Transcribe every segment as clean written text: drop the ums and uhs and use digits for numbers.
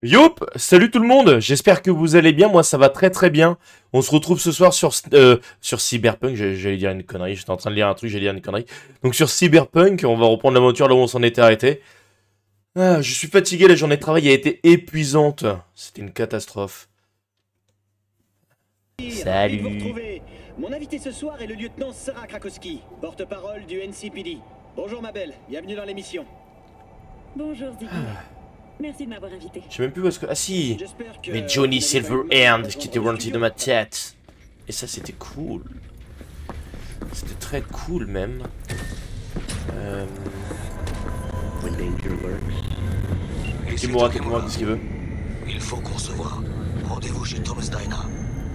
Youp, salut tout le monde, j'espère que vous allez bien, moi ça va très très bien. On se retrouve ce soir sur Cyberpunk, j'allais dire une connerie, j'étais en train de lire un truc, j'allais dire une connerie. Donc sur Cyberpunk, on va reprendre l'aventure là où on s'en était arrêté. Ah, je suis fatigué, la journée de travail a été épuisante, c'était une catastrophe. Ravi de vous Salut. retrouver. Mon invité ce soir est le lieutenant Sarah Krakowski, porte-parole du NCPD. Bonjour ma belle, bienvenue dans l'émission. Bonjour Ziggy. Merci de m'avoir invité. Je sais même plus où est-ce que... Ah si. J'espère que Mais Johnny vous n'avez pas eu Silverhand mal qui était dans le rentré studio. dans ma tête. Et ça c'était cool. C'était très cool même. Kimura, qu'est-ce qu'il veut? Il faut qu'on se voit. Rendez-vous chez Thomas Dina.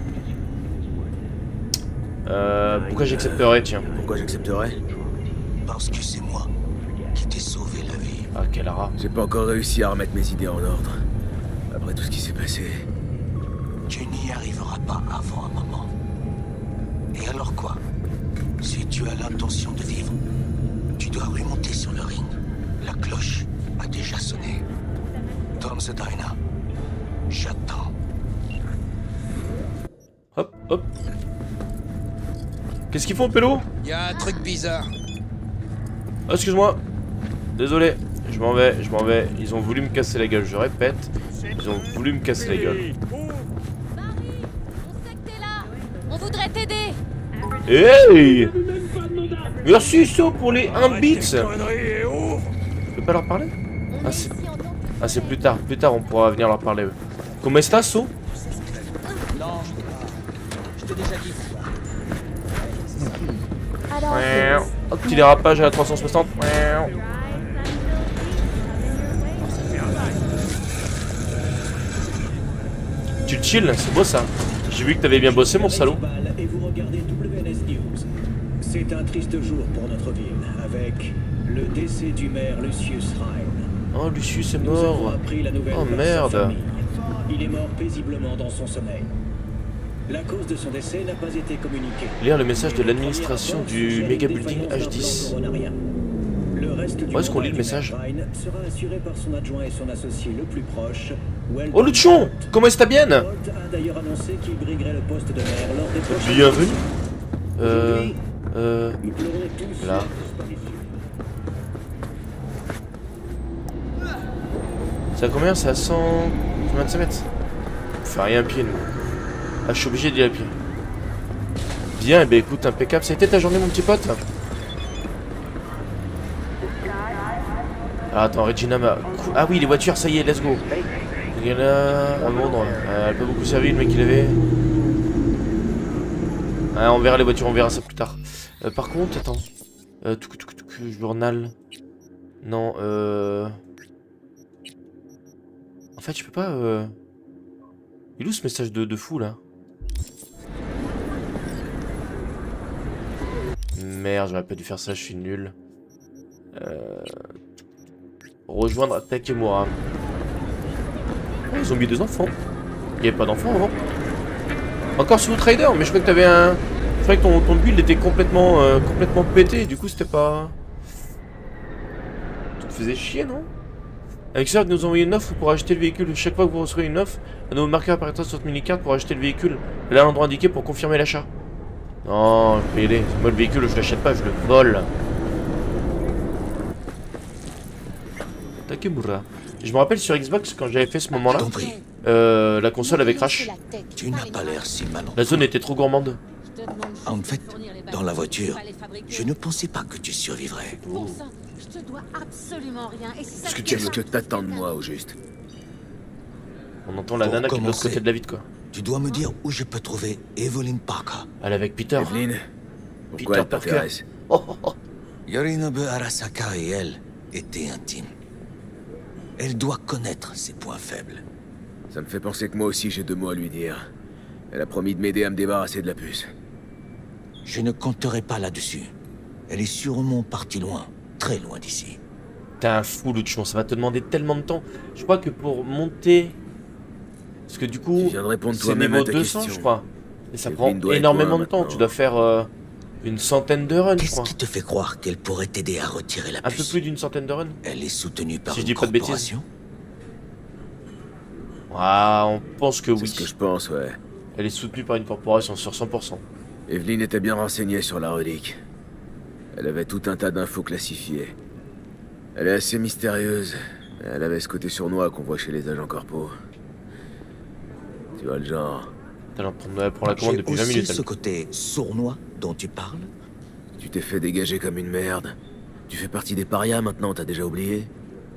Pourquoi j'accepterais, tiens? Pourquoi j'accepterais? Parce que c'est moi qui t'ai sauvé la vie. Ah, quel rat. J'ai pas encore réussi à remettre mes idées en ordre. Après tout ce qui s'est passé. Tu n'y arriveras pas avant un moment. Et alors quoi? Si tu as l'intention de vivre, tu dois remonter sur le ring. La cloche a déjà sonné. Tom Dina, j'attends. Hop, hop. Qu'est-ce qu'ils font, Pélo? Y a un truc bizarre. Oh, excuse-moi. Désolé. Je m'en vais, je m'en vais. Ils ont voulu me casser la gueule, je répète. Ils ont voulu me casser la gueule. Barry, on sait que t'es là. On voudrait t'aider. Hey! Merci, So, pour les 1 bit. Je peux pas leur parler? On Ah, est c'est... ici en tant que... Ah, c'est plus tard. Plus tard, on pourra venir leur parler. Comment est-ce So? Non, je t'ai déjà dit. Alors, Oh, petit dérapage à la 360. Tu chill, c'est beau ça. J'ai vu que t'avais bien bossé, mon salaud. Et vous regardez WNS News. C'est un triste jour pour notre ville, avec le décès du maire Lucius Ryan. Oh, Lucius est Nous avons mort. appris la nouvelle Oh, par sa merde. famille. Il est mort paisiblement dans son sommeil. La cause de son décès n'a pas été communiquée. Lire le message de l'administration du méga building H10. Le reste du Où est-ce qu'on lit le mandat du message? maire Ryan sera assuré par son adjoint et son associé le plus proche, Weldon Oh, Luchon! Comment est-ce que t'as bien? Holt a d'ailleurs annoncé qu'il briguerait le poste de maire lors des prochaines Bienvenue. élections. Nous pleurons tous Là. la disparition. C'est à combien? C'est à 125 mètres. On fait rien à pied, nous. Ah, je suis obligé d'y aller à pied. Bien, et ben écoute, impeccable. Ça a été ta journée, mon petit pote? Ah, attends, Regina m'a... Ah oui, les voitures, ça y est, let's go. Il y en a à vendre. Elle a pas beaucoup servi, le mec qu'il avait. Ah, on verra les voitures, on verra ça plus tard. Par contre, attends. Journal. Non, En fait, je peux pas... Il est où ce message de fou, là? Merde, j'aurais pas dû faire ça, je suis nul. Rejoindre Takemura. Oh, ils ont mis des enfants. Il n'y avait pas d'enfants avant. Encore sous Trader, mais je crois que t'avais un... Je croyais que ton build était complètement pété, du coup c'était pas... Tu te faisais chier, non? Avec ça, nous envoyer une offre pour acheter le véhicule. Chaque fois que vous recevez une offre, un nouveau marqueur apparaîtra sur votre mini-carte pour acheter le véhicule. Là, l'endroit indiqué pour confirmer l'achat. Non, payez-les. Moi, le véhicule, je l'achète pas, je le vole. Takemura. Je me rappelle sur Xbox, quand j'avais fait ce moment-là, Compris. la console avait crash. Tu n'as pas l'air si mal. La zone était trop gourmande. En fait, dans la voiture, je ne pensais pas que tu survivrais. Pour ça, je te dois absolument rien. Et si ça te Qu'est-ce que t'attends de moi, au juste? On entend la Pour nana qui est de l'autre commencer. côté de la vitre, quoi. Tu dois me dire où je peux trouver Evelyn Parker. Elle est avec Peter. Evelyn? Pourquoi Peter elle Parker. t'intéresse? Oh, oh, oh. Yorinobu Arasaka et elle étaient intimes. Elle doit connaître ses points faibles. Ça me fait penser que moi aussi j'ai 2 mots à lui dire. Elle a promis de m'aider à me débarrasser de la puce. Je ne compterai pas là-dessus. Elle est sûrement partie loin, très loin d'ici. T'es un fou, Luchon, ça va te demander tellement de temps. Je crois que pour monter... Parce que du coup, Tu viens de répondre c'est toi-même niveau à ta 200, question. je crois. Et ça Evelyn prend doit être énormément loin de temps. maintenant. Tu dois faire une centaine de runs, je Qu'est-ce crois. qui te fait croire qu'elle pourrait t'aider à retirer la Un peu puce? plus d'une centaine de runs. Elle est soutenue par Si je une dis pas de bêtises. corporation? Ah, on pense que C'est oui. ce que je pense, ouais. Elle est soutenue par une corporation sur 100%. Evelyn était bien renseignée sur la relique. Elle avait tout un tas d'infos classifiées. Elle est assez mystérieuse. Elle avait ce côté sournois qu'on voit chez les agents corpaux. Tu vois le genre. Elle est en train de prendre la commande J'ai depuis 20 aussi minutes. ce Elle. côté sournois dont tu parles. Tu t'es fait dégager comme une merde. Tu fais partie des parias maintenant, t'as déjà oublié?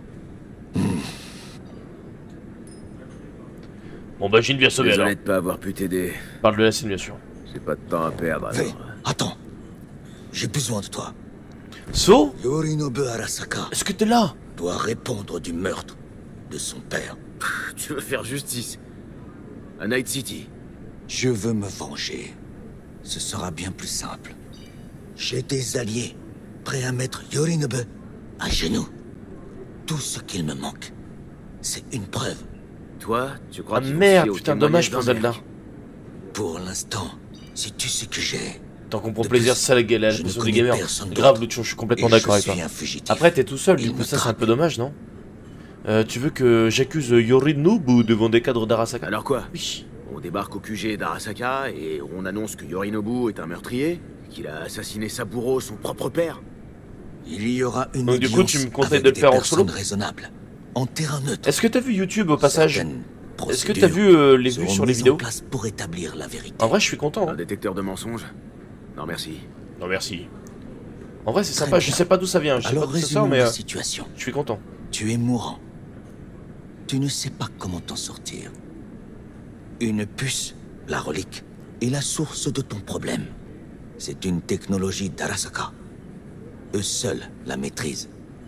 Bon bah Jean vient sauver alors. Désolé de pas avoir pu t'aider. Parle de la scène bien sûr. J'ai pas de temps à perdre Vei, alors. attends. J'ai besoin de toi. So, Yorinobu Arasaka est-ce que t'es là? doit répondre du meurtre de son père. Tu veux faire justice à Night City? Je veux me venger. Ce sera bien plus simple. J'ai des alliés prêts à mettre Yorinobu à genoux. Tout ce qu'il me manque, c'est une preuve. Toi, tu crois Ah qu'ils vont merde, fier au putain, témoignage dommage pour d'un Zelda. mec? Pour l'instant, c'est tout ce que j'ai. Tant qu'on prend De plaisir, plus, c'est ça la je ne passion des connais gamers. personne Grave, d'autre. Luchon, je suis complètement Et d'accord je avec toi. suis un fugitif. Après, t'es tout seul, Il du coup, me ça c'est un peu traque. dommage, non? Tu veux que j'accuse Yorinobu devant des cadres d'Arasaka? Alors quoi? Oui. On débarque au QG d'Arasaka et on annonce que Yorinobu est un meurtrier, qu'il a assassiné sa bourreau, son propre père. Il y aura une Donc, du coup, tu audience me conseilles avec de le des faire en solo? personnes raisonnables, en terrain neutre. Est-ce que t'as vu YouTube au passage? Certaines Est-ce que procédures t'as vu les vues seront sur les mises en vidéos? place pour établir la vérité. En vrai, je suis content. Un Hein. détecteur de mensonges? Non merci. Non, merci. En vrai, c'est Très sympa. Je bien. sais pas d'où ça vient. Je sais Alors pas d'où ça résumons sort, mais la situation. je suis content. Tu es mourant. Tu ne sais pas comment t'en sortir. Une puce, la relique, est la source de ton problème. C'est une technologie d'Arasaka. Eux seuls la maîtrisent.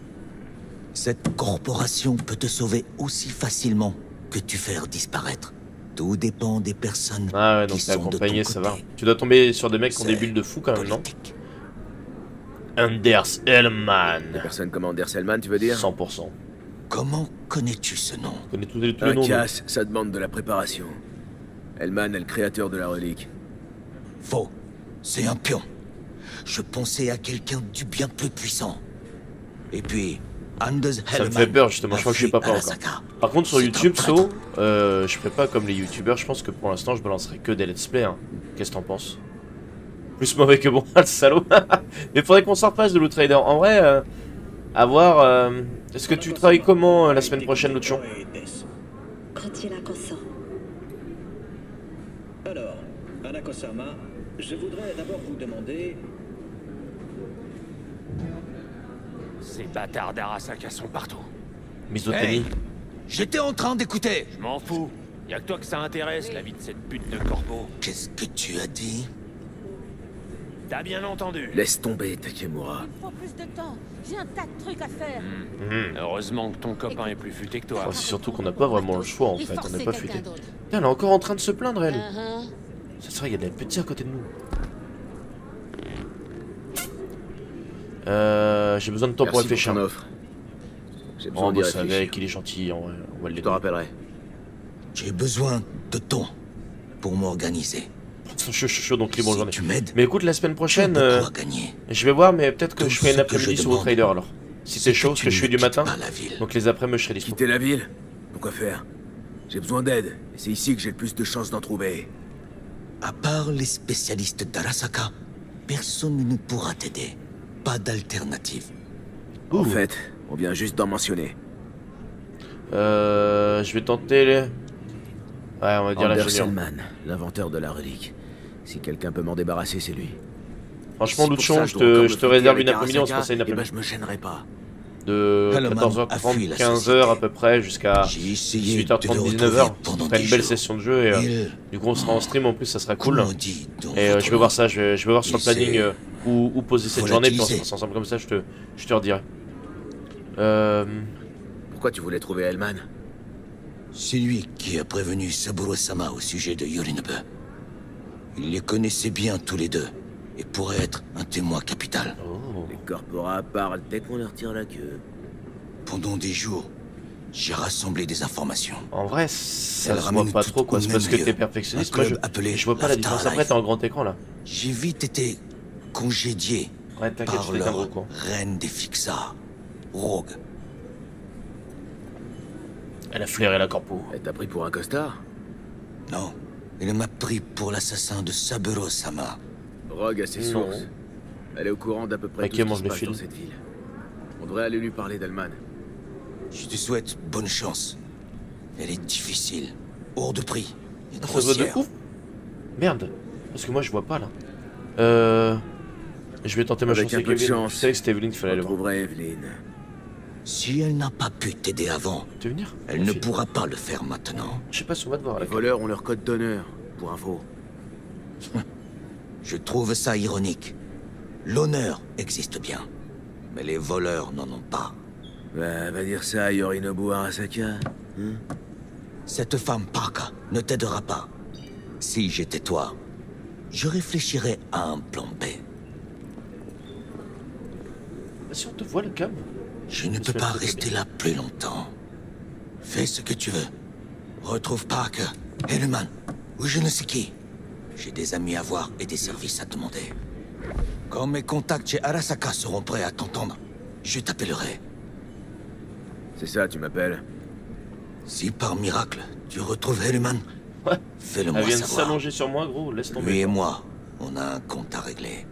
Cette corporation peut te sauver aussi facilement que tu faire disparaître. Tout dépend des personnes Ah ouais, donc qui t'es sont de accompagné, ton ça va. côté. Tu dois tomber sur des mecs qui ont des C'est bulles de fou quand même, non? politique. Anders Des Hellman. personnes comme Anders Hellman, tu veux dire? 100%. Comment connais-tu ce nom? Je connais tous les Un noms. casse, ça demande de la préparation. Hellman est le créateur de la relique. Faux. C'est un pion. Je pensais à quelqu'un du bien plus puissant. Et puis, Anders Ça me Hellman fait peur justement, a je crois que je suis fui pas peur encore. Arasaka. Par contre sur C'est un YouTube, prêtre. So, je ferai pas comme les youtubeurs, je pense que pour l'instant je balancerai que des let's play. Hein. Qu'est-ce que t'en penses? Plus mauvais que bon, le salaud. Mais faudrait qu'on s'en repasse de Loot Trader. En vrai, à voir. Est-ce que tu travailles comment la semaine prochaine, Luchon? Quand il a consent. Alors, Anako-sama, je voudrais d'abord vous demander... Ces bâtards d'Arasaka sont partout. Misotani. Hey, j'étais en train d'écouter. Je m'en fous. Y'a que toi que ça intéresse, la vie de cette pute de corbeau. Qu'est-ce que tu as dit? T'as bien entendu. Laisse tomber, Takemura. Il faut plus de temps. J'ai un tas de trucs à faire. Heureusement que ton copain est plus futé que toi. Oh, c'est surtout qu'on n'a pas vraiment le choix en Et fait, on forcer n'est pas quelqu'un futé. d'autre. Putain, elle est encore en train de se plaindre elle. Uh-huh. Ça serait, il y a des petits à côté de nous. J'ai besoin de temps pour Merci réfléchir. ton offre. J'ai Oh, besoin d'y bah, c'est réfléchir. avec, il est gentil, en vrai. On va le Je te l'aider. rappellerai. J'ai besoin de temps pour m'organiser. Chaud, donc les bonnes Si journées. tu m'aides, Mais écoute, la semaine tu as prochaine, beaucoup à gagner. je vais voir, mais peut-être que Tout je ferai ce une que après-midi je sur Road demande, Trader alors. Si c'est chaud, parce que je suis du matin, donc les après-midi je serai dispo. Quitter la ville? Pourquoi faire? J'ai besoin d'aide, et c'est ici que j'ai le plus de chances d'en trouver. À part les spécialistes d'Arasaka, personne ne pourra t'aider. Pas d'alternative. En fait, on vient juste d'en mentionner. Je vais tenter les... Ouais, on va dire Anders l'ingénieur. Hellman, l'inventeur de la relique. Si quelqu'un peut m'en débarrasser, c'est lui. Franchement, Si pour Luchon, ça, je dois encore me te frotter réserve avec une après-midi, on se Arasaka, passe une eh ben, après-midi. je me gênerai pas. De Hellman a fui 14h30, la 15h société. à peu près, jusqu'à J'ai essayé 18h30, de le 19h. retrouver On pendant fera 10 une belle jours. session de jeu et Il- du coup on sera en stream en plus, ça sera cool. Comment dit dans Et votre je vais voir ça, je vais voir sur le Il s'est planning où poser cette journée, puis on se passe ensemble comme ça, je te redirai. Pourquoi tu voulais trouver Hellman? C'est lui qui a prévenu Saburo-sama au sujet de Yorinobu. Il les connaissait bien tous les deux, et pourrait être un témoin capital. Oh. Les corporats parlent dès qu'on leur tire la queue. Pendant des jours, j'ai rassemblé des informations. En vrai, ça Elle se voit ramène pas tout trop quoi, au c'est parce même que lieu. t'es perfectionniste. Un Moi, club appelé je vois pas la différence. Après, Afterlife. t'es en grand écran là. J'ai vite été congédié Ouais, t'inquiète, par je fais qu'un gros leur con. reine des Fixars, Rogue. Elle a flairé la corpo. Elle t'a pris pour un costard? Non, il m'a pris pour l'assassin de Saburo-sama. Rogue a ses sources. Elle est au courant d'à peu près Ok, tout ce mange qui se le passe fil. dans cette ville. On devrait aller lui parler d'Alman. Je te souhaite bonne chance. Elle est difficile, hors de prix, et Ça va de grossière. ouf. Merde. Parce que moi je vois pas là. Je vais tenter ma Avec chance un peu de chance. Je savais que c'était Evelyn qu'il fallait On aller voir. trouverait Evelyn. Si elle n'a pas pu t'aider avant, Tu veux venir? elle ne pourra pas le faire maintenant. Je sais pas si on va te voir là. Les voleurs ont leur code d'honneur, pour info. Je trouve ça ironique. L'honneur existe bien, mais les voleurs n'en ont pas. Bah, va dire ça à Yorinobu Arasaka. Cette femme Parka ne t'aidera pas. Si j'étais toi, je réfléchirais à un plan B. Si on te voit le cam. Je ne peux pas rester là plus longtemps. Fais ce que tu veux. Retrouve Parker, Hellman, ou je ne sais qui. J'ai des amis à voir et des services à demander. Quand mes contacts chez Arasaka seront prêts à t'entendre, je t'appellerai. C'est ça, tu m'appelles? Si par miracle, tu retrouves Hellman, Ouais. fais-le Elle moi vient de savoir. s'allonger sur moi, gros. Laisse Lui tomber. et moi, on a un compte à régler.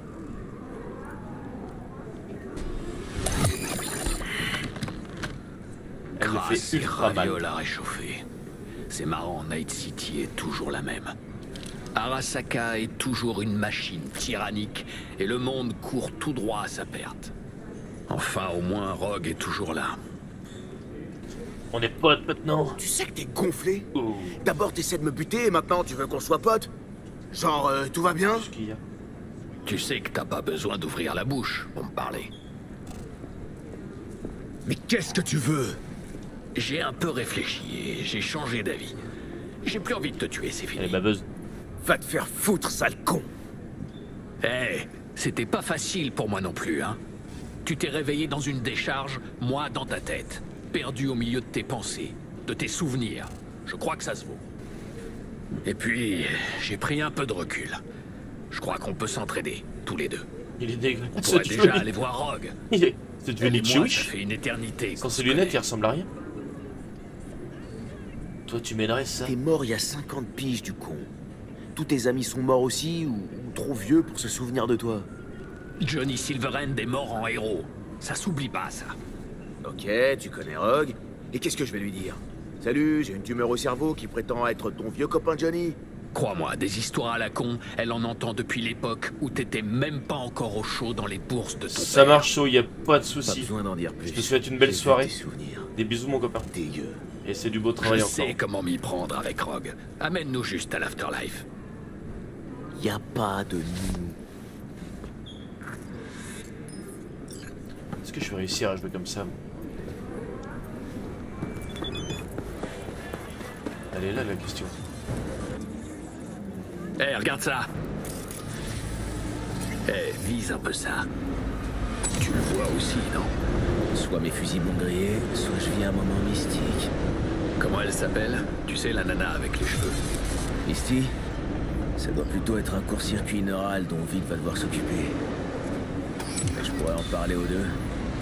Elle le fait ultra mal. Raviole à réchauffer. C'est marrant, Night City est toujours la même. Arasaka est toujours une machine tyrannique et le monde court tout droit à sa perte. Enfin, au moins, Rogue est toujours là. On est potes maintenant. Tu sais que t'es gonflé? Oh. D'abord t'essaies de me buter et maintenant tu veux qu'on soit potes? Genre, tout va bien? Qu'est-ce qu'il y a? Tu sais que t'as pas besoin d'ouvrir la bouche pour me parler. Mais qu'est-ce que tu veux? J'ai un peu réfléchi et j'ai changé d'avis. J'ai plus envie de te tuer, c'est Elle est fini. baveuse. Va te faire foutre, sale con! Eh, c'était pas facile pour moi non plus, hein. Tu t'es réveillé dans une décharge, moi dans ta tête. Perdu au milieu de tes pensées, de tes souvenirs. Je crois que ça se vaut. Et puis, j'ai pris un peu de recul. Je crois qu'on peut s'entraider, tous les deux. Il est dégueulasse. On pourrait déjà aller voir Rogue. C'est devenu Elle et moi, ça Chewish. fait une éternité. Sans qu'on ses se lunettes, il connaît. ressemble à rien. Toi, tu m'aiderais ça? T'es mort il y a 50 piges, du con. Tous tes amis sont morts aussi ou trop vieux pour se souvenir de toi. Johnny Silverhand est mort en héros. Ça s'oublie pas, ça. Ok, tu connais Rogue. Et qu'est-ce que je vais lui dire? Salut, j'ai une tumeur au cerveau qui prétend être ton vieux copain Johnny. Crois-moi, des histoires à la con, elle en entend depuis l'époque où t'étais même pas encore au chaud dans les bourses de ton Ça père. marche chaud, y a pas de Pas soucis. besoin d'en dire plus. Je te souhaite une belle J'ai vu soirée. tes souvenirs. Des bisous, mon copain. Dégueu. Et c'est du beau Je travail encore. sais comment m'y prendre avec Rogue. Amène-nous juste à l'afterlife. Y a pas de nous. Est-ce que je vais réussir à jouer comme ça? Elle est là la question. Eh, regarde ça. Eh, vise un peu ça. Tu le vois aussi, non? Soit mes fusibles ont grillé, soit je vis un moment mystique. Comment elle s'appelle? Tu sais, la nana avec les cheveux. Misty, ça doit plutôt être un court-circuit neural dont Vic va devoir s'occuper. Mais je pourrais en parler aux deux.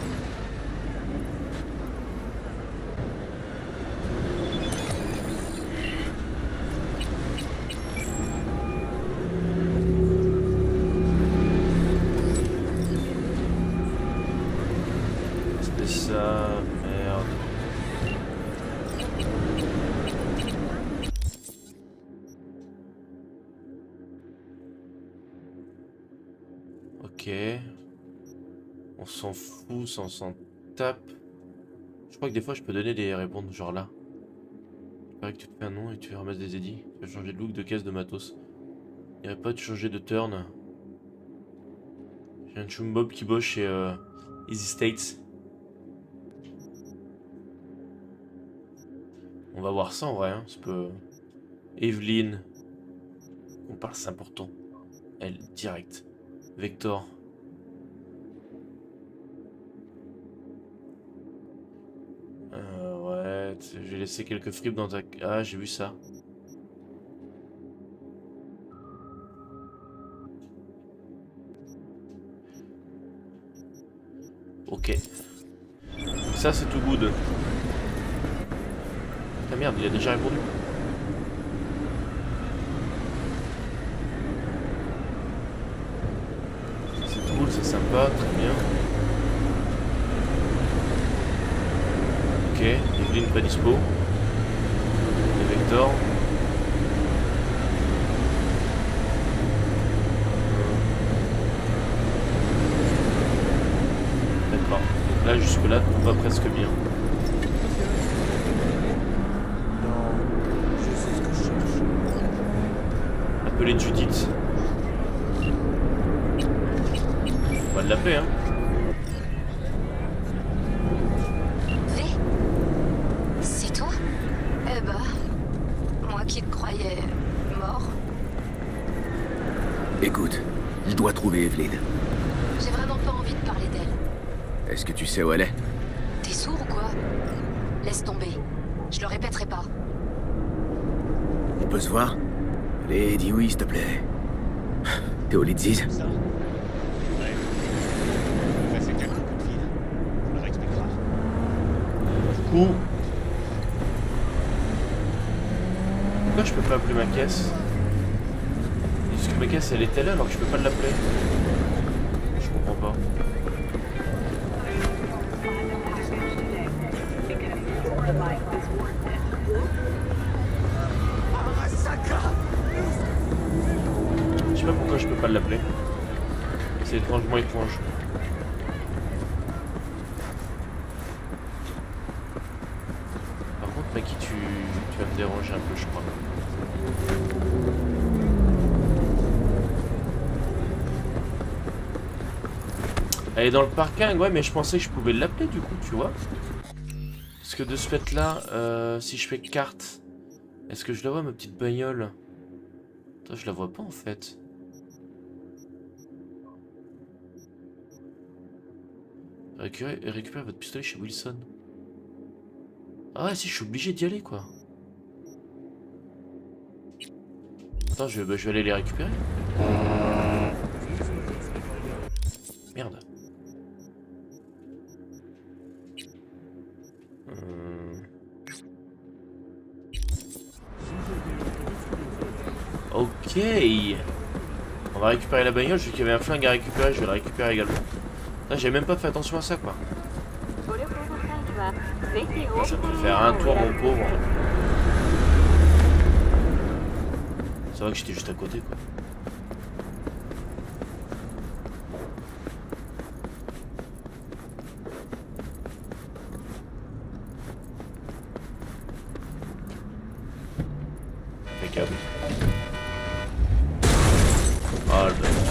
C'était ça, merde. Ok. On s'en fout, ça, on s'en tape. Je crois que des fois je peux donner des réponses genre là. Il paraît que tu te fais un nom et tu ramasses des édits. Tu vas changer de look, de caisse, de matos. Il irait pas de changer de turn. J'ai un chumbob qui bosse chez Easy States. On va voir ça en vrai, hein. Ça peut... Evelyn. On parle, c'est important. Elle, direct. Vector. Ouais, j'ai laissé quelques fripes dans ta... Ah, j'ai vu ça. Ok. Ça, c'est tout good. Ah merde, il a déjà répondu. C'est cool, c'est sympa, très bien. Ok, Evelyn pas dispo. Et Vector. D'accord. Donc là, jusque là, tout va presque bien. Appeler Judith. On va l'appeler, hein. V, c'est toi? Eh bah, moi qui te croyais mort. Écoute, je dois trouver Evelyn. J'ai vraiment pas envie de parler d'elle. Est-ce que tu sais où elle est? T'es sourd ou quoi? Laisse tomber. Je le répéterai pas. On peut se voir? Allez, dis oui, s'il te plaît. T'es au lit de Ziz? Ça. Ouais. Passer quelques coups de fil. On leur expliquera. Du coup... Pourquoi je peux pas appeler ma caisse? Parce que ma caisse elle était là alors que je peux pas l'appeler. Je comprends pas. Je sais pas pourquoi je peux pas l'appeler. C'est étrangement étrange. Par contre, Maki, tu vas me déranger un peu, je crois. Elle est dans le parking, ouais, mais je pensais que je pouvais l'appeler du coup, tu vois. Parce que de ce fait là, si je fais carte, est-ce que je la vois ma petite bagnole? Attends, je la vois pas en fait. Récupérez votre pistolet chez Wilson. Ah ouais, si, je suis obligé d'y aller quoi. Attends, je vais aller les récupérer. Merde. Ok. On va récupérer la bagnole. Vu qu'il y avait un flingue à récupérer, je vais la récupérer également. J'ai même pas fait attention à ça quoi. Ça peut faire un tour mon pauvre. C'est vrai que j'étais juste à côté quoi. Impeccable. Oh le bâtard.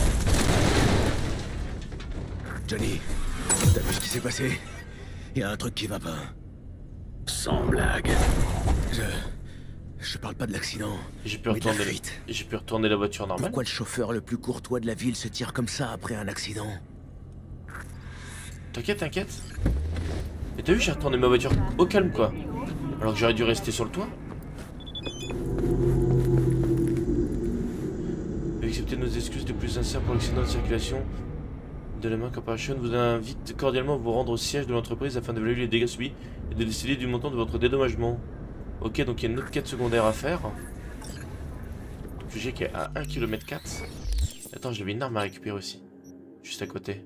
Johnny, t'as vu ce qui s'est passé? Il y a un truc qui va pas. Sans blague. Je parle pas de l'accident. J'ai pu retourner la voiture normale. Pourquoi le chauffeur le plus courtois de la ville se tire comme ça après un accident? T'inquiète, t'inquiète. Mais t'as vu, j'ai retourné ma voiture au calme quoi. Alors que j'aurais dû rester sur le toit. Acceptez nos excuses les plus sincères pour l'accident de circulation de la main Corporation. Vous invite cordialement à vous rendre au siège de l'entreprise afin d'évaluer les dégâts subis et de décider du montant de votre dédommagement. Ok, donc il y a une autre quête secondaire à faire. Donc j'ai qui est à 1 km 4. Attends, j'avais une arme à récupérer aussi. Juste à côté.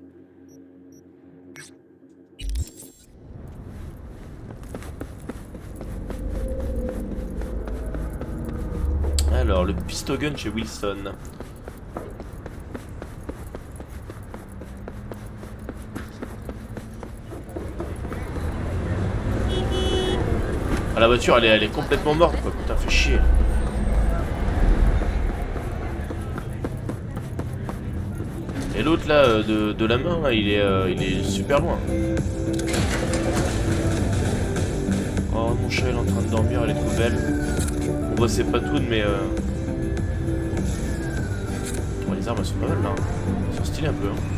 Alors, le pistogun chez Wilson. Ah, la voiture, elle est complètement morte, quoi. Putain, fait chier. Et l'autre, là, de la main, là, il est super loin. Oh, mon chat, il est en train de dormir, elle est trop belle. On voit ses patounes, mais... Oh, les armes, elles sont pas mal, là. Elles sont stylées un peu, hein.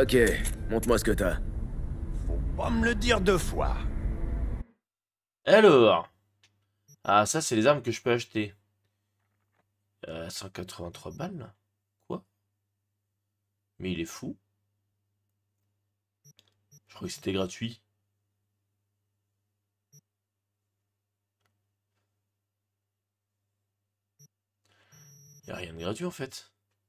Ok, montre-moi ce que t'as. Faut pas me le dire 2 fois. Alors. Ah, ça, c'est les armes que je peux acheter. 183 balles. Quoi? Mais il est fou. Je crois que c'était gratuit. Il n'y a rien de gratuit en fait.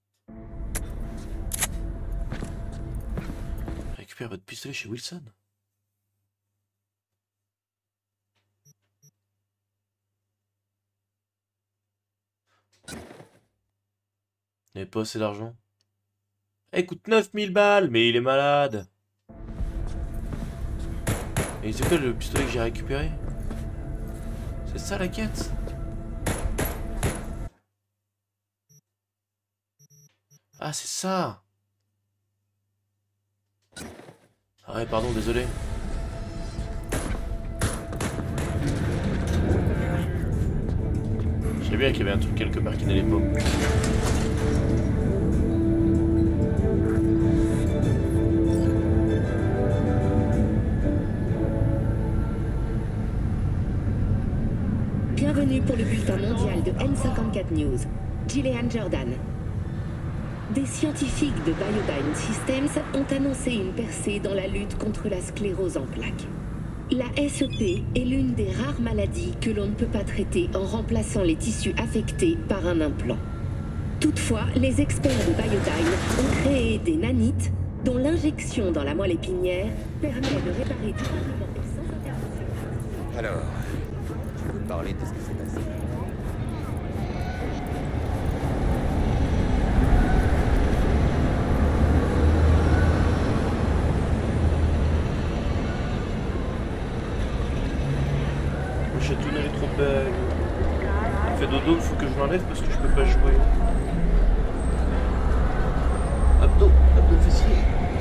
Récupère votre pistolet chez Wilson. Il n'avait pas assez d'argent. Eh, il coûte 9000 balles, mais il est malade. Et c'est quoi le pistolet que j'ai récupéré? C'est ça la quête? Ah, c'est ça. Ah ouais, pardon, désolé. Je savais bien qu'il y avait un truc quelque part qui n'allait pas. Bienvenue pour le bulletin mondial de N54 News. Gillian Jordan. Des scientifiques de Biodyne Systems ont annoncé une percée dans la lutte contre la sclérose en plaques. La SEP est l'une des rares maladies que l'on ne peut pas traiter en remplaçant les tissus affectés par un implant. Toutefois, les experts de Biodyne ont créé des nanites dont l'injection dans la moelle épinière permet de réparer durablement et sans intervention. Alors, je peux te parler de ce qui s'est passé. Chatoune elle est trop belle. Il fait dodo, il faut que je m'enlève parce que je peux pas jouer. Abdo fessier.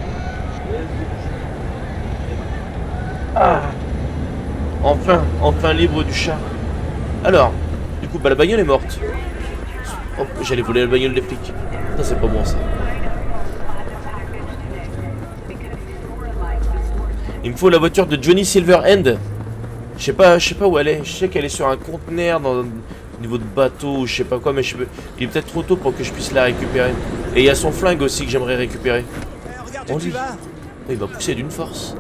Ah. Enfin libre du chat. Alors, du coup, bah la bagnole est morte. Oh, j'allais voler la bagnole des flics. Ça c'est pas bon ça. Il me faut la voiture de Johnny Silverhand. Je sais pas où elle est. Je sais qu'elle est sur un conteneur au niveau de bateau ou je sais pas quoi, mais il est peut-être trop tôt pour que je puisse la récupérer. Et il y a son flingue aussi que j'aimerais récupérer. On lui. Il va pousser d'une force.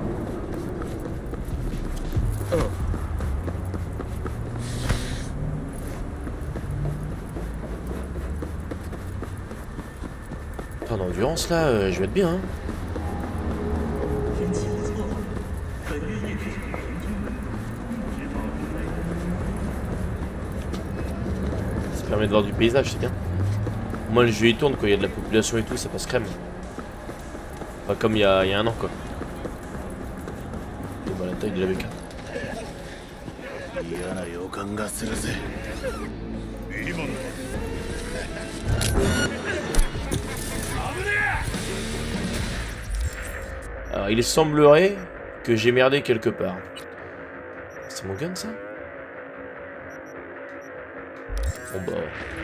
En endurance là, je vais être bien. Hein. Ça permet de voir du paysage, c'est bien. Moi le jeu il tourne quand il y a de la population et tout, ça passe crème. Pas comme il y a un an quoi. Et bah la taille de la bécane. Alors il semblerait que j'ai merdé quelque part. C'est mon gun ça? Bon bah...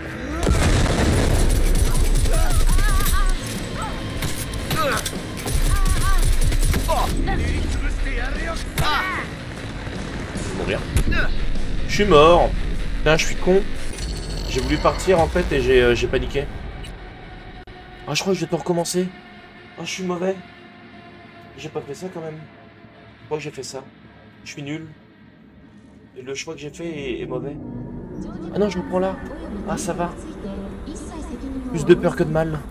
Je vais mourir. Je suis mort. Putain, je suis con. J'ai voulu partir en fait et j'ai paniqué. Ah, je crois que je vais tout recommencer. Ah, je suis mauvais. J'ai pas fait ça quand même. Pourquoi j'ai fait ça? Je suis nul. Et le choix que j'ai fait est mauvais. Ah non, je reprends là. Ah, ça va. Plus de peur que de mal.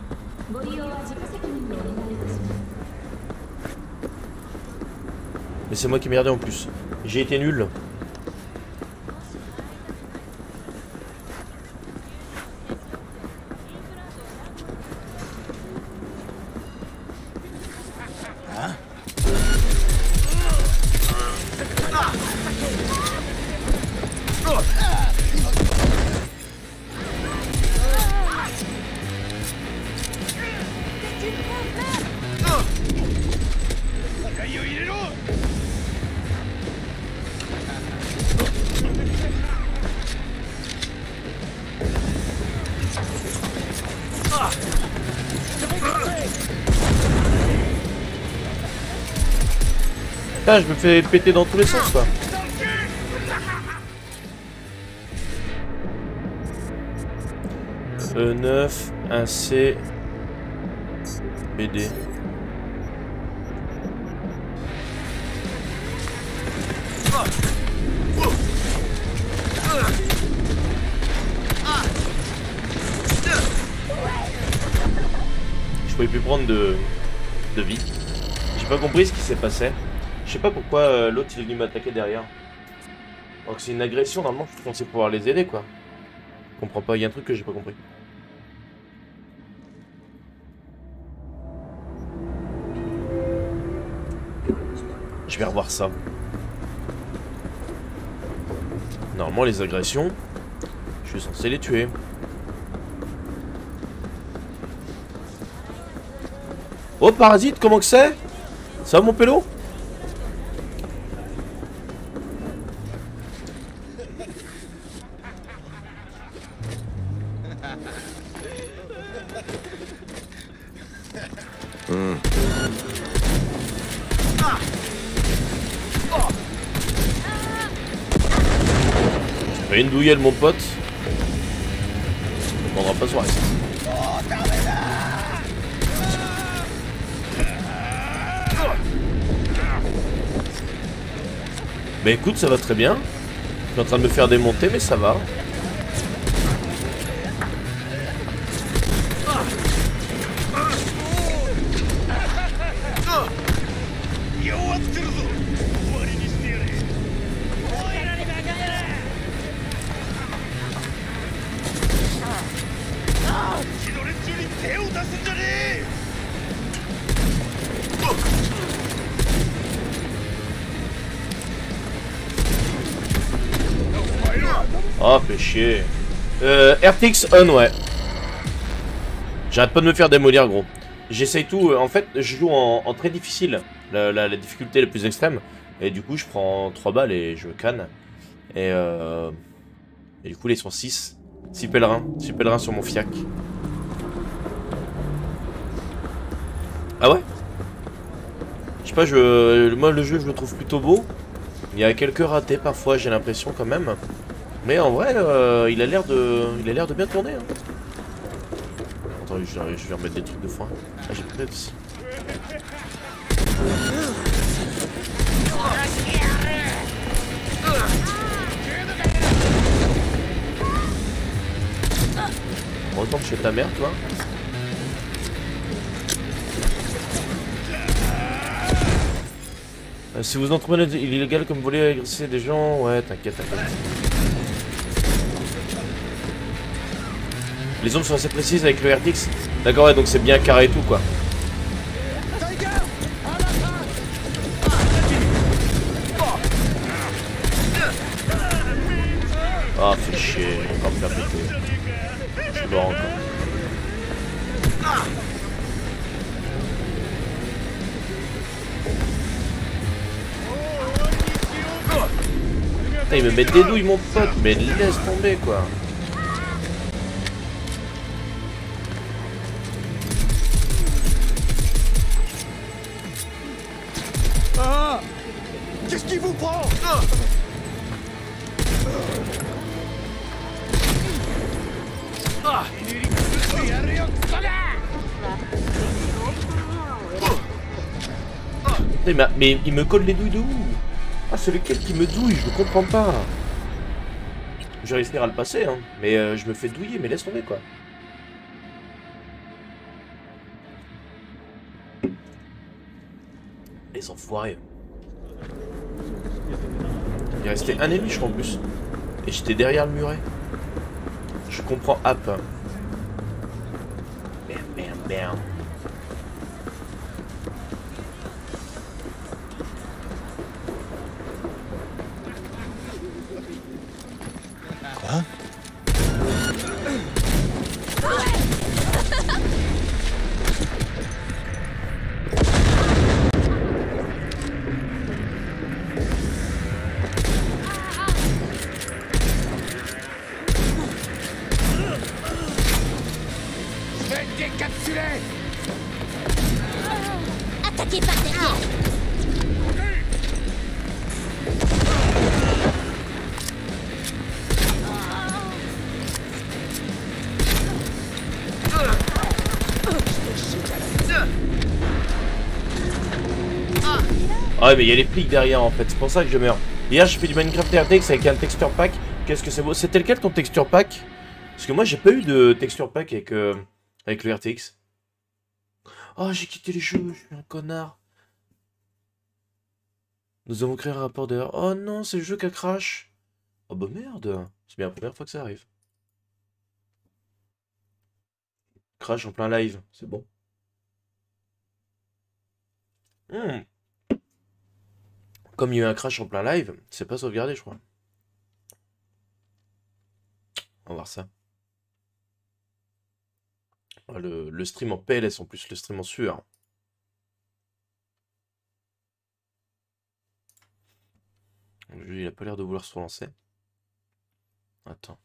Mais c'est moi qui ai merdé en plus. J'ai été nul. Putain, je me fais péter dans tous les sens, quoi. E9, 1C, BD. Je pouvais plus prendre de vie. J'ai pas compris ce qui s'est passé. Je sais pas pourquoi l'autre il est venu m'attaquer derrière. Alors que c'est une agression, normalement je suis censé pouvoir les aider quoi. Je comprends pas, il y a un truc que j'ai pas compris. Je vais revoir ça. Normalement les agressions, je suis censé les tuer. Oh parasite, comment que c'est? Ça va mon pélo? J'ai une douillelle mon pote. On prendra pas soirée. Bah écoute, ça va très bien. Je suis en train de me faire démonter, mais ça va. Oh, fait chier. RTX on, ouais. J'arrête pas de me faire démolir, gros. J'essaye tout. En fait, je joue en très difficile. La difficulté la plus extrême. Et du coup, je prends 3 balles et je canne. Et du coup, ils sont 6. 6 pèlerins. 6 pèlerins sur mon fiac. Ah ouais? Je sais pas, moi, le jeu, je le trouve plutôt beau. Il y a quelques ratés parfois, j'ai l'impression quand même. Mais en vrai, il a l'air de bien tourner. Hein. Attends, je vais remettre des trucs de foin. Ah, j'ai peut-être aussi. Retourne chez ta mère, toi. Si vous entreprenez illégal comme voler agresser des gens, ouais, t'inquiète, t'inquiète. Les ombres sont assez précises avec le RTX. D'accord, ouais, donc c'est bien carré et tout, quoi. Ah, fait chier, encore me faire péter. Je suis mort encore. Putain, il me met des douilles, mon pote, mais laisse tomber, quoi. Ah! Qu'est-ce qui vous prend? Mais il me colle les douilles de où? Ah, c'est lequel qui me douille? Je ne comprends pas. Je vais réussir à le passer, hein. Mais je me fais douiller, mais laisse tomber, quoi. Les enfoirés. Il restait un ennemi, je crois, en plus. Et j'étais derrière le muret. Je comprends app. Bam, bam, bam. Quoi? Je vais te décapsuler! Ah ouais, mais il y a les pliques derrière en fait, c'est pour ça que je meurs. Hier j'ai fait du Minecraft RTX avec un texture pack. Qu'est-ce que c'est beau. C'était lequel ton texture pack? Parce que moi j'ai pas eu de texture pack avec le RTX. Oh, j'ai quitté les jeux, je suis un connard. Nous avons créé un rapport d'erreur. Oh non, c'est le jeu qui a crash. Oh bah merde, c'est bien la première fois que ça arrive. Crash en plein live, c'est bon. Comme il y a eu un crash en plein live, c'est pas sauvegardé, je crois. On va voir ça. Ah, le stream en PLS en plus, le stream en sueur. Le jeu, il a pas l'air de vouloir se relancer. Attends.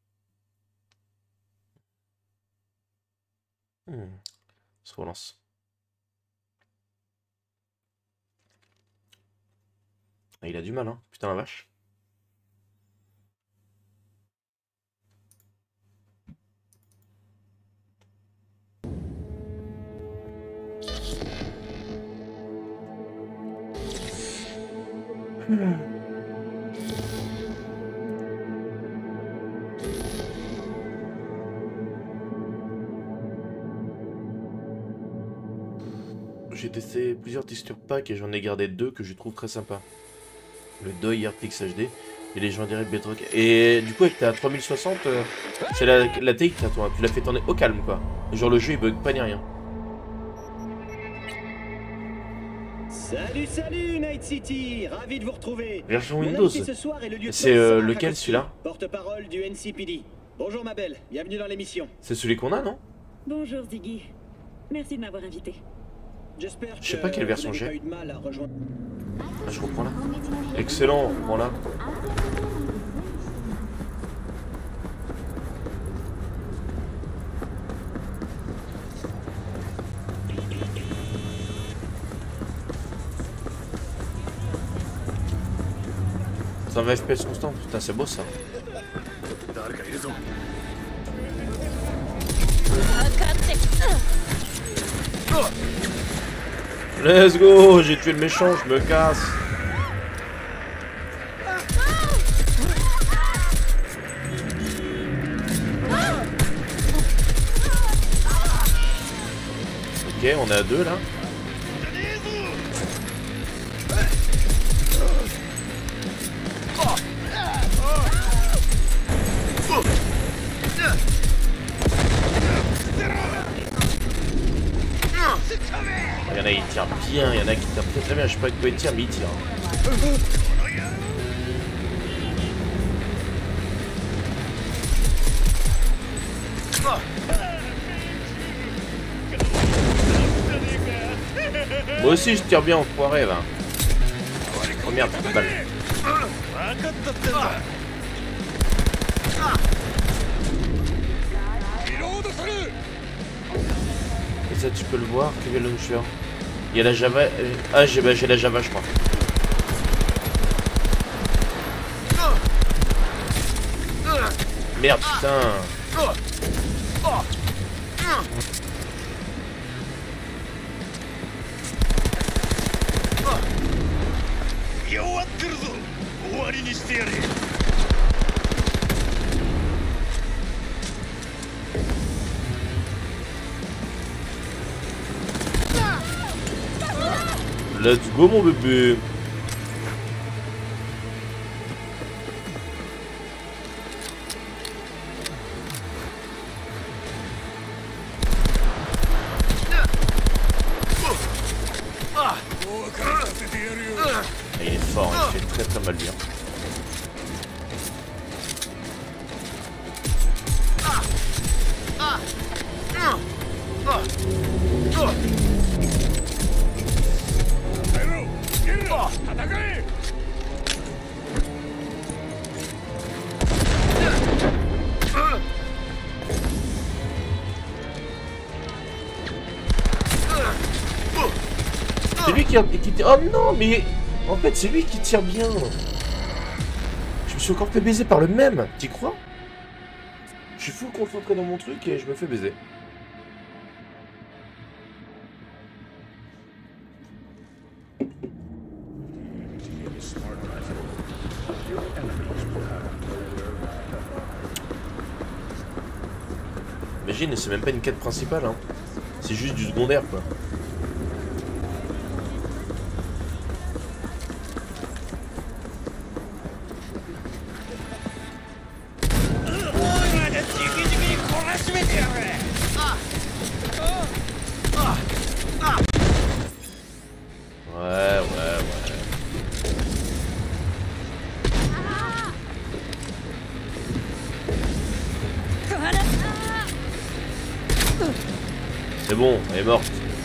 Se relance. Ah, il a du mal, hein. Putain la vache. J'ai testé plusieurs texture packs et j'en ai gardé 2 que je trouve très sympas. Le Doi RTX HD et les gens direct Bedrock. Et du coup avec ta 3060, c'est la TX à toi, tu l'as fait tourner au calme quoi. Genre le jeu il bug pas ni rien. Salut, salut Night City, ravi de vous retrouver. Version Windows. C'est lequel celui-là? Porte-parole du NCPD. Bonjour ma belle, bienvenue dans l'émission. C'est celui qu'on a, non? Bonjour Ziggy. Merci de m'avoir invité. J'espère que je sais pas quelle version j'ai. Ah, je reprends là. Excellent, on reprend là. Ça va FPS constant, putain c'est beau ça. Let's go, j'ai tué le méchant, je me casse. Ok, on est à 2 là. Il y en a qui tirent bien, il y en a qui tirent très bien, je sais pas avec quoi ils tirent, mais ils tirent. Moi aussi je tire bien enfoiré là. Oh merde, petite balle. Et ça tu peux le voir, que launcher. Il y a la Java. Ah j'ai la Java je crois. Merde putain. Let's go mon bébé. Il est fort, il fait très très mal bien. C'est lui qui oh non mais en fait c'est lui qui tire bien. Je me suis encore fait baiser par le même, t'y crois? Je suis full concentré dans mon truc et je me fais baiser. Imagine, c'est même pas une quête principale, hein. C'est juste du secondaire, quoi. C'est bon, elle est morte.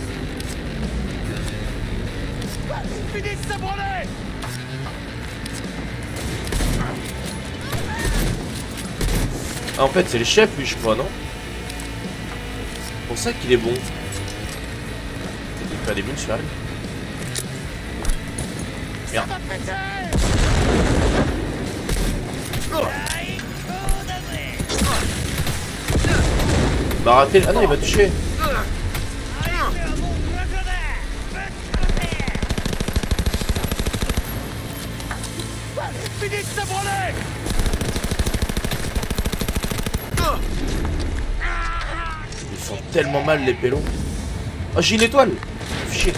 Ah, en fait, c'est le chef, lui, je crois, non? C'est pour ça qu'il est bon. Il fait des bulles sur elle. Merde. Bah raté. Ah non, il m'a touché. Ils font tellement mal les pélos. Oh, j'ai une étoile. Chier.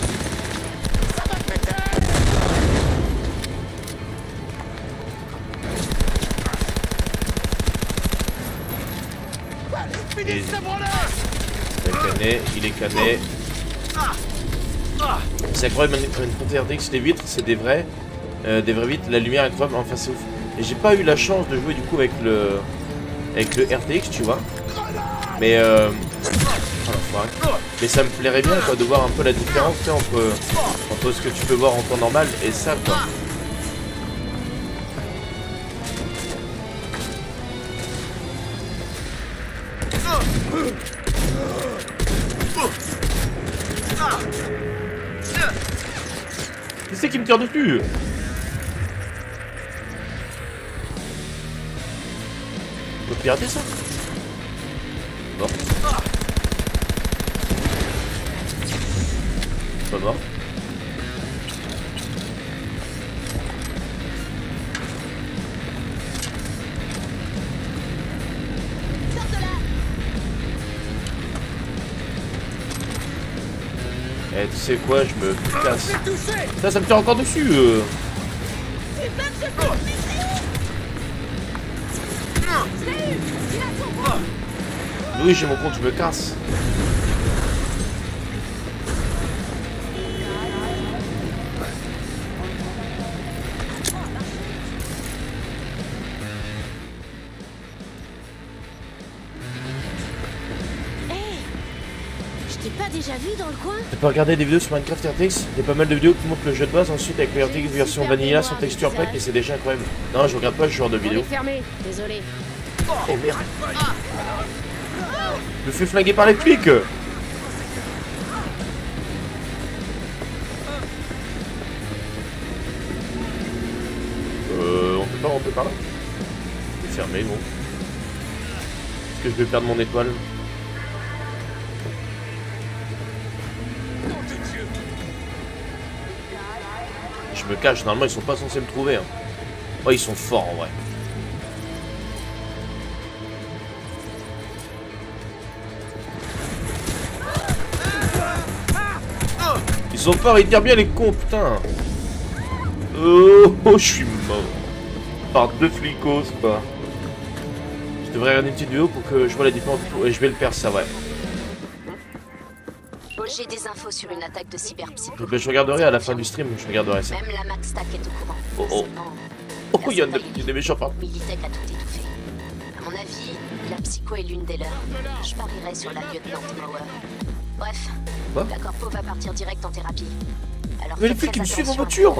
Il est cané. C'est incroyable, une frontière RTX, les vitres, c'est des vraies vitres, la lumière est incroyable, enfin c'est ouf. Et j'ai pas eu la chance de jouer du coup avec le RTX, tu vois. Mais mais ça me plairait bien quoi, de voir un peu la différence tu sais, entre ce que tu peux voir en temps normal et ça quoi. Qui c'est qui me tire dessus? On peut pirater ça? Mort. Pas mort. Eh, tu sais quoi, je me casse. Ça me tire encore dessus. Oui, j'ai mon compte, je me casse. Pas déjà vu dans le coin? T'as pas regardé des vidéos sur Minecraft RTX? Il y a pas mal de vidéos qui montrent le jeu de base ensuite avec le RTX version vanilla sans texture pack et c'est déjà incroyable. Non, je regarde pas ce genre de vidéos. Fermé, désolé. Oh merde. Je me fais flinguer par les flics. On peut pas rentrer par là? C'est fermé, bon. Est-ce que je vais perdre mon étoile? Je me cache, normalement ils sont pas censés me trouver. Hein. Oh, ils sont forts en vrai. Ils sont forts, ils tirent bien les cons, putain. Oh, je suis mort. Par deux flicos, quoi. Je devrais regarder une petite vidéo pour que je vois la différence. Et je vais le perdre, ça, ouais. J'ai des infos sur une attaque de cyberpsycho. Je regarderai à la fin du stream, je regarderai ça. Même la MaxTac est au courant. Oh, il y a des méchants partout. Militech a tout étouffé. À mon avis, la psycho est l'une des leurs. Je parierais sur la lieutenant Mauer. Bref, la corpo va partir direct en thérapie. Alors mais les flics qui me suivent en voiture.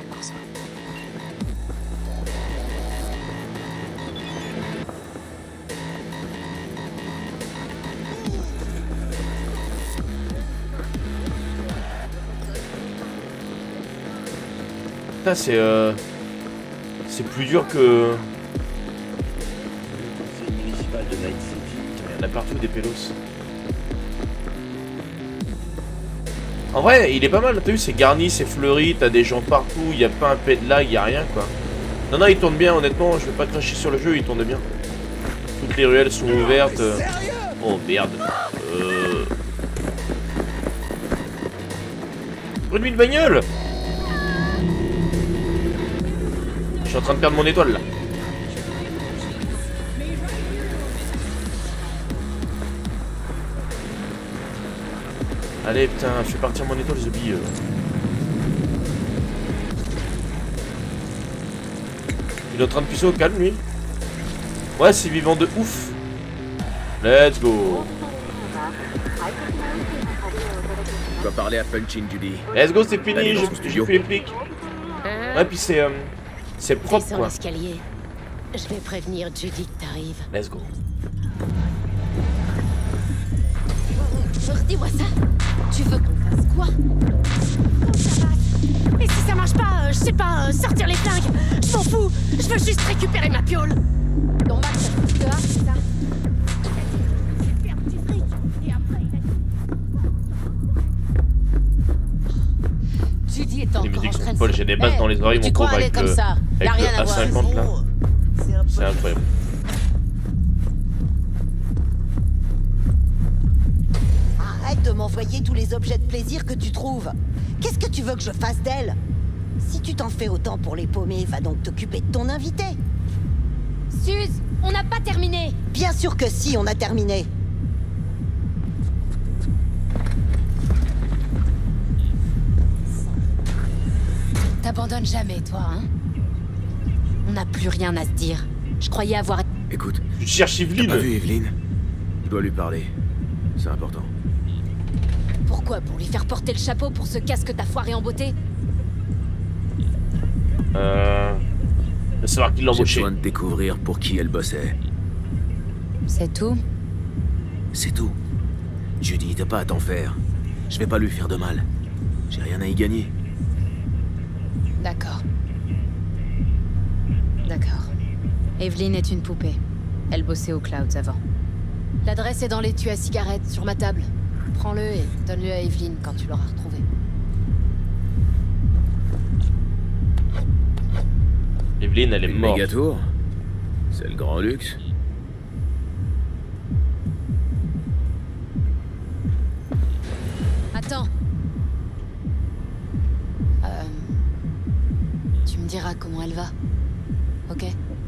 C'est plus dur que... C'est municipal de Night City. Il y en a partout des pélos. En vrai, il est pas mal, t'as vu, c'est garni, c'est fleuri, t'as des gens partout, il y a pas un pet de lag, il y a rien quoi. Non, non, il tourne bien, honnêtement, je vais pas cracher sur le jeu, il tourne bien. Toutes les ruelles sont ouvertes. Oh merde. Bruit de bagnole. Je suis en train de perdre mon étoile là. Allez putain, je fais partir mon étoile The Bee. Il est en train de pisser au calme lui. Ouais, c'est vivant de ouf. Let's go. Tu vas parler à Punchin, Judy. Let's go, c'est fini, j'ai fait les flics. Ouais, puis c'est propre Descends quoi. l'escalier. Je vais prévenir Judy que t'arrives. Let's go. Dis-moi ça. Tu veux qu'on fasse quoi? Et si ça marche pas, je sais pas, sortir les flingues. Je m'en fous. Je veux juste récupérer ma piole. Ton Max, ça te fout dehors, c'est ça? Judy est encore en train de Paul, j'ai des balles dans les oreilles, mon pauvre, avec le A50 là. C'est incroyable. Arrête de m'envoyer tous les objets de plaisir que tu trouves. Qu'est-ce que tu veux que je fasse d'elle? Si tu t'en fais autant pour les paumés, va donc t'occuper de ton invité. Suze, on n'a pas terminé. Bien sûr que si, on a terminé. T'abandonnes jamais, toi, hein? On n'a plus rien à se dire. Je croyais avoir... Écoute, tu cherches Evelyne. T'as pas vu Evelyne? Je dois lui parler. C'est important. Pourquoi? Pour lui faire porter le chapeau pour ce casque que t'as foiré en beauté? De savoir qui l'a embauché. J'ai besoin de découvrir pour qui elle bossait. C'est tout? C'est tout. Judy, t'as pas à t'en faire. Je vais pas lui faire de mal. J'ai rien à y gagner. D'accord. D'accord. Evelyne est une poupée. Elle bossait au Clouds avant. L'adresse est dans l'étui à cigarettes, sur ma table. Prends-le et donne-le à Evelyne quand tu l'auras retrouvé. Evelyne, elle est morte. Méga tour? C'est le grand luxe. Attends. Tu me diras comment elle va. Ok?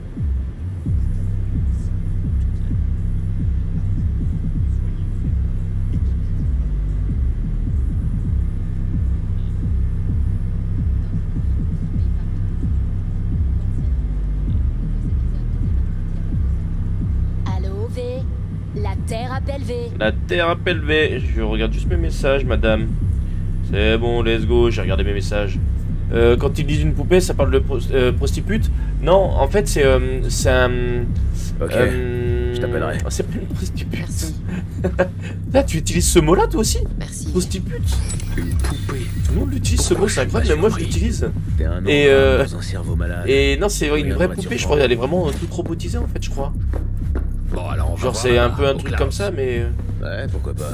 Allô, V? La Terre appelle V. La Terre appelle V. Je regarde juste mes messages, madame. C'est bon, let's go. J'ai regardé mes messages. Quand ils disent une poupée, ça parle de prostitute? Non, en fait, c'est un... Ok, je t'appellerai. C'est pas une prostitute. Là, tu utilises ce mot-là, toi aussi? Merci. Prostitute? Une poupée. Tout le monde l'utilise, ce mot, c'est incroyable, mais moi, je l'utilise. T'es un dans un cerveau malade. Et non, c'est une vraie poupée, je crois. Elle est vraiment toute robotisée, en fait, je crois. Bon, alors on va genre, c'est un peu un truc comme ça, mais... Ouais, pourquoi pas.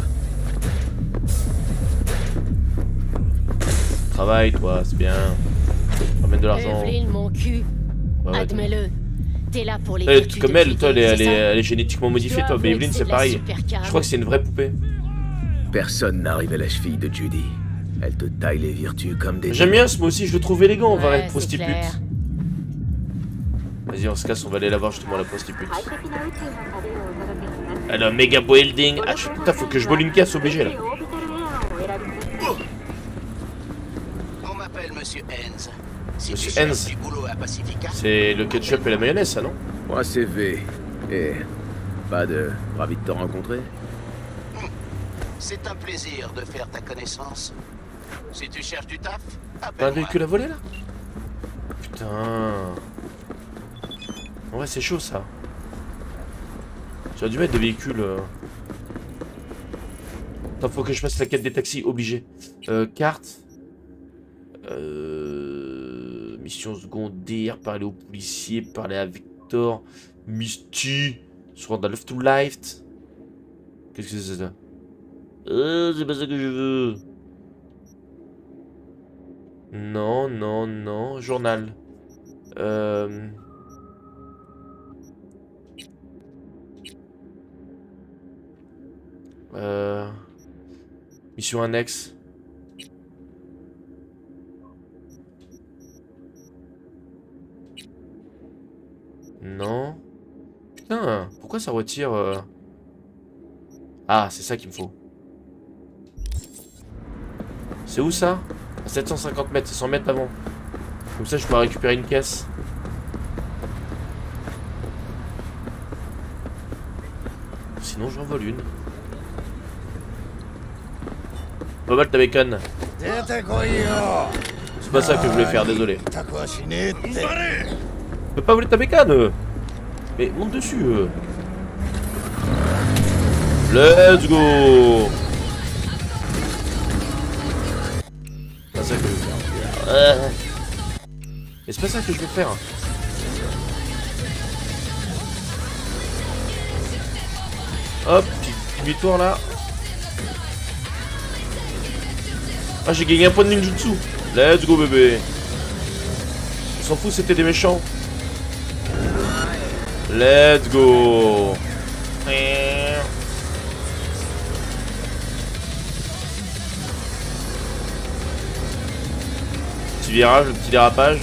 Travaille, toi, c'est bien. Ramène de l'argent. Evelyne, mon cul. Ouais, admets-le. T'es là pour les comme elle, toi, elle est génétiquement modifiée, toi. Mais Evelyne, c'est pareil. Je crois que c'est une vraie poupée. Personne n'arrive à la cheville de Judy. Elle te taille les vertus comme des... J'aime bien ce mot aussi, je le trouve élégant, on va Ouais, être prostitute. Vas-y, on se casse, on va aller la voir justement, la prostitute. Elle a un méga building. Ah, putain, faut que je vole une caisse obligé là. On m'appelle Monsieur Hens. Si Monsieur tu cherches Hens. du boulot à Pacifica, C'est le ketchup et la mayonnaise, ça, non? Moi, c'est V. Et... pas de... ravi de te rencontrer. c'est un plaisir de faire ta connaissance. Si tu cherches du taf, T'as un appelle-moi. véhicule à voler là? Putain. En vrai, c'est chaud ça. J'aurais dû mettre des véhicules. Attends, faut que je fasse la quête des taxis, obligé. Carte. Mission secondaire, parler aux policiers, parler à Victor, Misty, se rendre à Left to Life. Qu'est-ce que c'est ça? C'est pas ça que je veux. Non, non, non. Journal. Mission annexe. Non. Putain, pourquoi ça retire Ah, c'est ça qu'il me faut. C'est où ça? À 750 mètres, c'est 100 mètres avant. Comme ça, je pourrais récupérer une caisse. Sinon, j'en vole une. Pas mal ta bacon. C'est pas ça que je voulais faire, désolé. Je peux pas voler ta bacon. Mais monte dessus. Let's go. C'est pas ça que je veux faire. Mais c'est pas ça que je veux faire. Hop, petite victoire là. Ah, j'ai gagné un point de ninjutsu. Let's go bébé. On s'en fout, c'était des méchants. Let's go. Petit virage, le petit dérapage.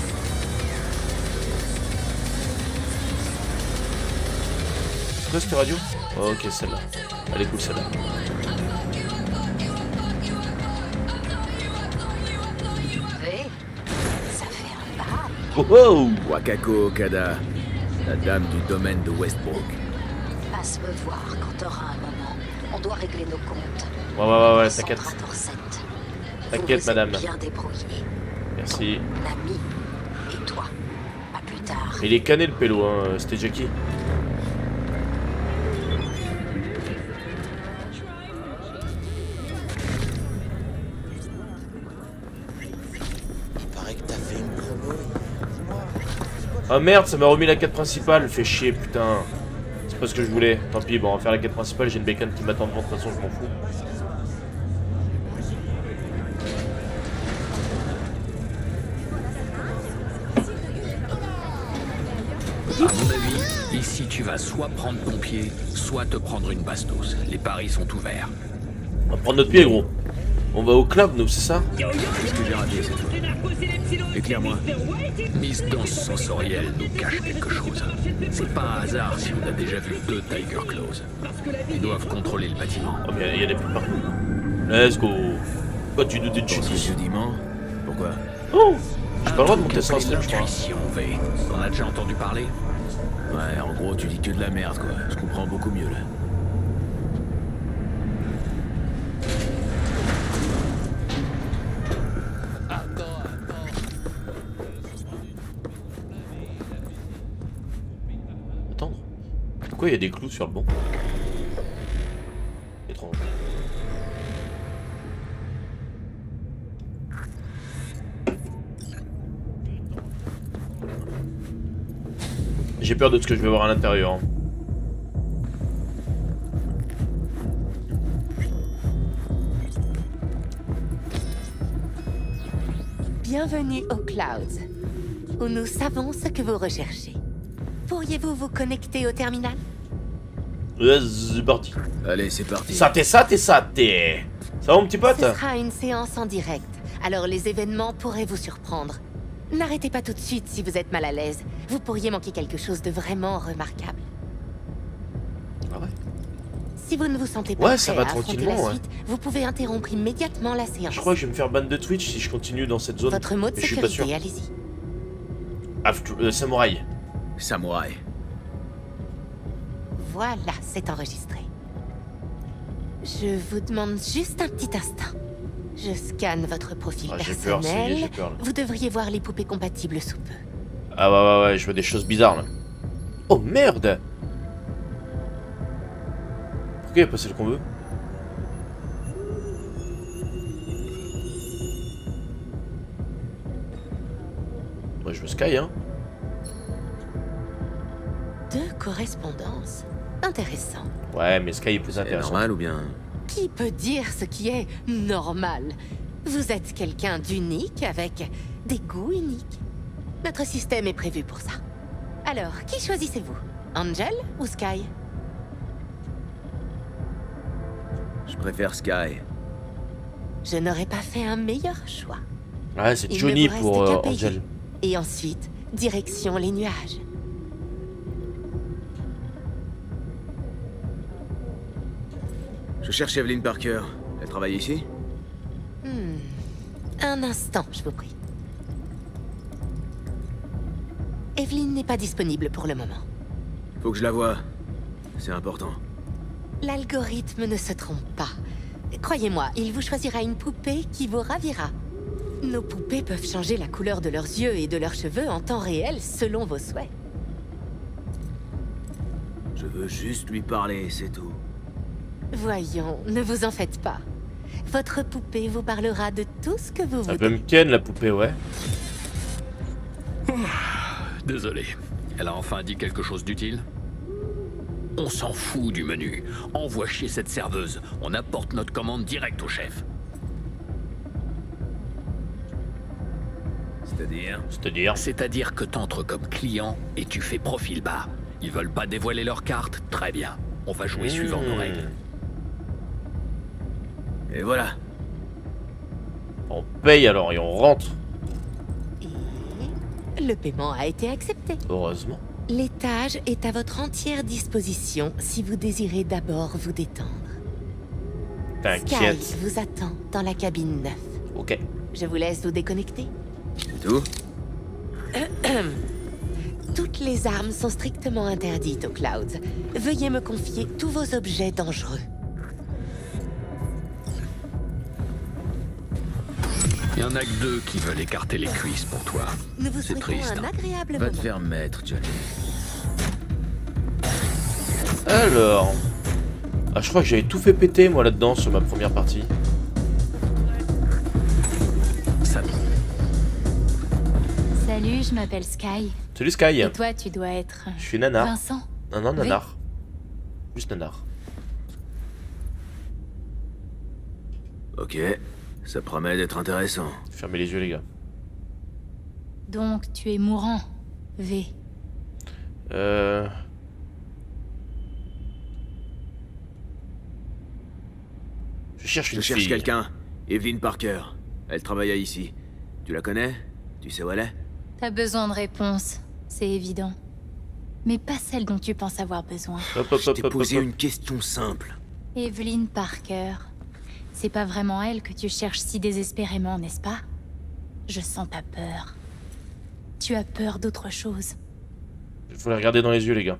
C'est quoi cette radio? Oh, ok, celle-là. Elle est cool celle-là. Oh oh! Wakako Okada, la dame du domaine de Westbrook. Passe me voir quand t'auras un moment. On doit régler nos comptes. Ouais, t'inquiète. T'inquiète, madame. Bien débrouillé. Merci. L'ami. Et toi. À plus tard. Il est cané le pélo, hein. C'était Jackie. Ah merde, ça m'a remis la quête principale, fait chier putain. C'est pas ce que je voulais. Tant pis, bon on va faire la quête principale, j'ai une bacon qui m'attend devant, de toute façon je m'en fous. À mon avis, ici tu vas soit prendre ton pied, soit te prendre une bastos. Les paris sont ouverts. On va prendre notre pied gros. On va au club nous, c'est ça? Qu'est-ce que j'ai raté cette fois? Éclaire-moi. Miss Danse Sensorielle nous cache quelque chose. C'est pas un hasard si on a déjà vu 2 Tiger Claws. Ils doivent contrôler le bâtiment. Oh mais il y a des putes partout. Let's go. Pourquoi tu doutes de chute? Pourquoi? Oh, j'ai pas le droit de monter sur un stage, je crois. V. T'en as déjà entendu parler? Ouais, en gros tu dis que de la merde quoi. Je comprends beaucoup mieux là. Pourquoi il y a des clous sur le banc? Étrange. J'ai peur de ce que je vais voir à l'intérieur. Hein. Bienvenue aux Clouds, où nous savons ce que vous recherchez. Pourriez-vous vous connecter au terminal? C'est parti. Allez, c'est parti. Ça t'es. Ça va mon petit pote? Ce sera une séance en direct, alors les événements pourraient vous surprendre. N'arrêtez pas tout de suite si vous êtes mal à l'aise. Vous pourriez manquer quelque chose de vraiment remarquable. Ah ouais? Si vous ne vous sentez pas prêt ça va à affronter la tranquillement, suite, vous pouvez interrompre immédiatement la séance. Je crois que je vais me faire ban de Twitch si je continue dans cette zone. Votre mot de mais je suis pas sûr. sécurité, allez-y. Samouraï. Samouraï. Voilà, c'est enregistré. Je vous demande juste un petit instant. Je scanne votre profil personnel. J'ai peur, là. Vous devriez voir les poupées compatibles sous peu. Ah ouais, je vois des choses bizarres là. Oh merde! Pourquoi il a pas celle qu'on veut? Moi je veux Sky hein. 2 correspondances. Intéressant. Ouais mais Sky est plus intéressant. Normal ou bien? Qui peut dire ce qui est normal? Vous êtes quelqu'un d'unique, avec des goûts uniques. Notre système est prévu pour ça. Alors, qui choisissez-vous? Angel ou Sky? Je préfère Sky. Je n'aurais pas fait un meilleur choix. Ouais, c'est Il Johnny ne vous pour reste qu'à Angel. payer. Et ensuite, direction les nuages. Je cherche Evelyn Parker. Elle travaille ici? Un instant, je vous prie. Evelyn n'est pas disponible pour le moment. Faut que je la voie. C'est important. L'algorithme ne se trompe pas. Croyez-moi, il vous choisira une poupée qui vous ravira. Nos poupées peuvent changer la couleur de leurs yeux et de leurs cheveux en temps réel selon vos souhaits. Je veux juste lui parler, c'est tout. Voyons, ne vous en faites pas. Votre poupée vous parlera de tout ce que vous Ça voudrez. peut me ken la poupée, ouais. Désolé. Elle a enfin dit quelque chose d'utile? On s'en fout du menu. Envoie chier cette serveuse. On apporte notre commande direct au chef. C'est-à-dire? C'est-à-dire que t'entres comme client et tu fais profil bas. Ils veulent pas dévoiler leur carte? Très bien. On va jouer suivant nos règles. Et voilà. On paye alors et on rentre. Le paiement a été accepté. Heureusement. L'étage est à votre entière disposition si vous désirez d'abord vous détendre. T'inquiète. Sky vous attend dans la cabine 9. Ok. Je vous laisse vous déconnecter. C'est tout? Toutes les armes sont strictement interdites aux Clouds. Veuillez me confier tous vos objets dangereux. Il y en a que deux qui veulent écarter les cuisses pour toi. Nous vous C'est souhaitons triste. un agréable Va moment. te faire mettre, Johnny. Alors... Ah, je crois que j'avais tout fait péter, moi, là-dedans, sur ma première partie. Salut, je m'appelle Sky. Salut, Sky. Et toi, tu dois être... Je suis Nanar. Vincent. Non, Nanar. Juste Nanar. Ok, ça promet d'être intéressant. Fermez les yeux, les gars. Donc, tu es mourant, V. Je cherche une Je cherche fille. quelqu'un. Evelyn Parker. Elle travaille ici. Tu la connais? Tu sais où elle est? T'as besoin de réponses, c'est évident. Mais pas celle dont tu penses avoir besoin. Je t'ai posé une question simple. Evelyn Parker. C'est pas vraiment elle que tu cherches si désespérément, n'est-ce pas? Je sens ta peur. Tu as peur d'autre chose. Il faut les regarder dans les yeux, les gars.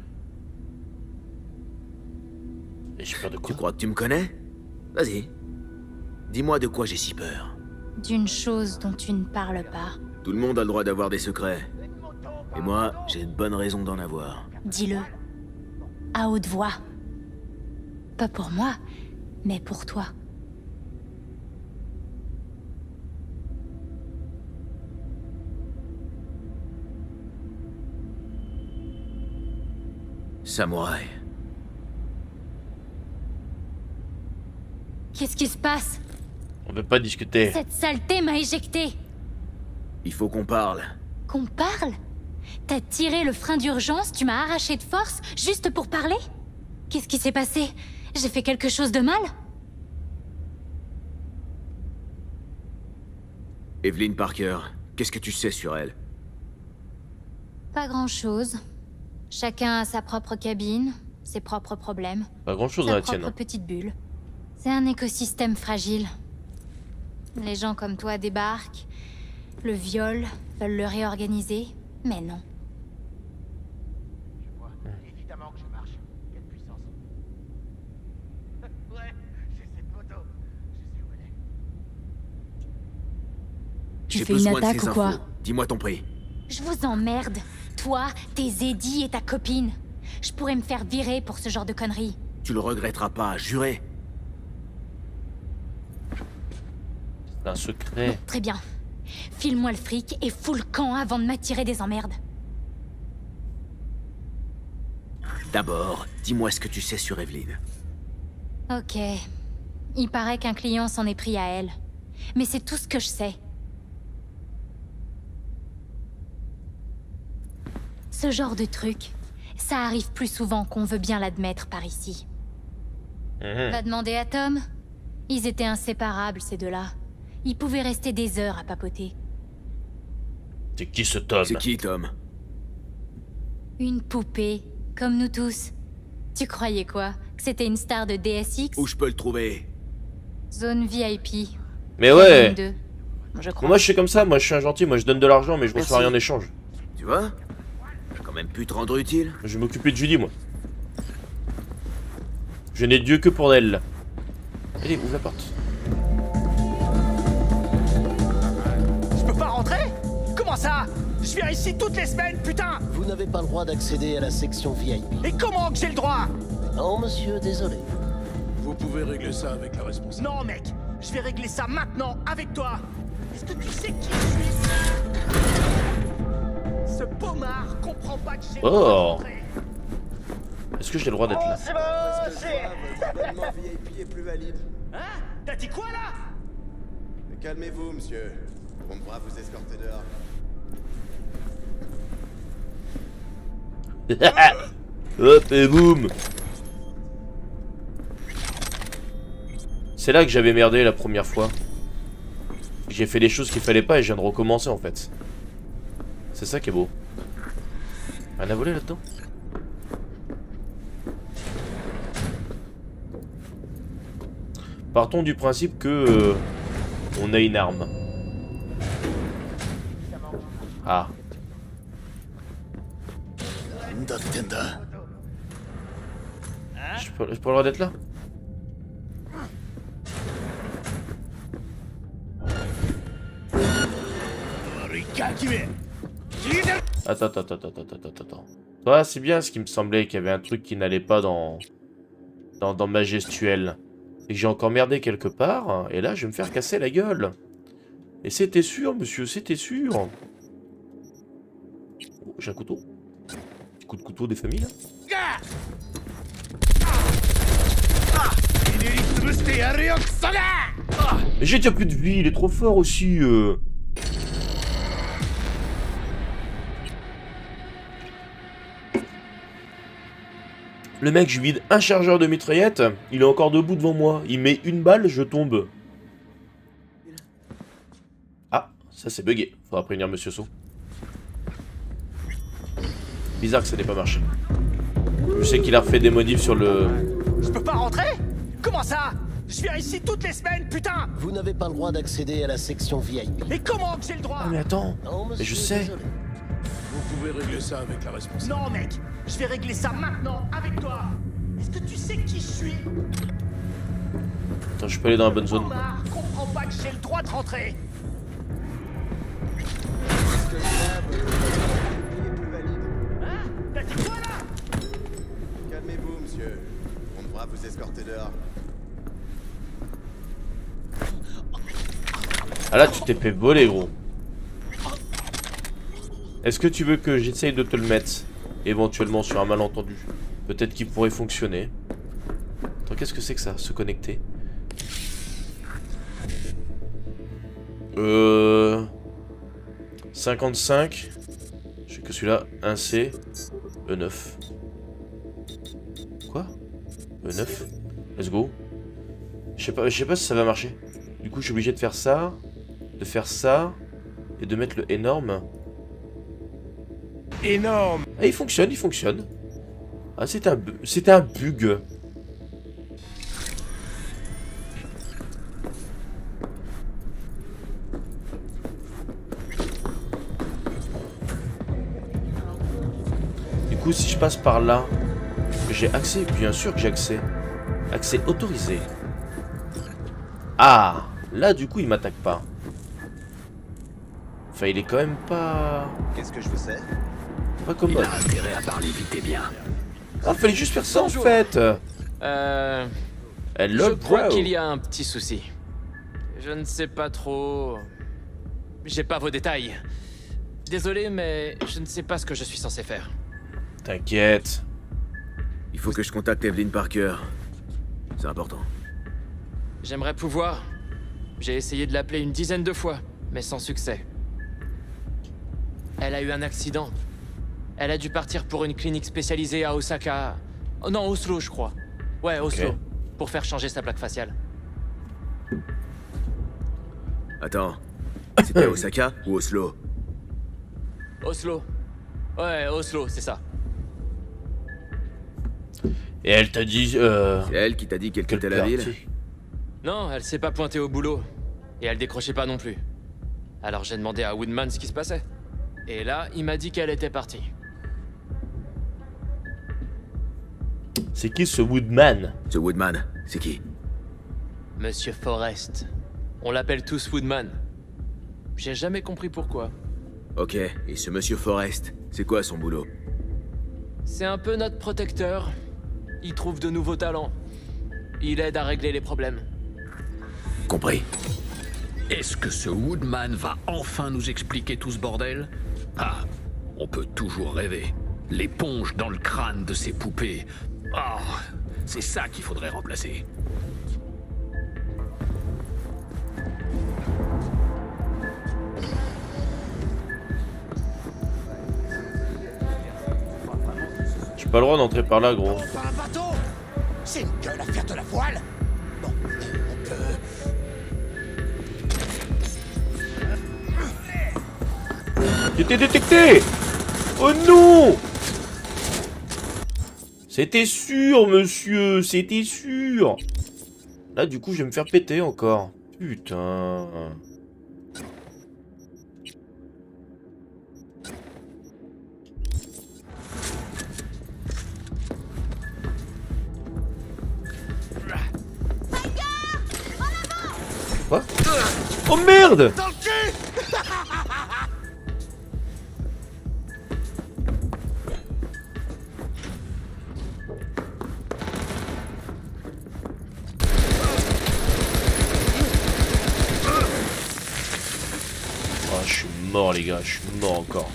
Et j'ai peur de quoi? Tu crois que tu me connais? Vas-y. Dis-moi de quoi j'ai si peur. D'une chose dont tu ne parles pas. Tout le monde a le droit d'avoir des secrets. Et moi, j'ai une bonne raison d'en avoir. Dis-le. À haute voix. Pas pour moi, mais pour toi. Samouraï. Qu'est-ce qui se passe? On veut pas discuter. Cette saleté m'a éjecté. Il faut qu'on parle. Qu'on parle? T'as tiré le frein d'urgence, tu m'as arraché de force, juste pour parler? Qu'est-ce qui s'est passé? J'ai fait quelque chose de mal? Evelyn Parker, qu'est-ce que tu sais sur elle? Pas grand-chose. Chacun a sa propre cabine, ses propres problèmes. Pas grand-chose dans sa la tienne. propre petite bulle. C'est un écosystème fragile. Les gens comme toi débarquent, le violent, veulent le réorganiser, mais non. Je vois. Évidemment que je marche. Quelle puissance. Ouais, j'ai cette photo. Je sais où elle est. Tu J'ai fais une besoin de attaque ces ou quoi? infos. Dis-moi ton prix. Je vous emmerde. Toi, tes édits et ta copine. Je pourrais me faire virer pour ce genre de conneries. Tu le regretteras pas, juré. C'est un secret. Très bien. File-moi le fric et fous le camp avant de m'attirer des emmerdes. D'abord, dis-moi ce que tu sais sur Evelyn. Ok. Il paraît qu'un client s'en est pris à elle. mais c'est tout ce que je sais. Ce genre de truc, ça arrive plus souvent qu'on veut bien l'admettre par ici. Va demander à Tom. Ils étaient inséparables, ces deux-là. Ils pouvaient rester des heures à papoter. C'est qui ce Tom? C'est qui, Tom? Une poupée, comme nous tous. Tu croyais quoi? Que c'était une star de DSX? Où je peux le trouver? Zone VIP. Mais ouais. Je crois. Moi je suis comme ça, moi je suis un gentil, moi je donne de l'argent mais je reçois rien en échange. Tu vois? J'ai quand même pu te rendre utile. Je vais m'occuper de Julie moi. Je n'ai Dieu que pour elle. Allez, ouvre la porte. Je peux pas rentrer? Comment ça? Je viens ici toutes les semaines, putain! Vous n'avez pas le droit d'accéder à la section VIP. Et comment que j'ai le droit? Non, monsieur, désolé. Vous pouvez régler ça avec la responsable. Non, mec! Je vais régler ça maintenant, avec toi! Est-ce que tu sais qui je suis? Ce pommard comprend pas que j'ai le droit de rentrer. Est-ce que j'ai le droit d'être là? C'est bon, L'abonnement VIP est plus valide. Hein? T'as dit quoi, là? Calmez-vous, monsieur. On devra vous escorter dehors. Hop et boum. C'est là que j'avais merdé la première fois. J'ai fait des choses qu'il fallait pas et je viens de recommencer en fait. C'est ça qui est beau. Rien à voler là-dedans? Partons du principe que on a une arme. Ah. J'ai pas le droit d'être là? Attends. Ouais, c'est bien ce qui me semblait qu'il y avait un truc qui n'allait pas dans ma gestuelle. Et que j'ai encore merdé quelque part, et là je vais me faire casser la gueule. Et c'était sûr, monsieur, c'était sûr. Oh, j'ai un couteau. Petit coup de couteau des familles là. Mais j'ai déjà plus de vie, il est trop fort aussi. Le mec, je vide un chargeur de mitraillette, il est encore debout devant moi. Il met une balle, je tombe. Ah, ça c'est bugué. Faudra prévenir Monsieur So. Bizarre que ça n'ait pas marché. Je sais qu'il a refait des modifs sur le... Je peux pas rentrer? Comment ça? Je viens ici toutes les semaines, putain! Vous n'avez pas le droit d'accéder à la section VIP. Mais comment que j'ai le droit? Ah mais attends, mais je sais. Désolé. Vous pouvez régler ça avec la responsable. Non, mec! Je vais régler ça maintenant, avec toi! Est-ce que tu sais qui je suis? Attends, je peux aller dans la bonne zone. Omar comprend pas que j'ai le droit de rentrer! Hein? T'as dit quoi, là? Calmez-vous, monsieur. On devra vous escorter dehors. Ah là, tu t'es fait voler, gros. Est-ce que tu veux que j'essaye de te le mettre? Éventuellement sur un malentendu. Peut-être qu'il pourrait fonctionner. Attends, qu'est-ce que c'est que ça? Se connecter. 55. Je sais que celui-là, 1C. E9. Quoi? E9. Let's go. Je sais pas si ça va marcher. Du coup, je suis obligé de faire ça. De faire ça. Et de mettre le énorme. Énorme! Ah, il fonctionne, il fonctionne. Ah, c'était un bug. Du coup, si je passe par là, j'ai accès? Bien sûr que j'ai accès. Accès autorisé. Ah! Là, du coup, il m'attaque pas. Enfin, il est quand même pas... Qu'est-ce que je vous sais? Pas commode. Il a intérêt à parler vite et bien. Ah, fallait juste faire ça en fait. Je crois qu'il y a un petit souci. Je ne sais pas trop... J'ai pas vos détails. Désolé, mais je ne sais pas ce que je suis censé faire. T'inquiète. Il faut que je contacte Evelyn Parker. C'est important. J'aimerais pouvoir, J'ai essayé de l'appeler une dizaine de fois, mais sans succès. Elle a eu un accident. Elle a dû partir pour une clinique spécialisée à Osaka. Oh non, Oslo, je crois. Ouais, Oslo. Okay. Pour faire changer sa plaque faciale. Attends. C'était à Osaka ou Oslo? Oslo. Ouais, Oslo, c'est ça. Et elle t'a dit... C'est elle qui t'a dit qu'elle quittait la ville? Non, elle s'est pas pointée au boulot. Et elle décrochait pas non plus. Alors j'ai demandé à Woodman ce qui se passait. Et là, il m'a dit qu'elle était partie. C'est qui ce Woodman? Ce Woodman, c'est qui? Monsieur Forrest. On l'appelle tous Woodman. J'ai jamais compris pourquoi. Ok, et ce Monsieur Forrest, c'est quoi son boulot? C'est un peu notre protecteur. Il trouve de nouveaux talents. Il aide à régler les problèmes. Compris. Est-ce que ce Woodman va enfin nous expliquer tout ce bordel? Ah, on peut toujours rêver. L'éponge dans le crâne de ces poupées. Oh, c'est ça qu'il faudrait remplacer. J'ai pas le droit d'entrer par là, gros. Enfin, un bateau! C'est une gueule à faire de la voile! Bon, on peut... J'étais détecté! Oh non! C'était sûr, monsieur, c'était sûr! Là, du coup, je vais me faire péter encore. Putain... Quoi? Oh merde! Dans le cul! Oh, je suis mort, les gars, je suis mort encore.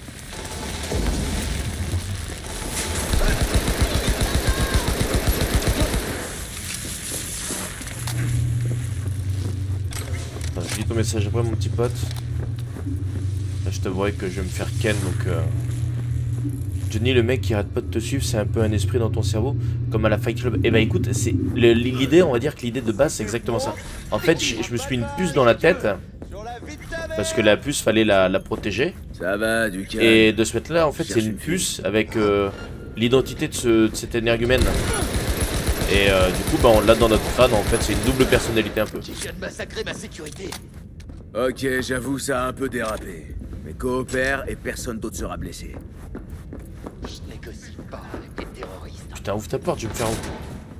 Je lis ton message après, mon petit pote. Là, je t'avouerai que je vais me faire ken, donc... Johnny, le mec qui arrête pas de te suivre, c'est un peu un esprit dans ton cerveau, comme à la Fight Club. Eh ben écoute, c'est l'idée, on va dire que l'idée de base, c'est exactement ça. En fait, je me suis mis une puce dans la tête, parce que la puce, fallait la protéger. Ça va, du calme. Et de ce fait-là, en fait, c'est une puce avec l'identité de cet énergumène. Et du coup, bah, on l'a dans notre crâne, en fait, c'est une double personnalité un peu. Je viens de massacrer ma sécurité. Ok, j'avoue, ça a un peu dérapé. Mais coopère et personne d'autre sera blessé. Je négocie pas avec des terroristes. Putain, ouvre ta porte, je vais me faire ouvrir.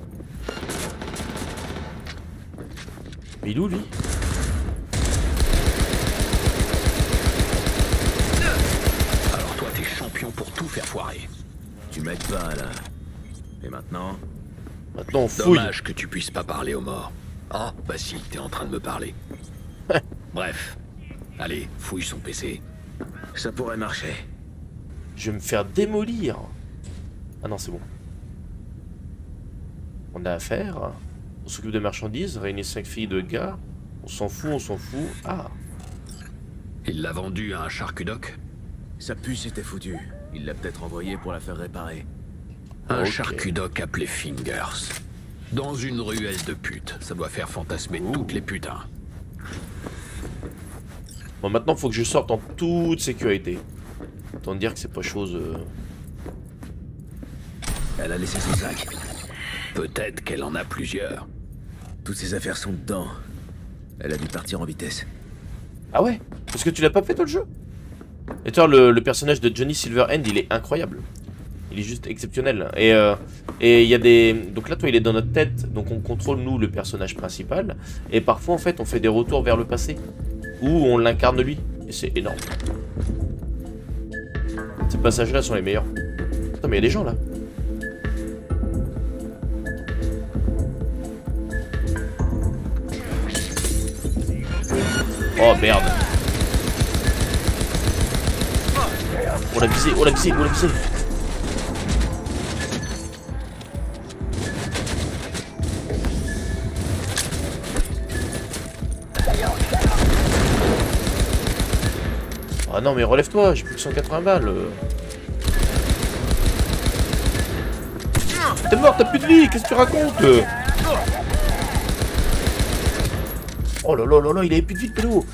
Mais il est où, lui? Alors toi, t'es champion pour tout faire foirer. Tu m'aides pas, là. Et maintenant? Maintenant, on fouille. Dommage que tu puisses pas parler aux morts. Ah, bah si, t'es en train de me parler. Bref. Allez, fouille son PC. Ça pourrait marcher. Je vais me faire démolir. Ah non, c'est bon. On a affaire. On s'occupe de marchandises, réunir 5 filles de gars. On s'en fout, on s'en fout. Ah. Il l'a vendu à un charcudoc? Sa puce était foutue. Il l'a peut-être envoyé pour la faire réparer. Un charcudoc appelé Fingers. Dans une ruelle de putes. Ça doit faire fantasmer toutes les putains. Bon, maintenant, faut que je sorte en toute sécurité. Autant dire que c'est pas chose... Elle a laissé son sac. Peut-être qu'elle en a plusieurs. Toutes ses affaires sont dedans. Elle a dû partir en vitesse. Ah ouais? Parce que tu l'as pas fait toi le jeu? Et toi, le personnage de Johnny Silverhand, il est incroyable. Il est juste exceptionnel. Et il y a des... Donc là, toi, il est dans notre tête. Donc on contrôle, nous, le personnage principal. Et parfois, en fait, on fait des retours vers le passé. Où on l'incarne lui. Et c'est énorme. Ces passages-là sont les meilleurs. Attends, mais il y a des gens, là. Oh, merde. On l'a visé, on l'a visé, on l'a visé. non, mais relève-toi, j'ai plus que 180 balles. T'es mort, t'as plus de vie, qu'est-ce que tu racontes? Oh là là là là, il avait plus de vie, le pélo.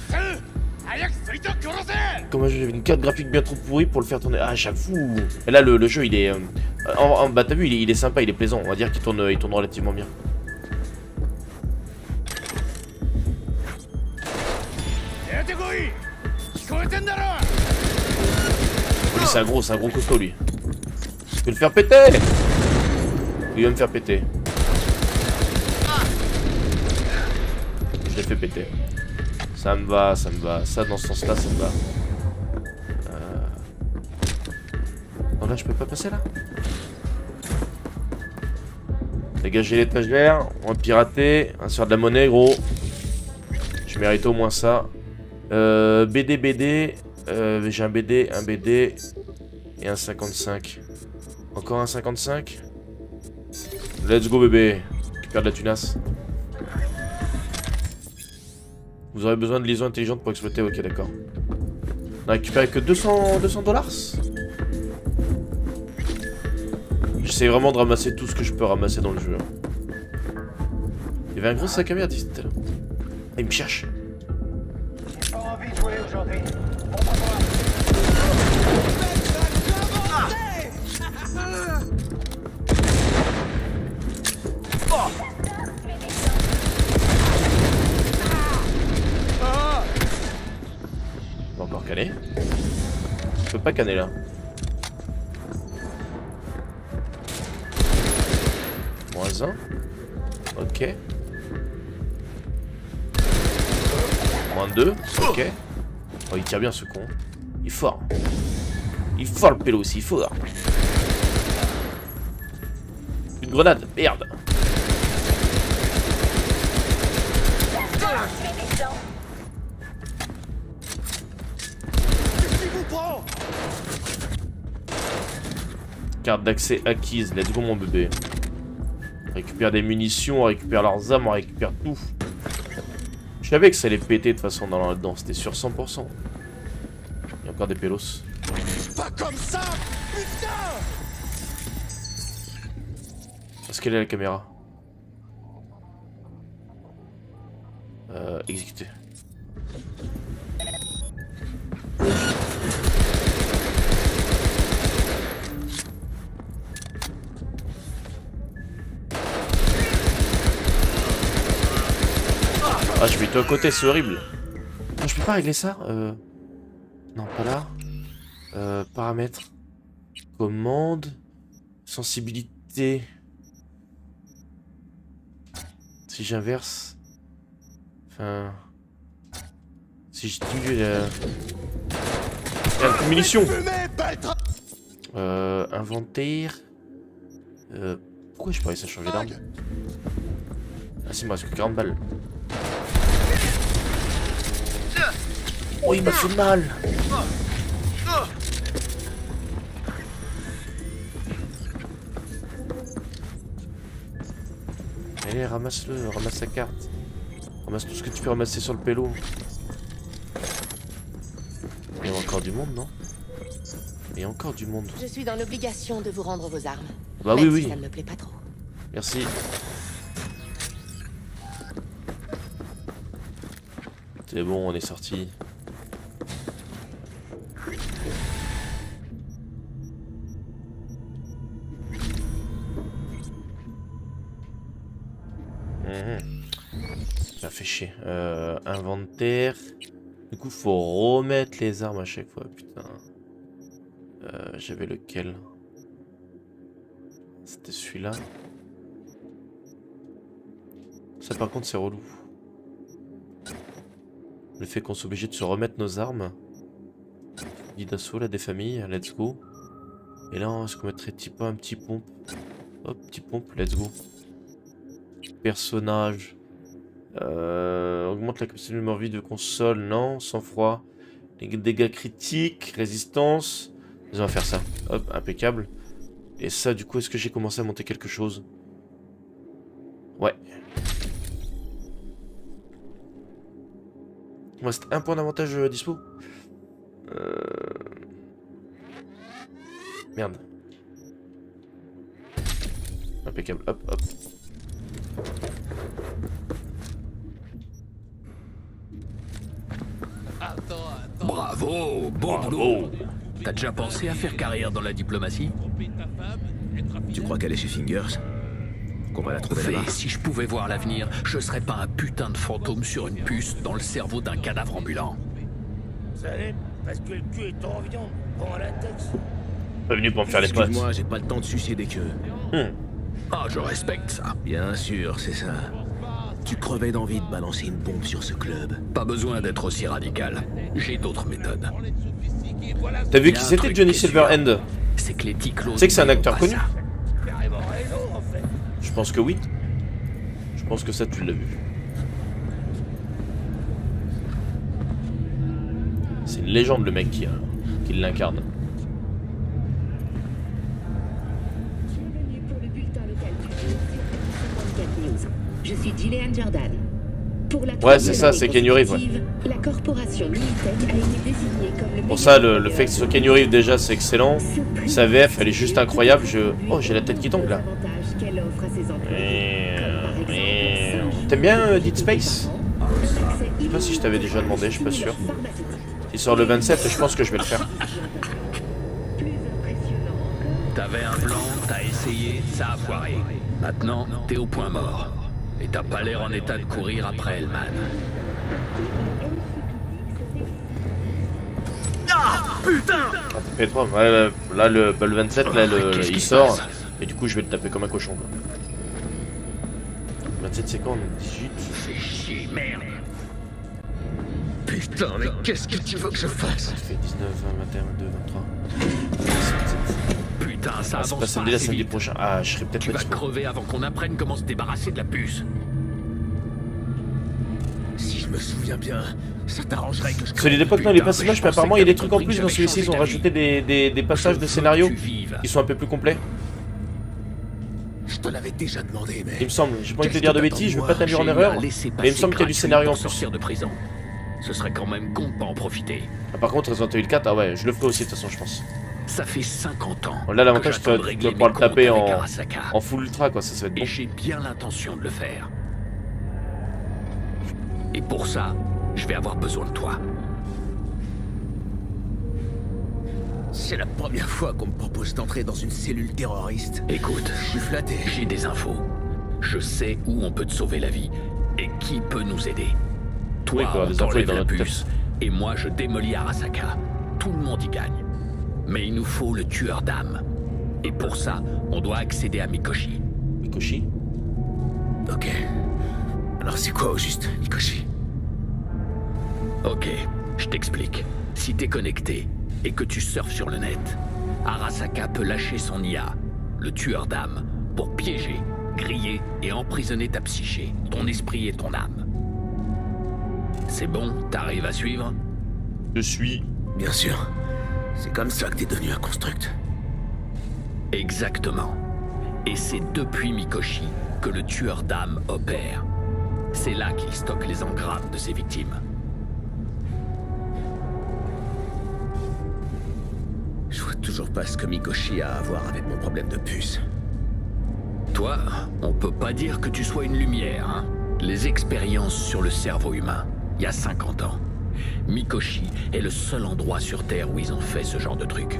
Comment j'avais une carte graphique bien trop pourrie pour le faire tourner. Ah, j'avoue. Et là, le jeu, il est... bah, t'as vu, il est sympa, il est plaisant. On va dire qu'il tourne relativement bien. Lui, c'est un gros costaud, lui. Je vais le faire péter. Il va me faire péter. Je l'ai fait péter. Ça me va, ça me va. Ça, dans ce sens-là, ça me va. Oh là, je peux pas passer, là. Dégager l'étagère. On va pirater. On va se faire de la monnaie, gros. Je mérite au moins ça. BD. J'ai un BD et un 55. Encore un 55. Let's go, bébé. Récupère de la tunasse. Vous aurez besoin de liaison intelligente pour exploiter. Ok, d'accord. On a récupéré que 200 dollars. J'essaie vraiment de ramasser tout ce que je peux ramasser dans le jeu. Il y avait un gros sac à merde ici tout à l'heure. Ah, il me cherche. On va encore canner. Je peux pas canner là. Moins 1. Ok. Moins 2. Ok. Oh, il tire bien ce con. Il est fort. Il est fort le pélo aussi, il est fort. Une grenade, merde. Carte d'accès acquise, let's go mon bébé. On récupère des munitions, on récupère leurs armes, on récupère tout. Je savais que ça allait péter de toute façon là-dedans, c'était sur 100%. Il y a encore des pélos. Pas comme ça, putain! Est-ce qu'elle est la caméra? Exécuter. Ah, je mets toi à côté, c'est horrible. Non, je peux pas régler ça. Non, pas là. Paramètres. Commande. Sensibilité. Si j'inverse. Enfin. Si je diminue la. Il y a une munition. Inventaire. Pourquoi je pourrais ça changer d'arme? Ah, si, il me reste que 40 balles. Oh, il m'a fait mal. Allez, ramasse-le, ramasse sa carte. Ramasse tout ce que tu peux ramasser sur le pélo. Il y a encore du monde, non? Il y a encore du monde. Je suis dans l'obligation de vous rendre vos armes. Bah même oui, si oui. ça ne me plaît pas trop. Merci. C'est bon, on est sorti. Ça fait chier. Inventaire. Du coup, faut remettre les armes à chaque fois. Putain. J'avais lequel? C'était celui-là. Ça, par contre, c'est relou. Le fait qu'on soit obligé de se remettre nos armes. Dit d'assaut, là, des familles. Let's go. Et là, est-ce qu'on mettrait type un petit pompe? Hop, petit pompe, let's go. Personnage. Augmente la capacité de mémoire vive de console, non. Sang-froid. Dégâts critiques, résistance. On va faire ça. Hop, impeccable. Et ça, du coup, est-ce que j'ai commencé à monter quelque chose? Ouais. Il me reste un point d'avantage dispo. Merde. Impeccable, hop, hop. Bravo, bon boulot. T'as déjà pensé à faire carrière dans la diplomatie? Tu crois qu'elle est chez Fingers? Qu'on va la trouver là-bas? Si je pouvais voir l'avenir, je serais pas un putain de fantôme sur une puce dans le cerveau d'un cadavre ambulant. Salut, parce que le cul est en viande, pour la tête. Pas venu pour me faire les potes. Excuse-moi, j'ai pas le temps de sucer des queues. Ah, je respecte ça. Bien sûr, c'est ça. Tu crevais d'envie de balancer une bombe sur ce club. Pas besoin d'être aussi radical. J'ai d'autres méthodes. T'as vu qui c'était Johnny Silverhand? C'est que les ticlos. Tu sais que c'est un acteur connu? Je pense que oui. Je pense que ça tu l'as vu. C'est une légende le mec qui l'incarne. Je suis Gillian Jordan. Pour la ouais, c'est ça, c'est Keanu Reeves. Ouais. La corporation Militech a été désignée comme le pour ça, le fait que ce soit Keanu Reeves déjà, c'est excellent. Sa VF, elle est juste incroyable. Oh, j'ai la tête qui tombe là. T'aimes bien Dead Space? Je sais pas si je t'avais déjà demandé, je suis pas sûr. Il sort le 27 et je pense que je vais le faire. T'avais un plan, t'as essayé, ça a foiré. Maintenant, t'es au point mort. Et t'as pas l'air en état de courir après Hellman. Ah, putain! Ah, TP3, ouais, là le 27, là il sort. Et du coup, je vais le taper comme un cochon. Quoi. 27, c'est quand? 18? Fais chier, merde! Putain, mais qu'est-ce que tu veux que je fasse? Ça fait 19, 20, 21, 22, 23. Putain, ça avance pas samedi, samedi prochain. Ah, je serai peut-être Tu vas crever avant qu'on apprenne comment se débarrasser de la puce. Si je me souviens bien, ça t'arrangerait que je... Celui d'époque, non, il est pas si moche, mais apparemment, il y a des trucs en plus dans celui-ci. Ils ont rajouté des passages de scénario qui sont un peu plus complets. Je te l'avais déjà demandé, mais... Il me semble, j'ai pas envie de te dire de bêtises, je veux pas t'induire en erreur, mais il me semble qu'il y a du scénario en plus. Sortir de prison. Ce serait quand même con de pas en profiter. Ah, par contre, Resident Evil 4, ah ouais, je le ferai aussi de toute façon, je pense. Ça fait 50 ans. Bon, là, l'avantage, tu vas pouvoir le taper en full ultra, quoi, ça va être bon. Et j'ai bien l'intention de le faire. Et pour ça, je vais avoir besoin de toi. C'est la première fois qu'on me propose d'entrer dans une cellule terroriste. Écoute, je suis flatté. J'ai des infos. Je sais où on peut te sauver la vie et qui peut nous aider. Toi, on t'enlève la puce et moi, je démolis Arasaka. Tout le monde y gagne. Mais il nous faut le tueur d'âme. Et pour ça, on doit accéder à Mikoshi. Mikoshi? Ok. Alors c'est quoi au juste, Mikoshi? Ok, je t'explique. Si t'es connecté et que tu surfes sur le net, Arasaka peut lâcher son IA, le tueur d'âme, pour piéger, griller et emprisonner ta psyché, ton esprit et ton âme. C'est bon? T'arrives à suivre? Je suis. Bien sûr. C'est comme ça que t'es devenu un construct. Exactement. Et c'est depuis Mikoshi que le tueur d'âme opère. C'est là qu'il stocke les engrammes de ses victimes. Je vois toujours pas ce que Mikoshi a à voir avec mon problème de puce. Toi, on peut pas dire que tu sois une lumière, hein? Les expériences sur le cerveau humain, il y a 50 ans. Mikoshi est le seul endroit sur Terre où ils ont fait ce genre de truc.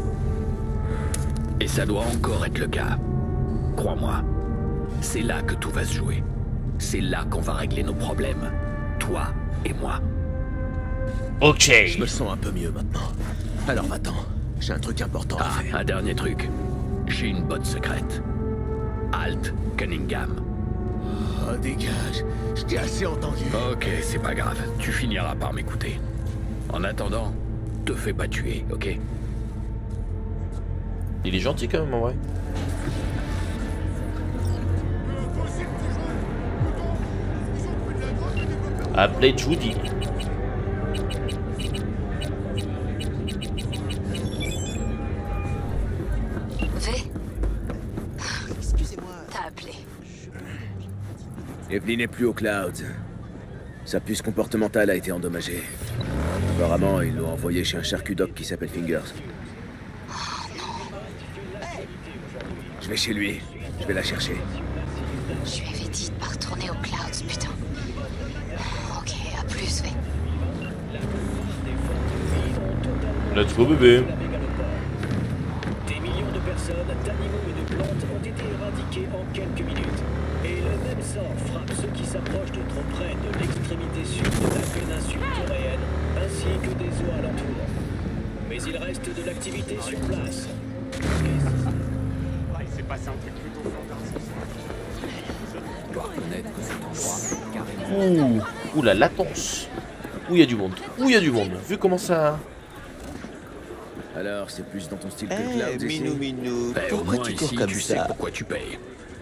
Et ça doit encore être le cas. Crois-moi, c'est là que tout va se jouer. C'est là qu'on va régler nos problèmes. Toi et moi. Ok. Je me sens un peu mieux maintenant. Alors va-t'en, j'ai un truc important à faire. Un dernier truc. J'ai une bonne secrète. Alt Cunningham. Oh, dégage. Je t'ai assez entendu. Ok, c'est pas grave. Tu finiras par m'écouter. En attendant, te fais pas tuer, ok? Il est gentil quand même, en vrai. Appelez Judy. Excusez-moi. T'as appelé. Evelyn n'est plus au Cloud. Sa puce comportementale a été endommagée. Apparemment, ils l'ont envoyé chez un charcudoc qui s'appelle Fingers. Je vais chez lui. Je vais la chercher. Je lui avais dit de pas retourner aux Clouds, putain. Ok, à plus, ouais. Let's go, bébé. Des millions de personnes, d'animaux et de plantes ont été éradiqués en quelques minutes. Et le même sort frappe ceux qui s'approchent de trop près de l'extrémité sud de la péninsule coréenne, ainsi que des eaux alentours. Mais il reste de l'activité sur place. Il s'est passé un truc plutôt fantastique. Je dois reconnaître que cet endroit est carrément... Ouh, la latence. Où il y a du monde. Où il y a du monde. Vu comment ça... Alors, c'est plus dans ton style que le Cloud ici. Minou, pourquoi tu cours comme ça? Tu sais pourquoi tu payes.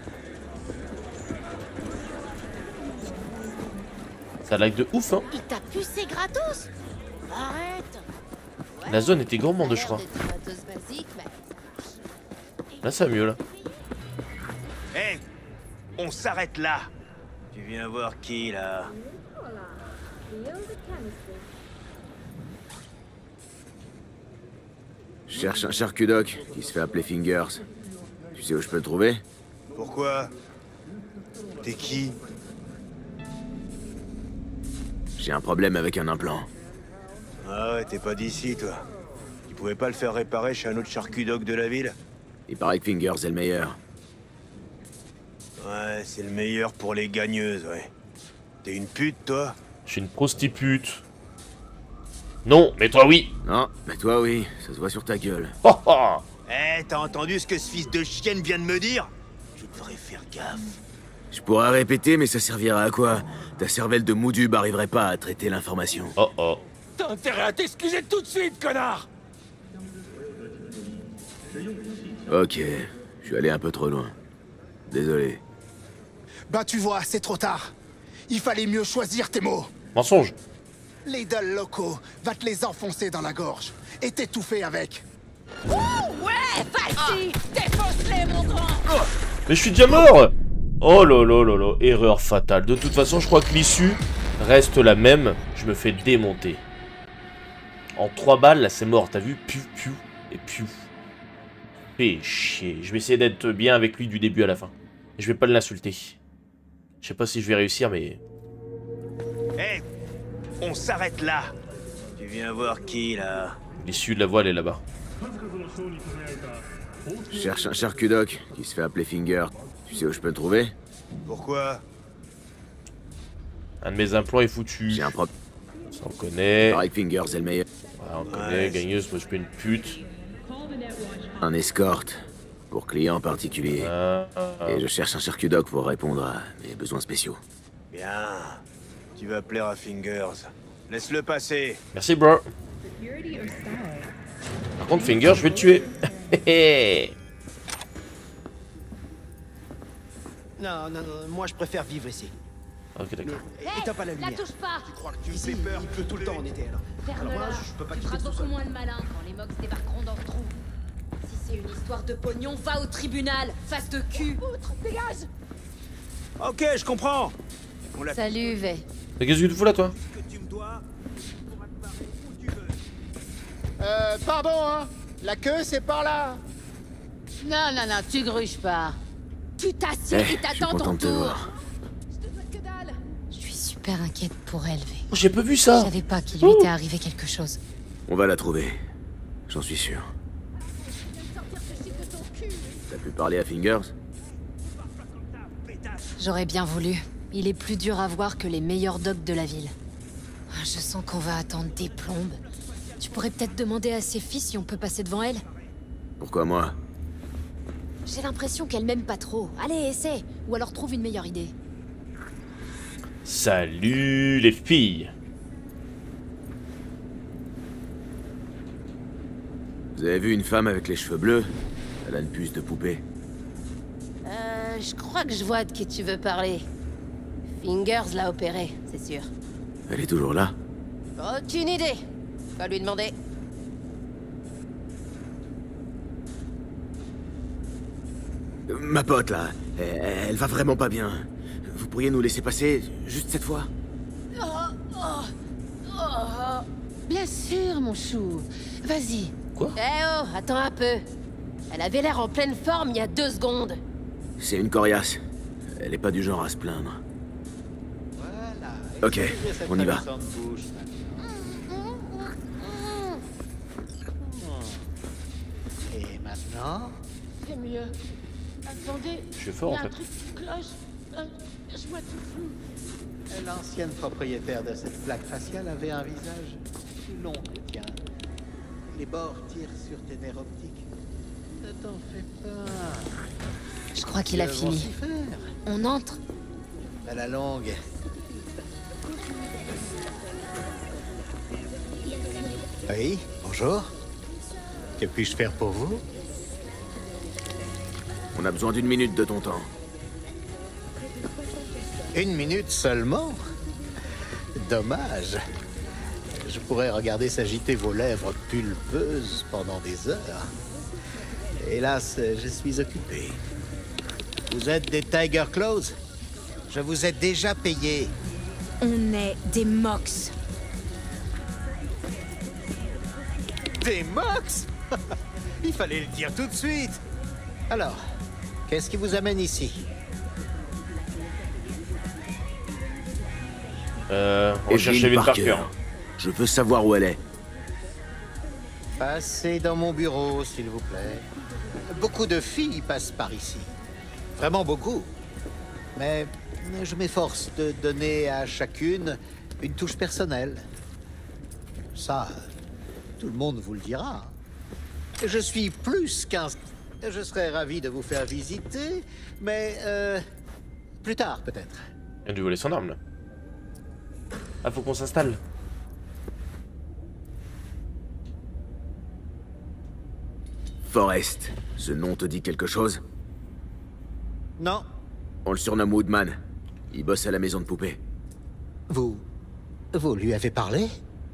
Ça lag de ouf, hein. Il t'a pucé gratos? Arrête. La zone était gourmande, je crois. Là, ça va mieux, là. Hé, on s'arrête là. Tu viens voir qui, là? Je cherche un charcudoc qui se fait appeler Fingers. Tu sais où je peux le trouver? Pourquoi? T'es qui? J'ai un problème avec un implant. Ah ouais, t'es pas d'ici, toi. Tu pouvais pas le faire réparer chez un autre charcudoc de la ville? Il paraît que Fingers est le meilleur. Ouais, c'est le meilleur pour les gagneuses, ouais. T'es une pute, toi? Je suis une prostitute. Non, mais toi oui. Non, mais toi oui, ça se voit sur ta gueule. Oh, oh. Eh, t'as entendu ce que ce fils de chienne vient de me dire? Tu devrais faire gaffe. Je pourrais répéter, mais ça servira à quoi? Ta cervelle de moudube arriverait pas à traiter l'information. Oh oh. T'as intérêt à t'excuser tout de suite, connard! Ok, je suis allé un peu trop loin. Désolé. Bah tu vois, c'est trop tard. Il fallait mieux choisir tes mots. Mensonge. Les dolls locaux va te les enfoncer dans la gorge et t'étouffer avec. Ouh, ouais, vas-y, défonce-les, mon grand. Mais je suis déjà mort. Oh là, erreur fatale. De toute façon, je crois que l'issue reste la même. Je me fais démonter. En 3 balles, là, c'est mort. T'as vu? Piou, piou, et piou. Fais chier. Je vais essayer d'être bien avec lui du début à la fin. Et je vais pas l'insulter. Je sais pas si je vais réussir, mais... Hé, on s'arrête là. Tu viens voir qui, là? L'issue de la voile est là-bas. Je cherche un charcudoc qui se fait appeler Finger. Tu sais où je peux le trouver? Pourquoi? Un de mes implants est foutu. J'ai un problème. Ça, on connaît. Pareil, Fingers est le meilleur. Ouais, on connaît. Gagneuse, moi je suis une pute. Un escorte. Pour clients particuliers. Et je cherche un charcudoc pour répondre à mes besoins spéciaux. Bien. Tu vas plaire à Fingers. Laisse-le passer. Merci, bro. Par contre, Finger, je vais te tuer. Non, moi je préfère vivre ici. Ok, d'accord. Éteins pas la lumière. La touche pas. Tu crois que tu me fais peur? Il pleut tout le temps en été, alors. Ferme-la. Moi, je peux pas Tu quitter feras tout beaucoup seul. moins le malin quand les mox débarqueront dans le trou. Si c'est une histoire de pognon, va au tribunal, face de cul. Outre, dégage. Ok, je comprends. Salut, Vey. Mais qu'est-ce que tu fous là, toi? Pardon, hein. La queue, c'est par là. Non, tu gruges pas. Tu t'assieds et Je suis t'attends content ton de te tour. voir. Je suis super inquiète pour elle, Vey. Oh, j'ai pas vu ça. Je savais pas qu'il lui était arrivé quelque chose. On va la trouver. J'en suis sûr. T'as pu parler à Fingers? J'aurais bien voulu. Il est plus dur à voir que les meilleurs docs de la ville. Je sens qu'on va attendre des plombes. Tu pourrais peut-être demander à ses fils si on peut passer devant elle? Pourquoi moi? J'ai l'impression qu'elle m'aime pas trop. Allez, essaie. Ou alors trouve une meilleure idée. Salut les filles. Vous avez vu une femme avec les cheveux bleus? Elle a une puce de poupée. Je crois que je vois de qui tu veux parler. Fingers l'a opéré, c'est sûr. Elle est toujours là? Aucune idée. Va lui demander. Ma pote, là, elle va vraiment pas bien. Vous pourriez nous laisser passer, juste cette fois? Bien sûr, mon chou. Vas-y. Quoi? Eh oh, attends un peu. Elle avait l'air en pleine forme il y a 2 secondes. C'est une coriace. Elle est pas du genre à se plaindre. Voilà. Ok, on y va. Et maintenant? C'est mieux. Attendez. Je suis fort, y a en fait. un truc qui cloche. Je vois tout flou. L'ancienne propriétaire de cette plaque faciale avait un visage plus long que le tien. Les bords tirent sur tes nerfs optiques. Ne t'en fais pas. Je crois qu'il a fini. On entre. À la longue. Oui, bonjour. Que puis-je faire pour vous? On a besoin d'1 minute de ton temps. 1 minute seulement? Dommage. Je pourrais regarder s'agiter vos lèvres pulpeuses pendant des heures. Hélas, je suis occupé. Vous êtes des Tiger Claws? Je vous ai déjà payé. On est des Mox. Des Mox? Il fallait le dire tout de suite. Alors, qu'est-ce qui vous amène ici? On cherche Evelyn Parker. Je veux savoir où elle est. Passez dans mon bureau, s'il vous plaît. Beaucoup de filles passent par ici. Vraiment beaucoup. Mais je m'efforce de donner à chacune une touche personnelle. Ça, tout le monde vous le dira. Je suis plus qu'un... Je serais ravi de vous faire visiter, mais plus tard peut-être. Il a dû voler son arme là. Ah, faut qu'on s'installe. Forrest, ce nom te dit quelque chose? Non. On le surnomme Woodman. Il bosse à la maison de poupées. Vous lui avez parlé?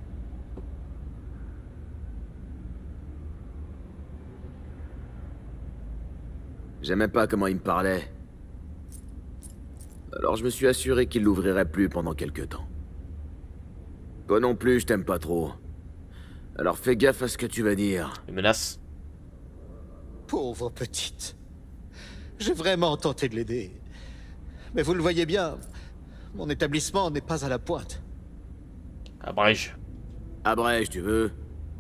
J'aimais pas comment il me parlait. Alors je me suis assuré qu'il l'ouvrirait plus pendant quelques temps. Toi non plus, je t'aime pas trop. Alors fais gaffe à ce que tu vas dire. Une menace. Pauvre petite. J'ai vraiment tenté de l'aider. Mais vous le voyez bien, mon établissement n'est pas à la pointe. Abrège. Abrège, tu veux?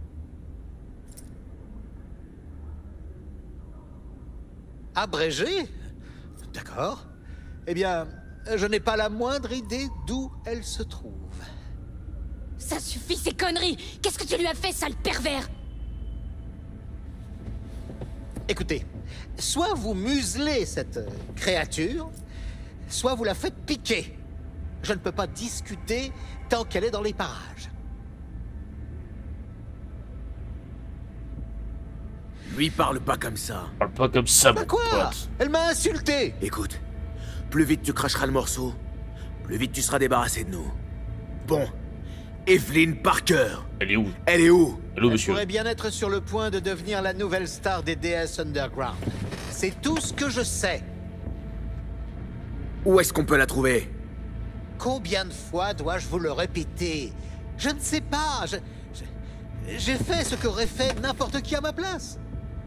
Abrégé? D'accord. Eh bien, je n'ai pas la moindre idée d'où elle se trouve. Ça suffit ces conneries! Qu'est-ce que tu lui as fait, sale pervers? Écoutez, soit vous muselez cette créature, soit vous la faites piquer. Je ne peux pas discuter tant qu'elle est dans les parages. Lui parle pas comme ça. Parle pas comme ça, Bah mon quoi? pote. Elle m'a insulté. Écoute, plus vite tu cracheras le morceau, plus vite tu seras débarrassé de nous. Bon, Evelyn Parker. Elle est où? Elle est où? Elle est où, Elle monsieur? pourrait bien être sur le point de devenir la nouvelle star des DS Underground. C'est tout ce que je sais. Où est-ce qu'on peut la trouver? Combien de fois dois-je vous le répéter? Je ne sais pas. J'ai fait ce qu'aurait fait n'importe qui à ma place.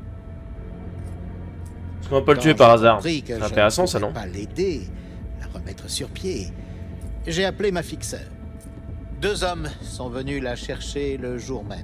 Est-ce qu'on va pas le tuer par hasard? C'est intéressant, ça, non? Pas l'aider, la remettre sur pied. J'ai appelé ma fixeur. 2 hommes sont venus la chercher le jour même.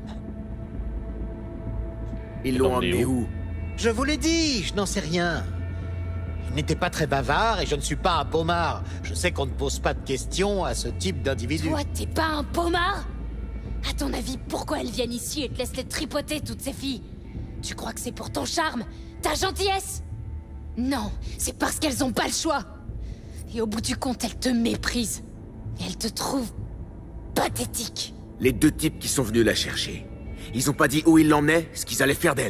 Ils l'ont emmené où? Je vous l'ai dit, je n'en sais rien. Il n'était pas très bavard et je ne suis pas un pommard. Je sais qu'on ne pose pas de questions à ce type d'individu. Toi, t'es pas un pommard? À ton avis, pourquoi elles viennent ici et te laissent les tripoter, toutes ces filles? Tu crois que c'est pour ton charme? Ta gentillesse? Non, c'est parce qu'elles ont pas le choix. Et au bout du compte, elles te méprisent. Et elles te trouvent pathétique. Les 2 types qui sont venus la chercher. Ils ont pas dit où ils l'emmenaient, ce qu'ils allaient faire d'elle.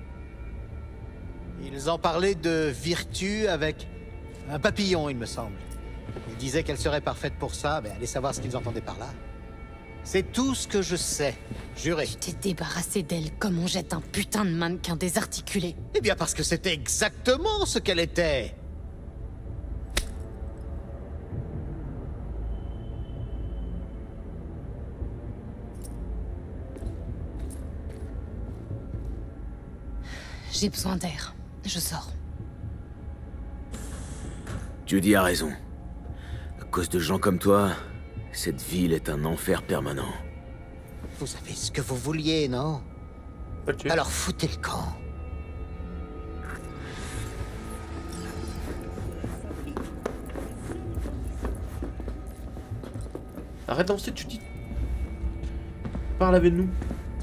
Ils ont parlé de vertu avec un papillon, il me semble. Ils disaient qu'elle serait parfaite pour ça, mais allez savoir ce qu'ils entendaient par là. C'est tout ce que je sais, juré. Tu t'es débarrassé d'elle comme on jette un putain de mannequin désarticulé. Eh bien parce que c'était exactement ce qu'elle était. J'ai besoin d'air. Je sors. Judy a raison. À cause de gens comme toi, cette ville est un enfer permanent. Vous avez ce que vous vouliez, non? Alors foutez le camp. Arrête d'avancer, tu dis. Parle avec nous.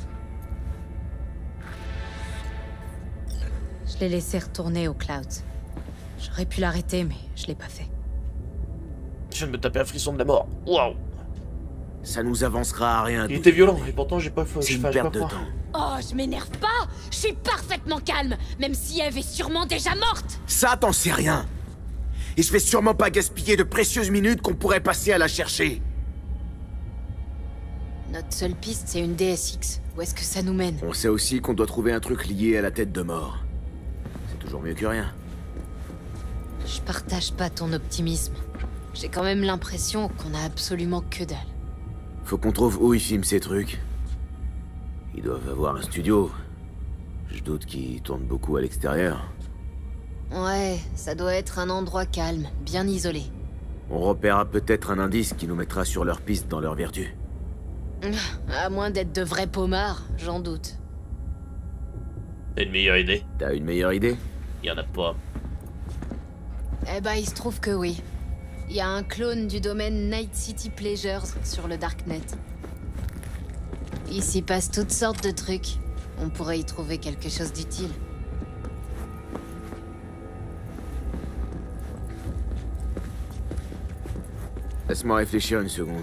Je l'ai laissé retourner au Clouds. J'aurais pu l'arrêter, mais je l'ai pas fait. Je viens de me taper un frisson de la mort. Waouh. Ça nous avancera à rien. Il était violent, et pourtant j'ai pas fait. C'est une perte de temps. Oh, je m'énerve pas. Je suis parfaitement calme, même si Eve est sûrement déjà morte. Ça, t'en sais rien. Et je vais sûrement pas gaspiller de précieuses minutes qu'on pourrait passer à la chercher. Notre seule piste, c'est une DSX. Où est-ce que ça nous mène? On sait aussi qu'on doit trouver un truc lié à la tête de mort. C'est toujours mieux que rien. Je partage pas ton optimisme. J'ai quand même l'impression qu'on a absolument que dalle. Faut qu'on trouve où ils filment ces trucs. Ils doivent avoir un studio. Je doute qu'ils tournent beaucoup à l'extérieur. Ouais, ça doit être un endroit calme, bien isolé. On repérera peut-être un indice qui nous mettra sur leur piste dans leur vertu. À moins d'être de vrais pommards, j'en doute. T'as une meilleure idée? T'as une meilleure idée? Y en a pas. Eh ben, il se trouve que oui. Il y a un clone du domaine Night City Pleasures sur le Darknet. Il s'y passe toutes sortes de trucs. On pourrait y trouver quelque chose d'utile. Laisse-moi réfléchir une seconde.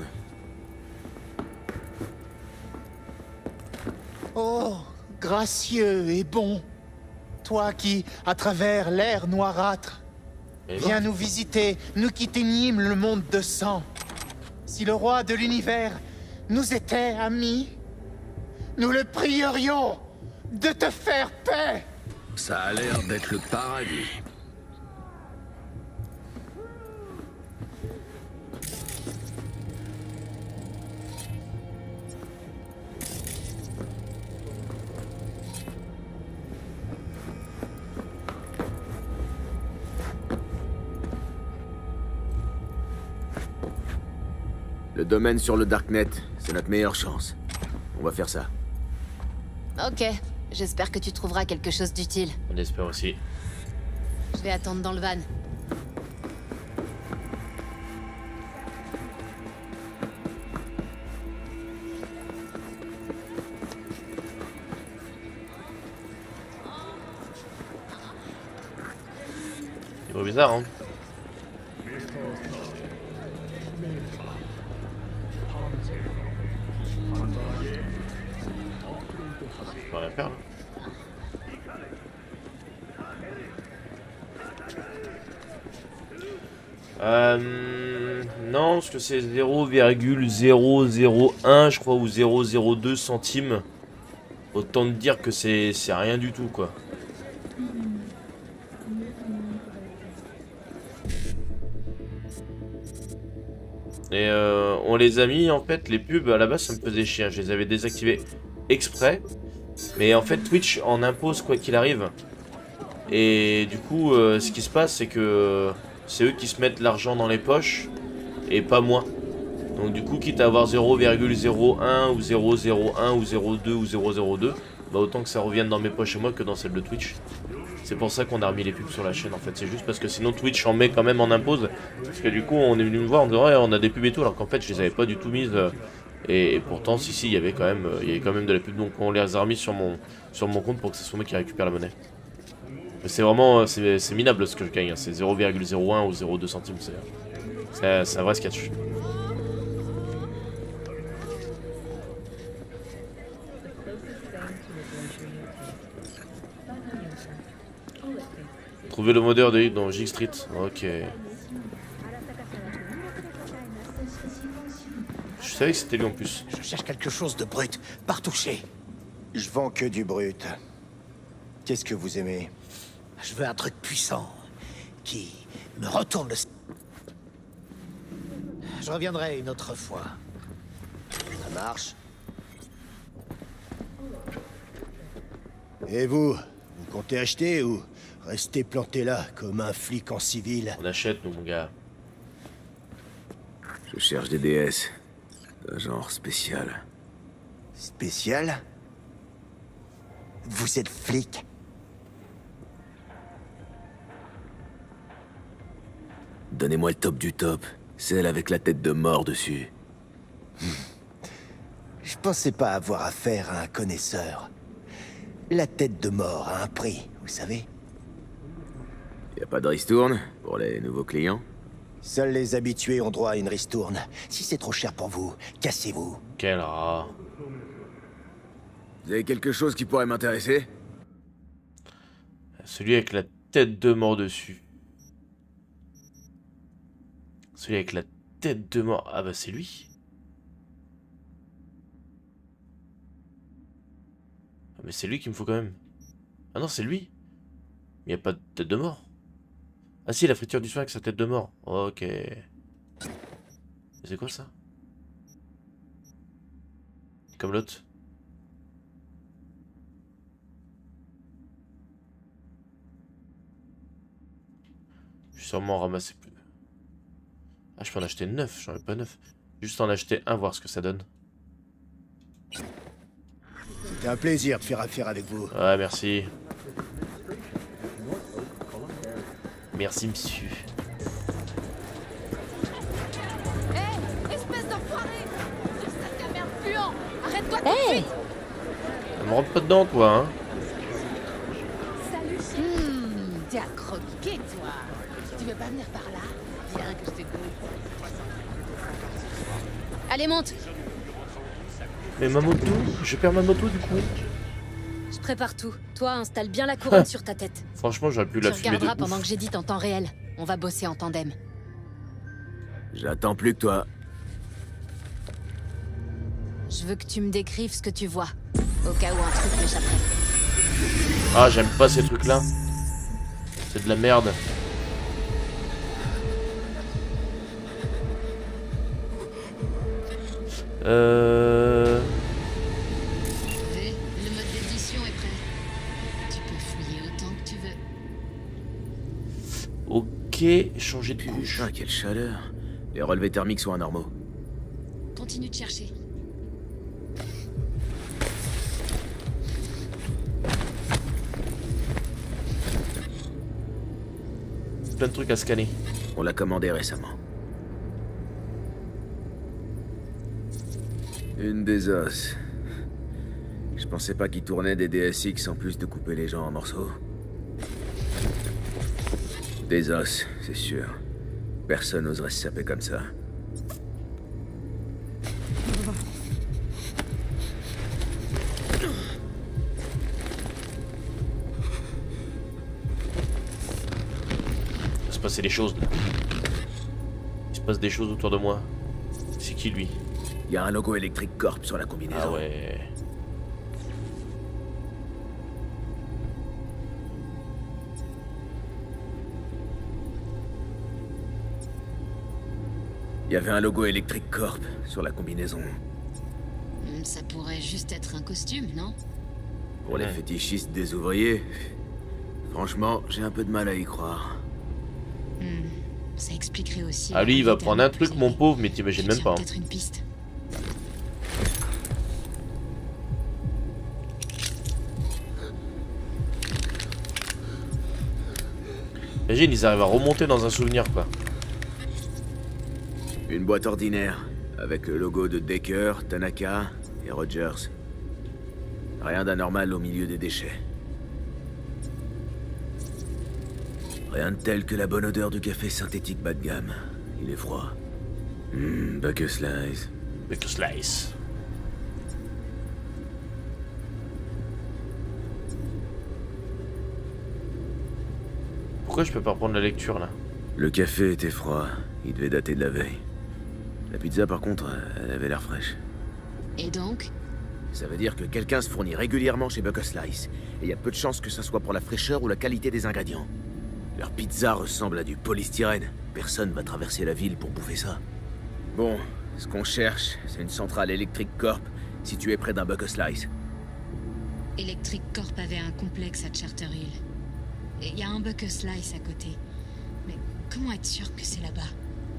Oh, gracieux et bon. Toi qui, à travers l'air noirâtre, viens nous visiter, nous qui teignîmes le monde de sang. Si le roi de l'univers nous était amis, nous le prierions de te faire paix. Ça a l'air d'être le paradis. Le domaine sur le Darknet, c'est notre meilleure chance. On va faire ça. Ok, j'espère que tu trouveras quelque chose d'utile. On espère aussi. Je vais attendre dans le van. C'est pas bizarre, hein? Je peux rien faire, là. Non, parce que c'est 0,001, je crois, ou 0,02 centimes. Autant te dire que c'est rien du tout, quoi. Et on les a mis, en fait, les pubs, à la base, ça me faisait chier. Je les avais désactivés exprès. Mais en fait, Twitch en impose quoi qu'il arrive. Et du coup, ce qui se passe, c'est que c'est eux qui se mettent l'argent dans les poches et pas moi. Donc du coup, quitte à avoir 0,01 ou 0,01 ou 0,2 ou 0,02, bah autant que ça revienne dans mes poches et moi que dans celle de Twitch. C'est pour ça qu'on a remis les pubs sur la chaîne en fait. C'est juste parce que sinon Twitch en met quand même en impose. Parce que du coup, on est venu me voir en disant ouais, on a des pubs et tout, alors qu'en fait, je les avais pas du tout mises. Et pourtant, si, il y avait quand même de la pub. Donc on les a remis sur mon compte pour que ce soit moi qui récupère la monnaie. C'est vraiment, c'est minable ce que je gagne. Hein. C'est 0,01 ou 0,2 centimes. C'est un vrai sketch. Trouver le modeur de hit dans Jig Street. Ok. Je savais que c'était lui en plus. Je cherche quelque chose de brut, par toucher. Je vends que du brut. Qu'est-ce que vous aimez? Je veux un truc puissant, qui me retourne le... Je reviendrai une autre fois. Ça marche. Et vous, Vous comptez acheter ou rester planté là comme un flic en civil? On achète, nous, mon gars. Je cherche des DS. D'un genre spécial. Spécial? Vous êtes flic? Donnez-moi le top du top. Celle avec la tête de mort dessus. Je pensais pas avoir affaire à un connaisseur. La tête de mort a un prix, vous savez. Y a pas de ristourne pour les nouveaux clients? Seuls les habitués ont droit à une ristourne. Si c'est trop cher pour vous, cassez-vous. Quel rat. Vous avez quelque chose qui pourrait m'intéresser? Celui avec la tête de mort dessus. Celui avec la tête de mort. Ah bah c'est lui. Ah mais c'est lui qu'il me faut quand même. Ah non c'est lui. Il n'y a pas de tête de mort. Ah si, la friture du soin avec sa tête de mort. Ok. C'est quoi ça? Comme l'autre. Je vais sûrement ramasser plus. Ah, je peux en acheter 9, j'en ai pas 9. Juste en acheter un, voir ce que ça donne. C'était un plaisir de faire affaire avec vous. Ouais, merci. Merci, monsieur. Hé, espèce d'enfoiré! Sur cette caméra puant! Arrête-toi tout de suite! Elle me rentre pas dedans, toi, hein? Salut, t'es à croquer, toi! Tu veux pas venir par là? Viens que je t'écoute. Allez, monte! Mais ma moto, je perds ma moto du coup. Je prépare tout. Toi, installe bien la couronne sur ta tête. Franchement, j'aurais pu la fumer de Tu regarderas ouf. pendant que j'édite en temps réel. On va bosser en tandem. J'attends plus que toi. Je veux que tu me décrives ce que tu vois. Au cas où un truc m'échapperait. Ah, j'aime pas ces trucs-là. C'est de la merde. Le mode d'édition est prêt. Tu peux fouiller autant que tu veux. Ok, changer de couche. Putain, quelle chaleur. Les relevés thermiques sont anormaux. Continue de chercher. Plein de trucs à scanner. On l'a commandé récemment. Une des os. Je pensais pas qu'il tournait des DSX en plus de couper les gens en morceaux. Des os, c'est sûr. Personne n'oserait se saper comme ça. Il se passait des choses. Il se passe des choses autour de moi. C'est qui lui? Il y a un logo Electric Corp sur la combinaison. Ah ouais. Il y avait un logo Electric Corp sur la combinaison. Ça pourrait juste être un costume, non? Pour les fétichistes des ouvriers, franchement, j'ai un peu de mal à y croire. Ça expliquerait aussi. Ah lui, il va prendre un truc, mon pauvre, mais t'imagines même pas. Peut-être une piste. Imagine, ils arrivent à remonter dans un souvenir, quoi. Une boîte ordinaire, avec le logo de Decker, Tanaka et Rogers. Rien d'anormal au milieu des déchets. Rien de tel que la bonne odeur du café synthétique bas de gamme. Il est froid. Buck Slice. Buck Slice. Pourquoi je peux pas reprendre la lecture, là? Le café était froid. Il devait dater de la veille. La pizza, par contre, elle avait l'air fraîche. Et donc? Ça veut dire que quelqu'un se fournit régulièrement chez Buck Slice. Et il y a peu de chances que ça soit pour la fraîcheur ou la qualité des ingrédients. Leur pizza ressemble à du polystyrène. Personne va traverser la ville pour bouffer ça. Bon, ce qu'on cherche, c'est une centrale électrique Corp située près d'un Buck Slice. Electric Corp avait un complexe à Charter Hill. Et il y a un Buck Slice à côté. Mais comment être sûr que c'est là-bas?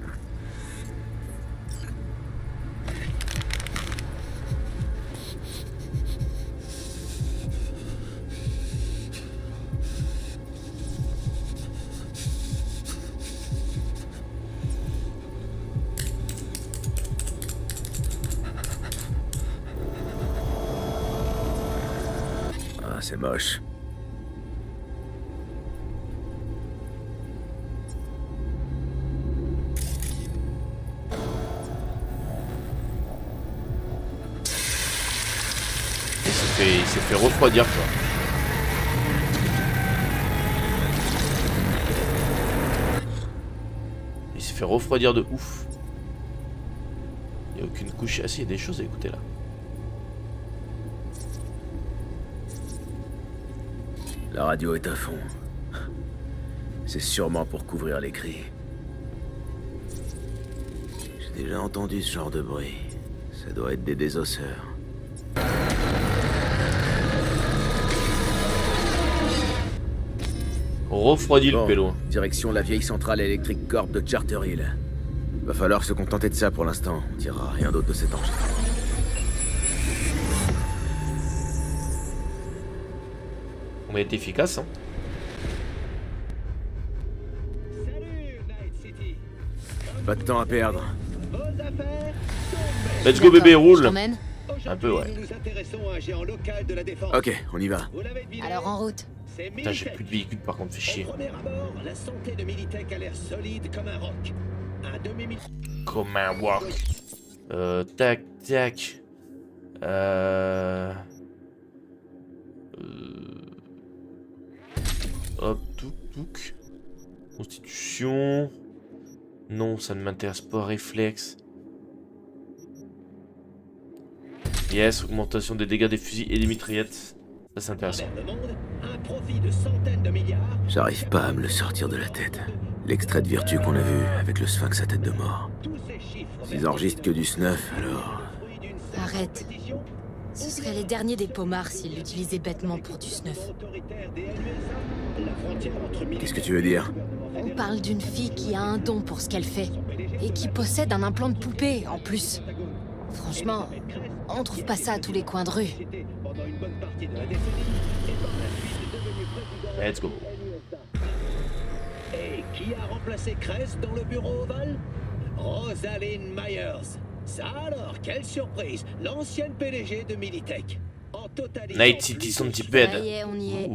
Ah, c'est moche. Il s'est fait refroidir quoi. Il s'est fait refroidir de ouf. Il n'y a aucune couche. Ah si, il y a des choses à écouter là. La radio est à fond. C'est sûrement pour couvrir les cris. J'ai déjà entendu ce genre de bruit. Ça doit être des désosseurs. Refroidit le pélo. Direction la vieille centrale électrique Corp de Charter Hill. Va falloir se contenter de ça pour l'instant. On tirera rien d'autre de cet engin. On va être efficace, hein. Pas de temps à perdre. Let's go bébé, roule. Un peu, ouais. Ok, on y va. Alors en route. Putain, j'ai plus de véhicule par contre, fait chier. La santé de Militech a l'air solide comme un roc. Un demi-mille. Comme un roc. Tac, tac. Hop, touc, touc. Constitution. Non, ça ne m'intéresse pas. Réflexe. Yes, augmentation des dégâts des fusils et des mitraillettes. Ça, c'est intéressant. J'arrive pas à me le sortir de la tête. L'extrait de Virtue qu'on a vu avec le Sphinx à tête de mort. S'ils enregistrent que du snuff, alors... Arrête. Ce seraient les derniers des pommards s'ils l'utilisaient bêtement pour du snuff. Qu'est-ce que tu veux dire? On parle d'une fille qui a un don pour ce qu'elle fait. Et qui possède un implant de poupée, en plus. Franchement, on trouve pas ça à tous les coins de rue. Let's go. Et qui a remplacé Crest dans le bureau ovale? Rosalind Myers. Ça alors, quelle surprise! L'ancienne PDG de Militech. Night City Centipede. Ça y est, on y est.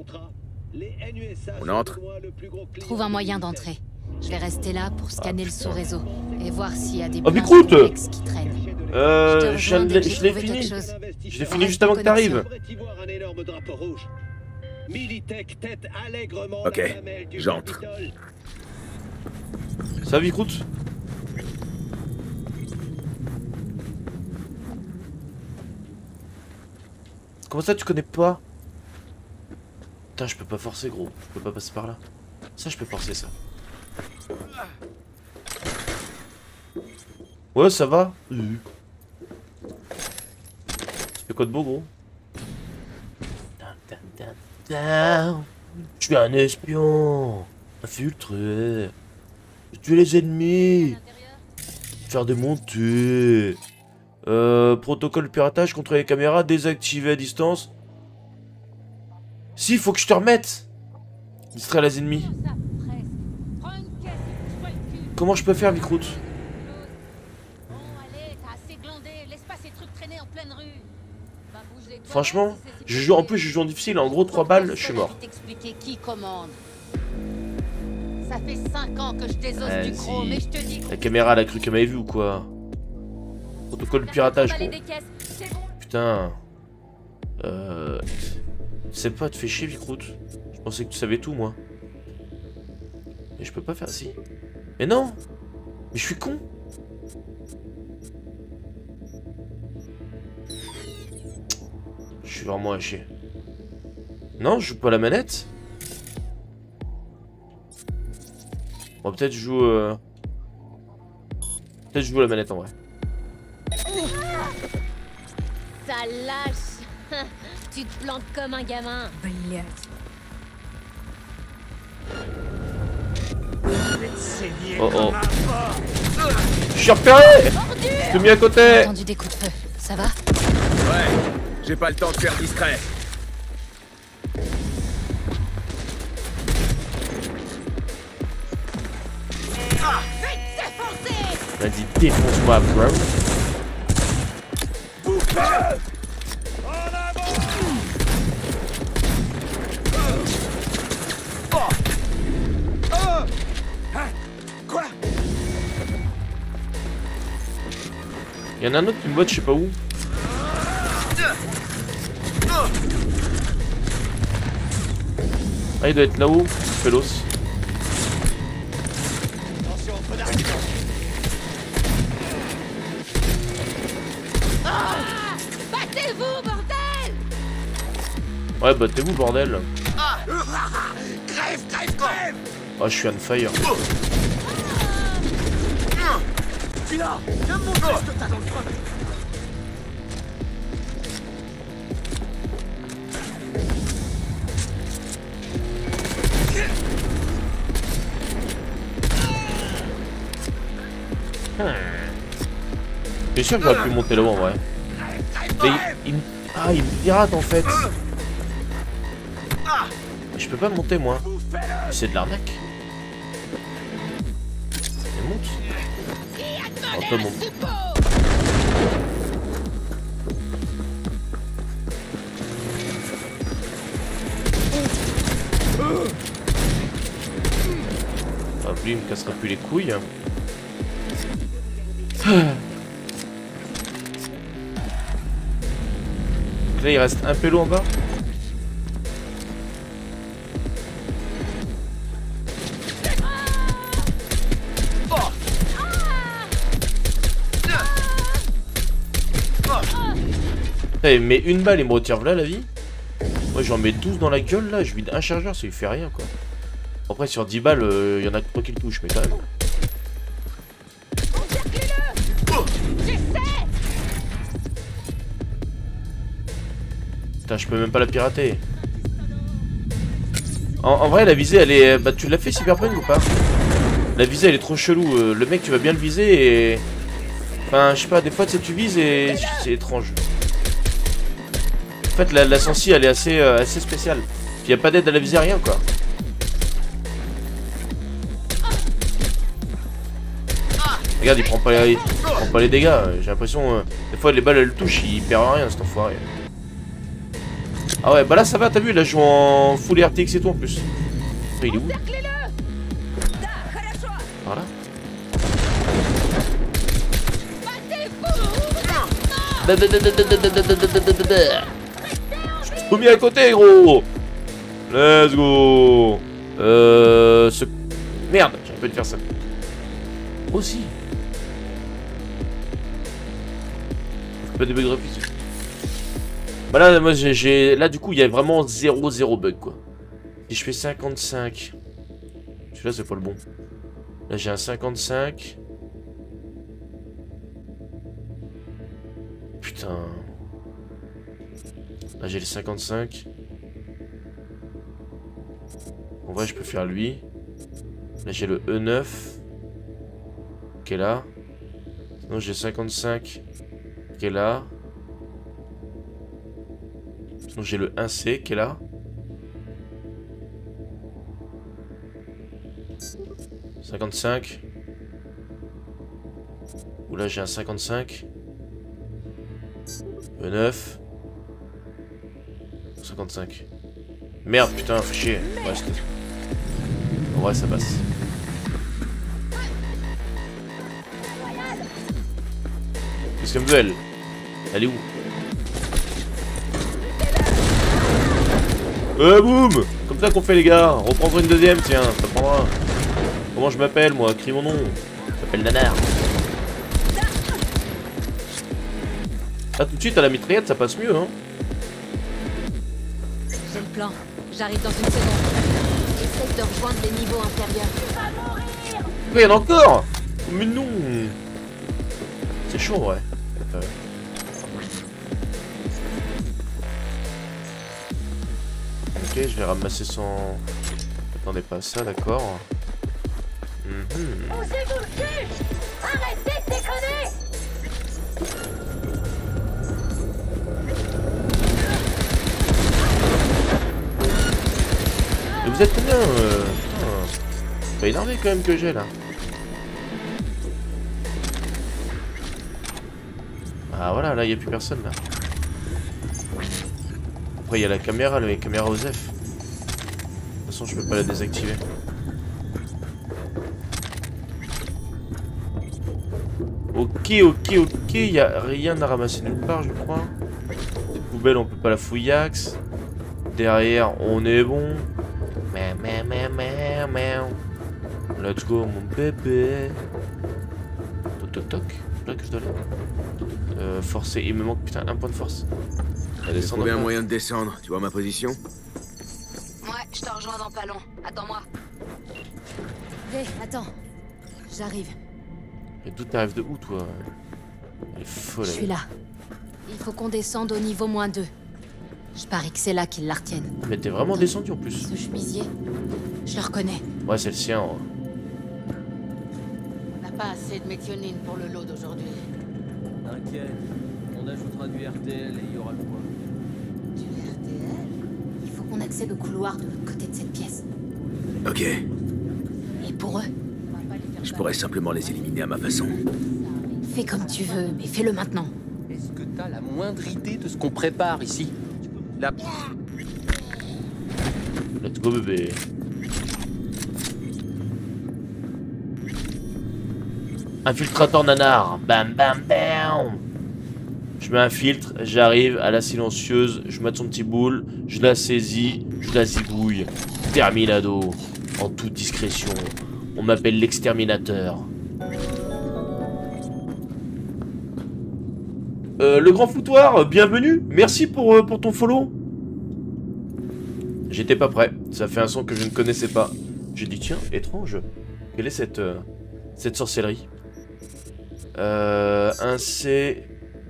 On entre? Trouve un moyen d'entrer. Je vais rester là pour scanner le sous-réseau et voir s'il y a des oh, mais croûte qui traînent. Je l'ai fini. Je l'ai fini juste avant que t'arrives. Ok, j'entre. Ça va, Vicroute? Comment ça, tu connais pas? Putain, je peux pas forcer, gros. Je peux pas passer par là. Ça, je peux forcer, ça. Ouais, ça va. Tu fais quoi de beau, gros? Je suis un espion. Infiltré. Tuer les ennemis. Faire des montées. Protocole piratage contre les caméras désactivé à distance. Si, faut que je te remette. Distraire les ennemis. Comment je peux faire, Vicroute? Franchement, je joue en plus, je joue en difficile. En gros, 3 balles, je suis mort. Qui commande. Ça fait 5 ans que je désosse du chrome et je te dis. La caméra, elle a cru qu'elle m'avait vu ou quoi? Protocole piratage, gros. Putain. C'est pas, te fais chier, Vicroute. Je pensais que tu savais tout, moi. Mais je peux pas faire ça. Mais non. Mais je suis con. Je suis vraiment à chier. Non, je joue pas à la manette. Bon, peut-être je joue... Peut-être je joue à la manette en vrai. Ça lâche. Tu te plantes comme un gamin. Oh oh. Je suis repéré. Je t'ai mis à côté. J'ai entendu des coups de feu. Ça va? Ouais, j'ai pas le temps de faire discret. Vas-y, défonce-moi, bro. Quoi? Il y en a un autre qui me botte, je sais pas où. Ah, il doit être là-haut, Félos. Battez-vous, bordel! Ouais, battez-vous, bordel. Crève, crève, crève! Oh, je suis on fire. Tu là! Viens me montrer ce que t'as dans le crâne! Bien sûr que j'aurais pu monter là-haut en vrai. Mais il me pirate en fait. Je peux pas monter moi. C'est de l'arnaque. Il monte. On peut monter. Ah, lui il me cassera plus les couilles. Là il reste un pélo en bas. Eh, mais une balle il me retire là la vie. Moi j'en mets 12 dans la gueule là, je vide un chargeur, ça lui fait rien quoi. Après sur 10 balles, il y en a que 3 qui le touchent, mais quand même. Putain, je peux même pas la pirater. En vrai la visée elle est... Bah tu l'as fait Cyberpunk ou pas? La visée elle est trop chelou, le mec tu vas bien le viser et... Enfin je sais pas, des fois tu sais tu vises et c'est étrange. En fait la sensi elle est assez spéciale. Puis y a pas d'aide à la visée, rien quoi. Regarde il prend pas les dégâts, j'ai l'impression... des fois les balles elles le touchent, il perd rien cet enfoiré. Ah ouais bah là ça va, t'as vu, là je joue en full RTX et tout en plus. Il est où? Voilà. Je t'ai mis à côté gros. Let's go. Merde, j'aurais pu te faire ça. Aussi. Pas de bug graphique. Bah là, moi j'ai... Là du coup il y a vraiment 0 bug quoi. Si je fais 55... Celui-là c'est pas le bon. Là j'ai un 55. Putain. Là j'ai les 55. En vrai je peux faire lui. Là j'ai le E9. Qui est là. Sinon j'ai 55. Qui est là. Sinon j'ai le 1C qui est là. 55. Ou là j'ai un 55. E9. 55. Merde putain, faut chier. Ouais, en vrai ça passe. Qu'est-ce qu'elle me veut elle? Elle est où? Boum! Comme ça qu'on fait les gars. Reprendre une deuxième, tiens, ça prendra. Comment je m'appelle moi? Crie mon nom. Je m'appelle Nanar. Ah tout de suite à la mitraillette ça passe mieux hein. J'ai le plan. J'arrive dans une seconde. Essaye de rejoindre les niveaux inférieurs. Tu vas mourir! Mais il y en a encore! Mais non! C'est chaud ouais. Ok, je vais ramasser son... Attendez pas à ça, d'accord. Bougez-vous le cul! Arrêtez de déconner! Et vous êtes combien pas énervé quand même que j'ai là. Ah voilà, là il n'y a plus personne là. Après il y a la caméra OSEF. De toute façon je peux pas la désactiver. Ok, il n'y a rien à ramasser nulle part je crois. Cette poubelle on peut pas la fouillax. Derrière on est bon. Let's go mon bébé. Toc toc toc. Là que je dois aller. Forcer, il me manque putain un point de force. J'ai trouvé un moyen de descendre, tu vois ma position? Ouais, je te rejoins dans pas long. Attends-moi. Hé, attends. J'arrive. Et d'où t'arrives de où toi? Elle est folle. Je suis là. Il faut qu'on descende au niveau -2. Je parie que c'est là qu'ils la retiennent. Mais t'es vraiment descendu en plus. Ce chemisier, je le reconnais. Ouais, c'est le sien. On n'a pas assez de méthionine pour le lot d'aujourd'hui. T'inquiète, on ajoutera du RTL et il y aura le quoi. Du RTL? Il faut qu'on accède au couloir de l'autre côté de cette pièce. Ok. Et pour eux? Je pourrais simplement les éliminer à ma façon. Fais comme tu veux, mais fais-le maintenant. Est-ce que t'as la moindre idée de ce qu'on prépare ici? La... Let's go bébé. Infiltrateur nanar. Bam bam bam. Je mets un filtre, j'arrive à la silencieuse, je mets son petit boule, je la saisis, je la zigouille. Terminado. En toute discrétion. On m'appelle l'exterminateur. Le grand foutoir, bienvenue. Merci pour ton follow. J'étais pas prêt. Ça fait un son que je ne connaissais pas. J'ai dit tiens, étrange. Quelle est cette sorcellerie? Un C.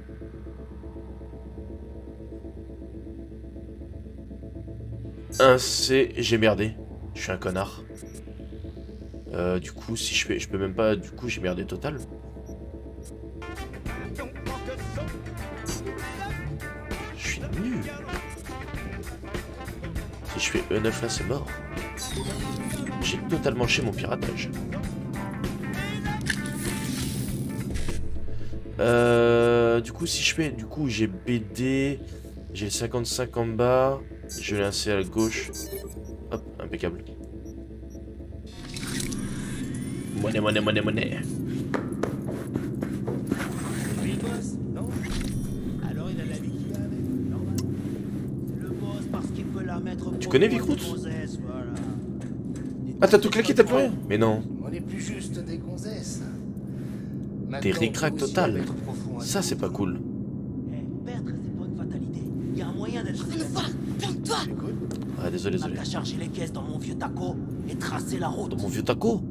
Un C. J'ai merdé. Je suis un connard. Du coup, si je peux même pas. Du coup, j'ai merdé total. Je suis nul. Si je fais E9 là, c'est mort. J'ai totalement lâché mon piratage. Du coup, si je fais. Du coup, j'ai BD. J'ai le 55 en bas. Je vais lancer à la gauche. Hop, impeccable. Monnaie. Oui, boss, non? Alors il a la vie qu'il a avec. Normal. C'est le boss parce qu'il peut la mettre. Tu connais Vicroute? Voilà. Ah, t'as tout claqué, t'as plus rien? Mais non. On n'est plus juste des gonzesses. Des ric-rac total. Ça, c'est pas cool. Perdre, c'est pas une fatalité. Il y a un moyen d'être. Je vais nous voir. Plante-toi. Ah, désolé. T'as chargé les caisses dans mon vieux taco et tracé la route. Dans mon vieux taco?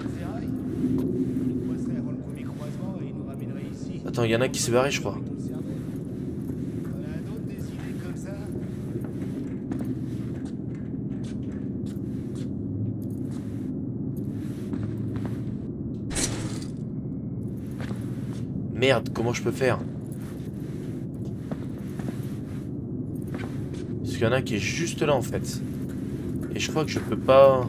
Attends, il y en a qui s'est barré, je crois. Merde, comment je peux faire? Parce qu'il y en a un qui est juste là en fait. Et je crois que je peux pas...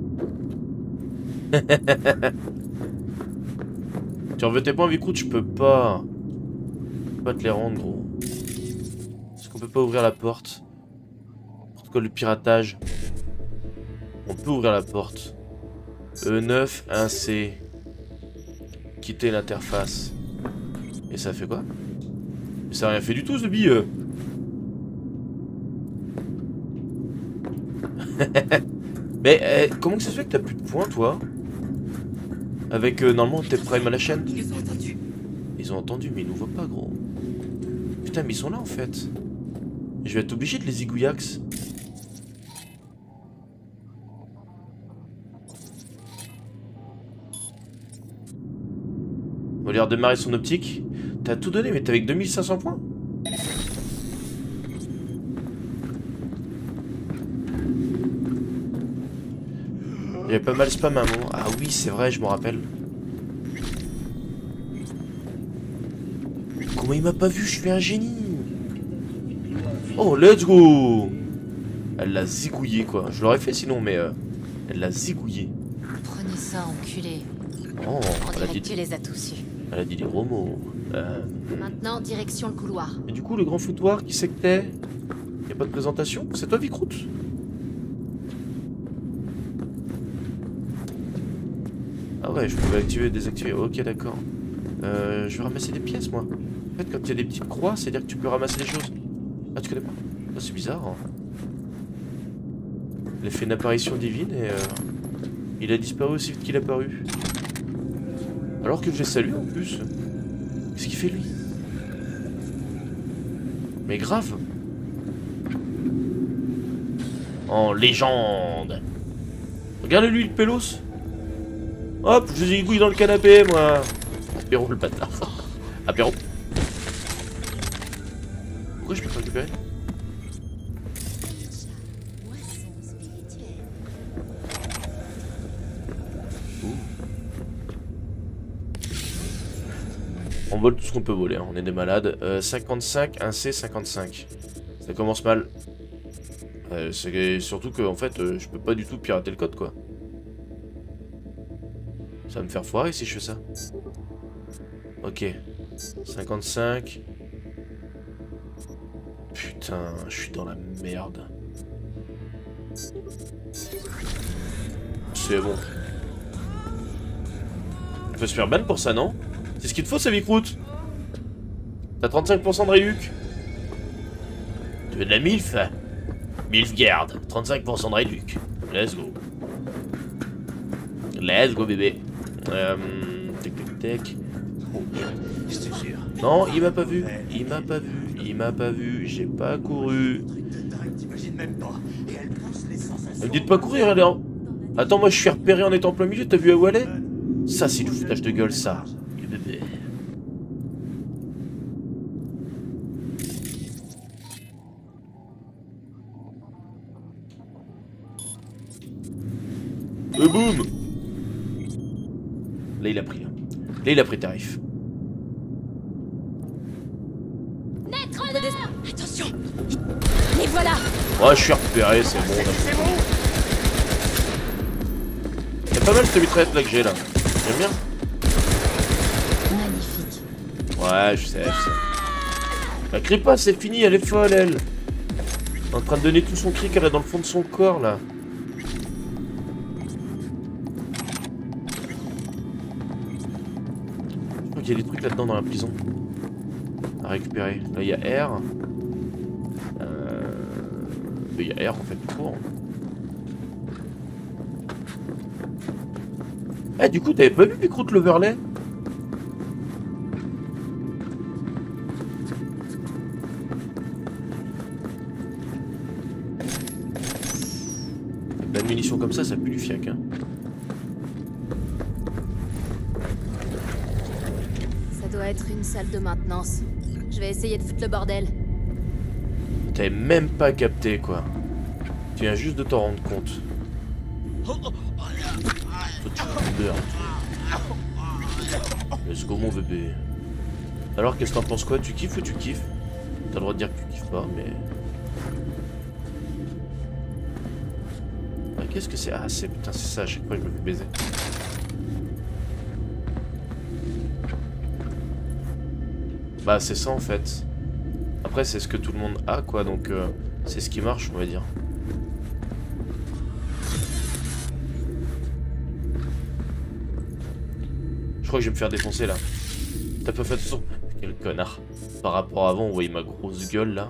Tu en veux tes points, Vicroute? Je peux pas. Je peux pas te les rendre, gros. Est-ce qu'on peut pas ouvrir la porte? Protocole de piratage. On peut ouvrir la porte. E9, 1C. Quitter l'interface. Et ça fait quoi? Mais ça a rien fait du tout, ce bille. Mais comment que ça se fait que t'as plus de points, toi? Avec normalement tes primes à la chaîne. Ils ont entendu. Ils ont entendu, mais ils nous voient pas, gros. Putain, mais ils sont là en fait. Je vais être obligé de les zigouillax. On va lui redémarrer son optique. T'as tout donné, mais t'es avec 2500 points. J'avais pas mal spam à un moment. Ah oui, c'est vrai, je me rappelle. Comment il m'a pas vu? Je suis un génie. Oh, let's go. Elle l'a zigouillé, quoi. Je l'aurais fait sinon, mais elle l'a zigouillé. Prenez ça, enculé. Oh, On dirait que tu les as tous eus. Elle a dit des gros mots. Maintenant, direction le couloir. Et du coup, le grand foutoir, qui c'est que t'es? Y'a pas de présentation? C'est toi, Vicroute? Ah ouais, je pouvais activer et désactiver. Ok, d'accord. Je vais ramasser des pièces, moi. En fait, quand il y a des petites croix, c'est-à-dire que tu peux ramasser des choses. Ah, tu connais pas? Ah, c'est bizarre. Hein. Il a fait une apparition divine et il a disparu aussi vite qu'il a apparu. Alors que je l'ai salué en plus. Qu'est-ce qu'il fait lui? Mais grave. En légende. Regarde-lui le pélos. Hop, je les aiguille dans le canapé, moi. Apéro le bâtard. Apéro. Pourquoi je peux pas récupérer? On vole tout ce qu'on peut voler, hein. On est des malades. 55, 1C, 55. Ça commence mal. C'est surtout que, en fait, je peux pas du tout pirater le code, quoi. Ça va me faire foirer si je fais ça. Ok. 55. Putain, je suis dans la merde. C'est bon. On peut se faire ban pour ça, non? C'est ce qu'il te faut, ça, Vicroute. T'as 35% de réduc. Tu veux de la MILF? MILF garde. 35% de réduc. Let's go. Let's go, bébé. Tac, tac, tac. Oh, je te jure. Non, il m'a pas vu. Il m'a pas vu. Il m'a pas vu. J'ai pas couru. Ne me dites pas courir, elle est en... Attends, moi je suis repéré en étant en plein milieu. T'as vu où elle est? Ça, c'est du foutage de gueule, ça. Le bébé. Et boum. Là, il a pris. Là, il a pris tarif. Attention. Les voilà. Ouais, je suis repéré, c'est bon. C'est pas mal cette mitraillette là que j'ai là. J'aime bien. Magnifique. Ouais, je sais. Bah, crie pas, c'est fini, elle est folle, elle. En train de donner tout son cri qu'elle a dans le fond de son corps là. Je crois qu'il y a des trucs là-dedans dans la prison. À récupérer. Là, il y a R. Il y a R en fait tout court. Eh, du coup, t'avais pas vu Vicroute l'overlay? Plein de munitions comme ça pue du fiac, hein. Ça doit être une salle de maintenance. Je vais essayer de foutre le bordel. T'avais même pas capté, quoi. Tu viens juste de t'en rendre compte. Toi, tu beurre. Let's go, mon bébé. Alors, qu'est-ce que t'en penses, quoi? Tu kiffes ou tu kiffes? T'as le droit de dire que tu kiffes pas, mais... Ah, qu'est-ce que c'est? Ah, c'est... Putain, c'est ça, à chaque fois, je me fais baiser. Bah, c'est ça, en fait. Après, c'est ce que tout le monde a, quoi, donc... c'est ce qui marche, on va dire. Je crois que je vais me faire défoncer là. T'as pas fait attention? Quel connard. Par rapport à avant, vous voyez ma grosse gueule là.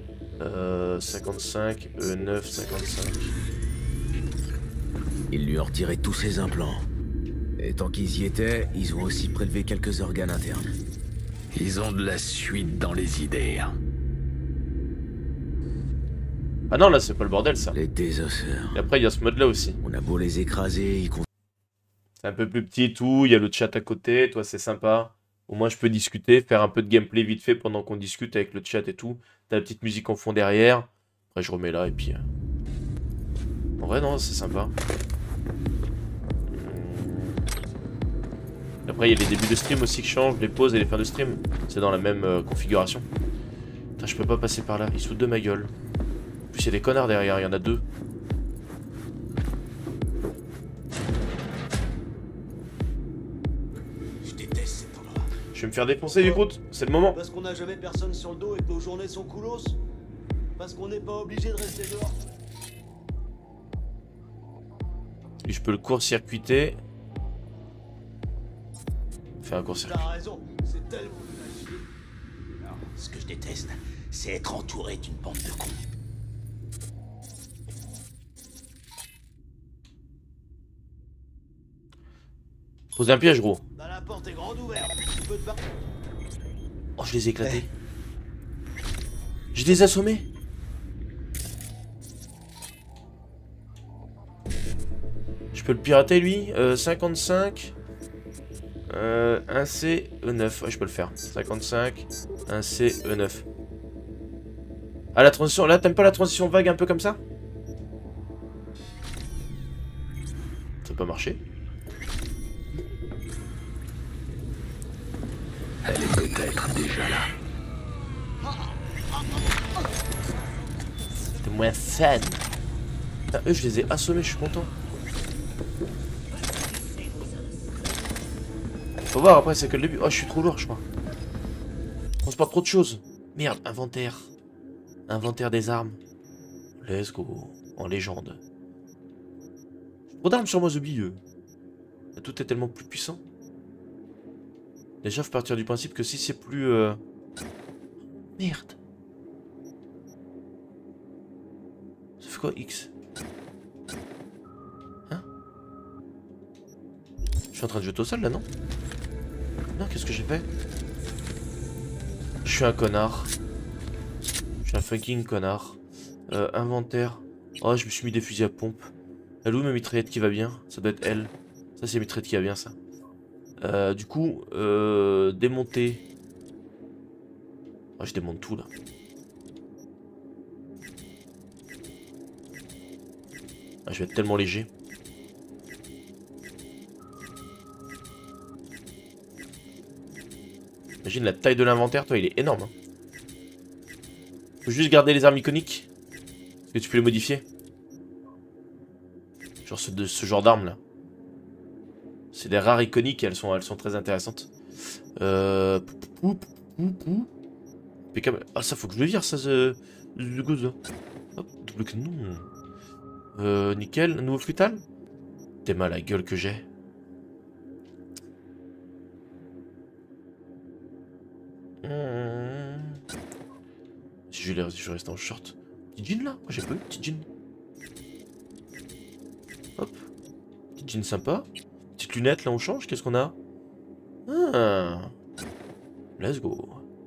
55, E9, 55. Ils lui ont retiré tous ses implants. Et tant qu'ils y étaient, ils ont aussi prélevé quelques organes internes. Ils ont de la suite dans les idées. Ah non, là c'est pas le bordel ça. Les désosseurs. Et après il y a ce mode là aussi. On a beau les écraser, ils continuent. C'est un peu plus petit et tout, il y a le chat à côté, toi c'est sympa. Au moins je peux discuter, faire un peu de gameplay vite fait pendant qu'on discute avec le chat et tout. T'as la petite musique en fond derrière. Après je remets là et puis... En vrai non, c'est sympa. Après, il y a les débuts de stream aussi qui changent, les pauses et les fins de stream. C'est dans la même configuration. Putain, je peux pas passer par là, ils se foutent de ma gueule. En plus, il y a des connards derrière, il y en a deux. Je déteste cet endroit. Je vais me faire défoncer du coup, c'est le moment. Parce qu'on n'a jamais personne sur le dos et que nos journées sont coolos. Parce qu'on n'est pas obligé de rester dehors. Et je peux le court-circuiter. Faire un court-circuit. T'as raison, c'est tellement... Non, ce que je déteste, c'est être entouré d'une bande de cons. Posez un piège, gros. Bah, la porte est grande ouverte. Tu peux te battre. Oh, je les ai éclatés. Je les ai assommés. Je peux le pirater, lui. 55. 1C E9. Ouais, je peux le faire. 55. 1C E9. Ah, la transition. Là, t'aimes pas la transition vague un peu comme ça? Ça peut pas marcher. Elle est peut-être déjà là. C'était moins fun. Putain, eux, je les ai assommés, je suis content. Faut voir, après, c'est que le début. Oh, je suis trop lourd, je crois. On transporte trop de choses. Merde, inventaire. Inventaire des armes. Let's go. En légende. Trop d'armes sur moi, Zombie. Tout est tellement plus puissant. Déjà, faut partir du principe que si c'est plus... Merde. Ça fait quoi, X? Hein? Je suis en train de jeter au sol, là, non? Non, qu'est-ce que j'ai fait? Je suis un connard. Je suis un fucking connard. Inventaire. Oh, je me suis mis des fusils à pompe. Elle est où ma mitraillette qui va bien? Ça doit être elle. Ça, c'est la mitraillette qui va bien, ça. Du coup, démonter. Oh, je démonte tout là. Ah, je vais être tellement léger. Imagine la taille de l'inventaire, toi, il est énorme. Hein. Faut juste garder les armes iconiques. Est-ce que tu peux les modifier? Genre ce genre d'armes là. C'est des rares iconiques et elles sont très intéressantes. Impeccable. Ah, ça faut que je le vire, ça, le gauze là. Hop, double canon. Nickel. Nouveau frutal. T'es mal à la gueule que j'ai. Si je reste en short. Petit jean là? J'ai pas eu petit jean. Hop. Petit jean sympa. Petite lunette, là on change, qu'est-ce qu'on a? Ah. Let's go.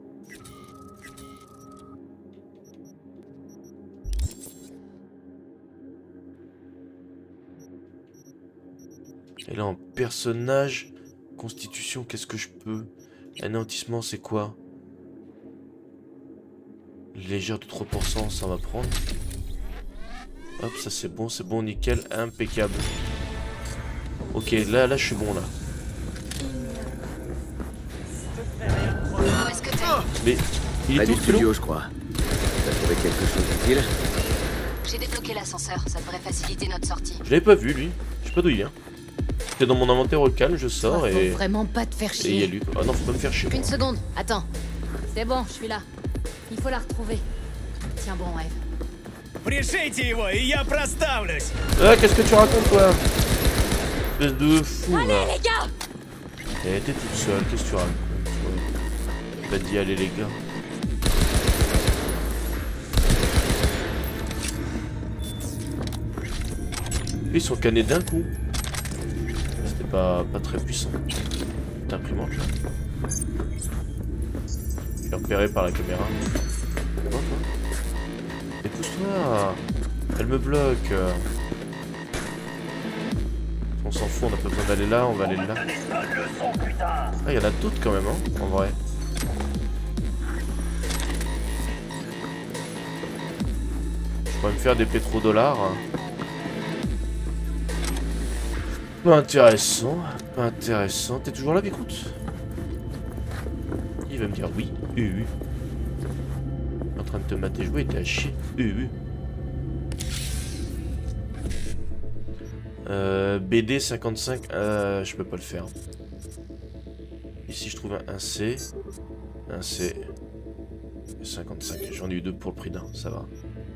Et là en personnage, constitution, qu'est-ce que je peux? Anéantissement, c'est quoi? Légère de 3%, ça va prendre. Hop, ça c'est bon, nickel, impeccable. Ok, là je suis bon là. Où est-ce que t'es? Mais il est du tout studio, je crois. T'as trouvé quelque chose d'utile? J'ai débloqué l'ascenseur, ça devrait faciliter notre sortie. Je l'avais pas vu lui, je sais pas d'où il vient. J'étais dans mon inventaire au calme, je sors Faut et... vraiment pas te faire chier. Et il y a lui. Ah non, faut pas me faire chier. Une seconde, attends. C'est bon, je suis là. Il faut la retrouver. Tiens bon, Eve. Пришлите его, и я проставлюсь. Ah, qu'est-ce que tu racontes, toi? Espèce de fou, allez, là. les gars! Eh, t'es toute seule, qu'est-ce que tu racontes? T'as dit, allez, les gars. Ils sont cannés d'un coup. C'était pas très puissant. Cette imprimante, là. Je suis repéré par la caméra. Oh, et pousse-toi! Elle me bloque! On s'en fout, on n'a pas besoin d'aller là, on va aller là. Ah, il y en a d'autres quand même, hein, en vrai. Je pourrais me faire des pétrodollars. Pas intéressant, pas intéressant. T'es toujours là, Bicoute? Il va me dire oui. Oui. En train de te mater jouer, t'es à chier. Oui. BD 55, je peux pas le faire. Ici je trouve un C. Un C. 55, j'en ai eu deux pour le prix d'un, ça va.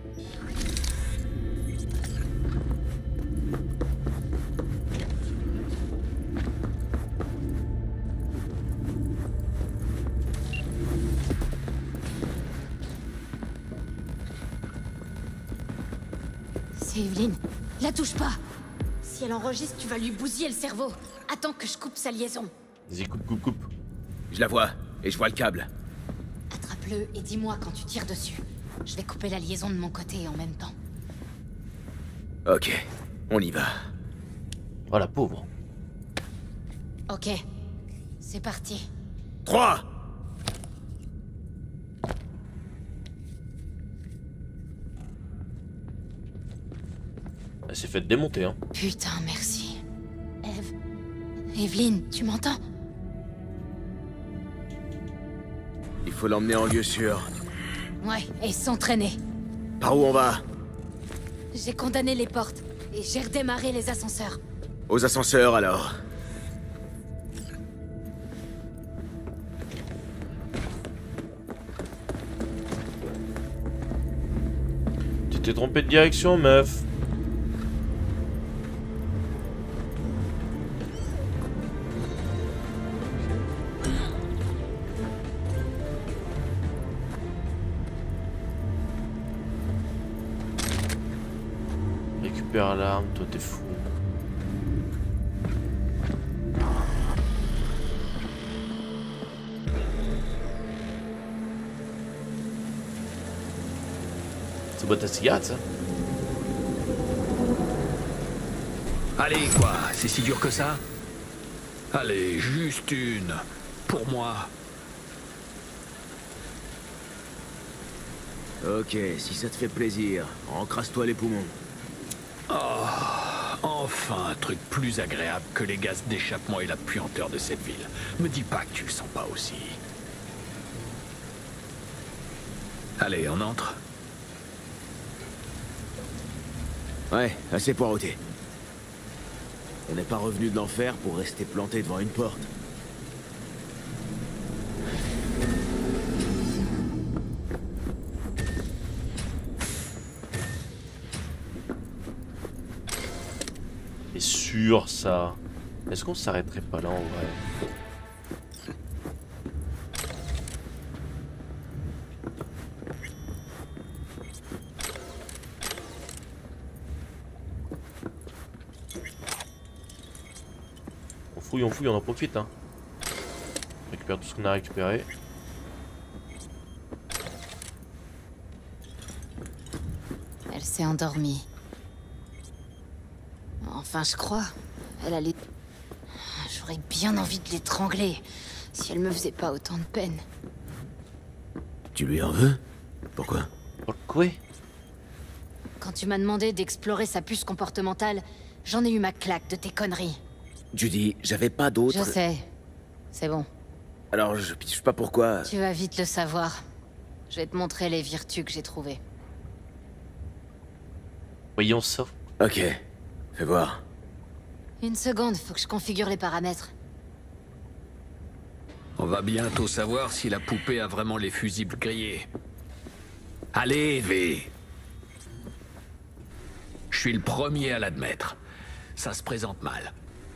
C'est Evelyn. La touche pas. Si elle enregistre, tu vas lui bousiller le cerveau. Attends que je coupe sa liaison. Vas-y, coupe. Je la vois, et je vois le câble. Attrape-le et dis-moi quand tu tires dessus. Je vais couper la liaison de mon côté en même temps. Ok, on y va. Oh la pauvre. Ok, c'est parti. 3. Elle s'est faite démonter, hein. Putain, merci. Evelyn, tu m'entends? Il faut l'emmener en lieu sûr. Ouais, et s'entraîner. Par où on va? J'ai condamné les portes, et j'ai redémarré les ascenseurs. Aux ascenseurs, alors. Tu t'es trompé de direction, meuf. Récupère l'arme, toi t'es fou. C'est boîte à cigarette, ça? Allez, quoi? C'est si dur que ça? Allez, juste une. Pour moi. Ok, si ça te fait plaisir, encrasse-toi les poumons. Oh, enfin un truc plus agréable que les gaz d'échappement et la puanteur de cette ville. Me dis pas que tu le sens pas aussi. Allez, on entre. Ouais, assez poireauté. On n'est pas revenu de l'enfer pour rester planté devant une porte. C'est sûr, ça. Est-ce qu'on s'arrêterait pas là, en vrai? On fouille, on en profite, hein. On récupère tout ce qu'on a récupéré. Elle s'est endormie. Enfin, je crois. Elle allait... J'aurais bien envie de l'étrangler, si elle me faisait pas autant de peine. Tu lui en veux? Pourquoi? Pourquoi? Quand tu m'as demandé d'explorer sa puce comportementale, j'en ai eu ma claque de tes conneries. Judy, j'avais pas d'autre... Je sais. C'est bon. Alors, je piche pas pourquoi... Tu vas vite le savoir. Je vais te montrer les vertus que j'ai trouvées. Voyons ça. Ok. Fais voir. Une seconde, faut que je configure les paramètres. On va bientôt savoir si la poupée a vraiment les fusibles grillés. Allez, V. Je suis le premier à l'admettre. Ça se présente mal.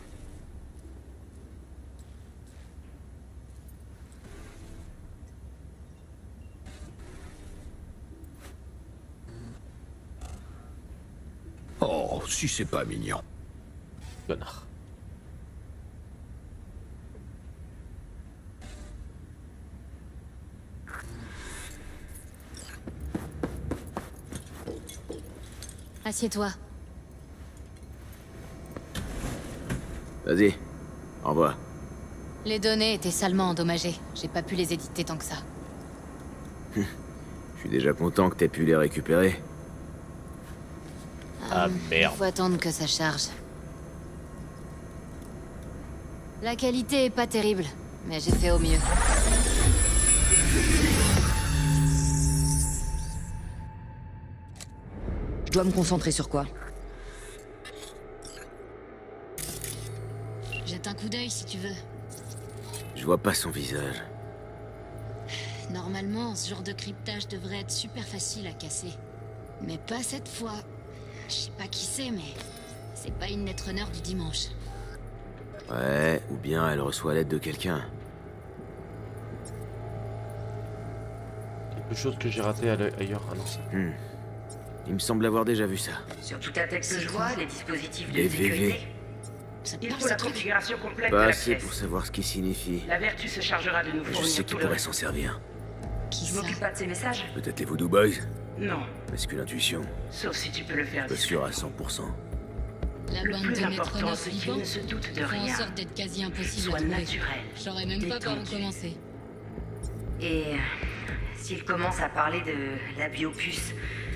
Oh, si c'est pas mignon. Connard. Assieds-toi. Vas-y, envoie. Les données étaient salement endommagées. J'ai pas pu les éditer tant que ça. Je suis déjà content que t'aies pu les récupérer. Ah merde. Faut attendre que ça charge. La qualité est pas terrible, mais j'ai fait au mieux. Je dois me concentrer sur quoi? Jette un coup d'œil si tu veux. Je vois pas son visage. Normalement, ce genre de cryptage devrait être super facile à casser. Mais pas cette fois. Je sais pas qui c'est, mais c'est pas une netrunner du dimanche. Ouais, ou bien elle reçoit l'aide de quelqu'un. Quelque chose que j'ai raté ailleurs. Ah non, ça. Il me semble avoir déjà vu ça. Sur tout un texte que je vois, les dispositifs de Les sécurité. VV. Il faut la configuration complète de Pas la assez pièce. pour savoir ce qu'il signifie. La vertu se chargera de nous Je fournir sais qui tout le pourrait reste. s'en servir. Je m'occupe pas de ces messages. Peut-être les Voodoo Boys? Non, Est-ce que l'intuition? sauf si tu peux le faire Pas sûr à 100%. La Le bande plus de important, maîtres c'est qu'il flippants ne se doute de font en rien. sorte d'être quasi impossible Sois à trouver. naturel. J'aurais même pas par où Détendu. commencer. Et s'il commence à parler de la biopuce,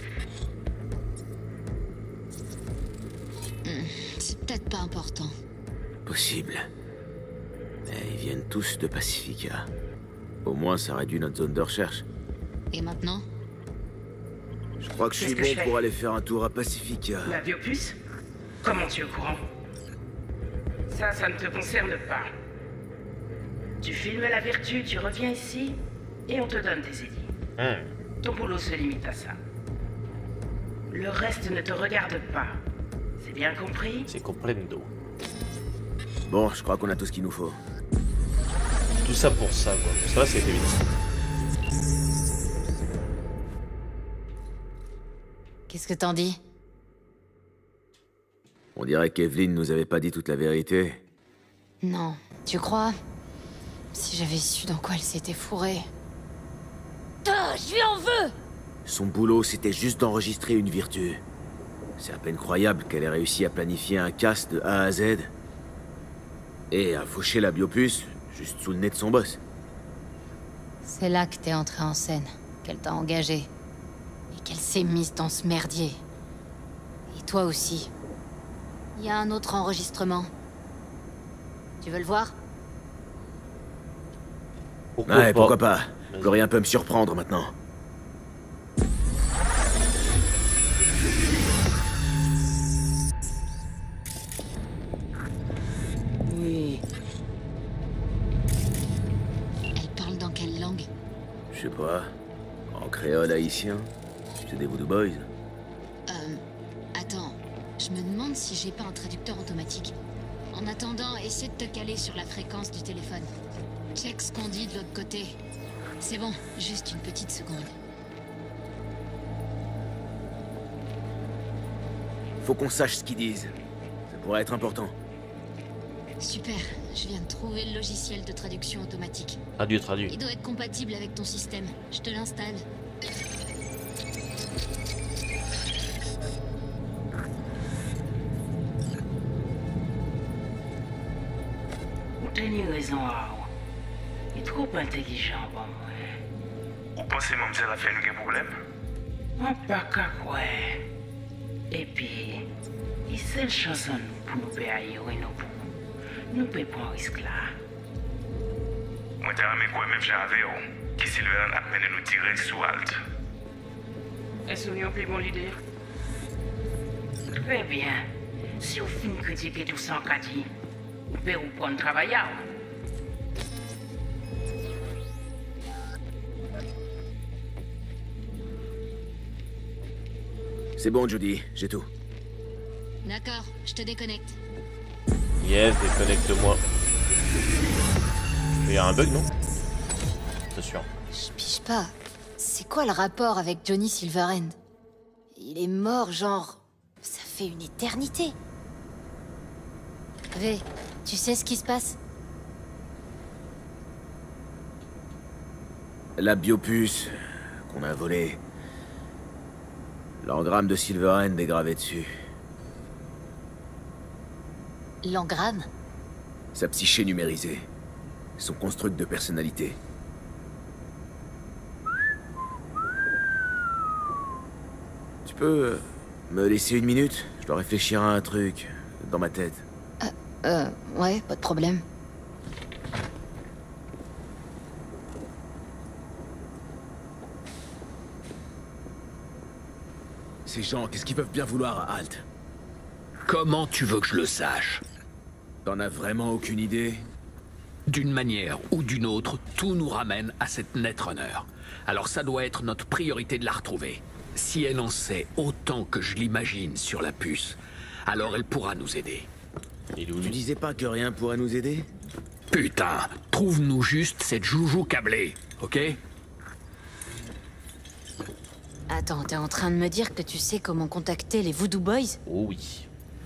C'est peut-être pas important. Possible. Mais ils viennent tous de Pacifica. Au moins, ça réduit notre zone de recherche. Et maintenant? Je crois que je suis Qu'est-ce que je bon fais pour aller faire un tour à Pacifica. la biopuce, comment tu es au courant? Ça ne te concerne pas. Tu filmes la vertu, tu reviens ici, et on te donne des édits. Ton boulot se limite à ça. Le reste ne te regarde pas. C'est bien compris? C'est comprendo. Bon, je crois qu'on a tout ce qu'il nous faut. Tout ça pour ça, quoi. Ça, c'était vite. Qu'est-ce que t'en dis? On dirait qu'Evelyn nous avait pas dit toute la vérité. Non, tu crois? Si j'avais su dans quoi elle s'était fourrée. Je lui en veux! Son boulot, c'était juste d'enregistrer une vertu. C'est à peine croyable qu'elle ait réussi à planifier un casse de A à Z. Et à faucher la biopuce, juste sous le nez de son boss. C'est là que t'es entré en scène, qu'elle t'a engagé. Et qu'elle s'est mise dans ce merdier. Et toi aussi. Il y a un autre enregistrement. Tu veux le voir? Pourquoi pas. Plus rien peut me surprendre maintenant. Oui. Elle parle dans quelle langue? Je sais pas. En créole haïtien. C'est des Voodoo Boys. Attends. Je me demande si j'ai pas un traducteur automatique. En attendant, essaie de te caler sur la fréquence du téléphone. Check ce qu'on dit de l'autre côté. C'est bon, juste une petite seconde. Faut qu'on sache ce qu'ils disent. Ça pourrait être important. Super, je viens de trouver le logiciel de traduction automatique. Traduit. Il doit être compatible avec ton système. Je te l'installe. Ou tenu raison, il est trop intelligent pour moi. Vous pensez que mademoiselle a fait un problème? Pas qu'à quoi. Et puis, il seule chanson pour nous payer et nous pouvons prendre un risque là. Moi, t'as ramé quoi même j'avais, qui Sylvain a peine nous tirer sous halte. Est-ce une plus bonne idée? Très bien. Si vous finissez de critiquer tout ça en Cathy, vous pouvez vous prendre travail à vous. C'est bon, Judy, j'ai tout. D'accord, je te déconnecte. Yes, déconnecte-moi. Il y a un bug, non? C'est sûr. Je pige pas. C'est quoi le rapport avec Johnny Silverhand? Il est mort, genre... Ça fait une éternité. V, tu sais ce qui se passe? La biopuce qu'on a volée. L'engramme de Silverhand est gravé dessus. L'engramme? Sa psyché numérisée. Son construct de personnalité. Tu peux me laisser une minute? Je dois réfléchir à un truc dans ma tête. Ouais, pas de problème. Ces gens, qu'est-ce qu'ils peuvent bien vouloir à Halt? Comment tu veux que je le sache? T'en as vraiment aucune idée? D'une manière ou d'une autre, tout nous ramène à cette Netrunner. Alors ça doit être notre priorité de la retrouver. Si elle en sait autant que je l'imagine sur la puce, alors elle pourra nous aider. Tu disais pas que rien pourrait nous aider? Putain, trouve-nous juste cette joujou câblée, ok? Attends, t'es en train de me dire que tu sais comment contacter les Voodoo Boys? Oh oui.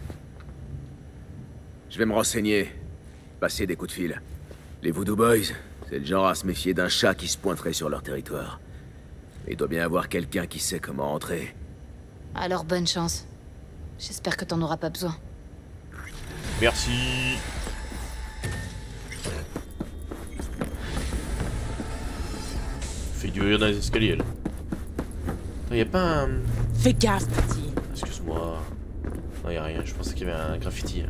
Je vais me renseigner. Passer des coups de fil. Les Voodoo Boys, c'est le genre à se méfier d'un chat qui se pointerait sur leur territoire. Il doit bien y avoir quelqu'un qui sait comment entrer. Alors bonne chance. J'espère que t'en auras pas besoin. Merci. Fait du rire dans les escaliers là. Attends, y'a pas un... Fais gaffe, petit. Excuse-moi. Non, y'a rien, je pensais qu'il y avait un graffiti.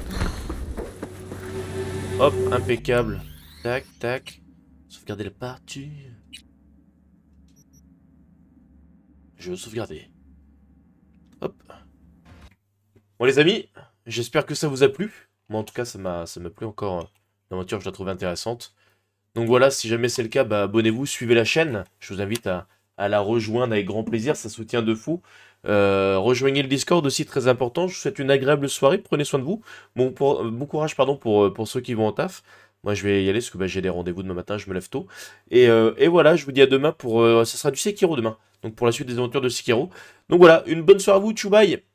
Hop, impeccable. Tac, tac. Sauvegarder la partie. Je veux sauvegarder. Hop. Bon les amis, j'espère que ça vous a plu. Moi en tout cas ça m'a plu encore. L'aventure je la trouve intéressante. Donc voilà, si jamais c'est le cas, bah, abonnez-vous, suivez la chaîne. Je vous invite à la rejoindre avec grand plaisir, ça soutient de fou. Rejoignez le Discord aussi, très important. Je vous souhaite une agréable soirée, prenez soin de vous. Bon courage pardon, pour ceux qui vont en taf. Moi je vais y aller parce que bah, j'ai des rendez-vous demain matin, je me lève tôt. Et voilà, je vous dis à demain pour... ça sera du Sekiro demain. Donc pour la suite des aventures de Sekiro. Donc voilà, une bonne soirée à vous, tchou bye.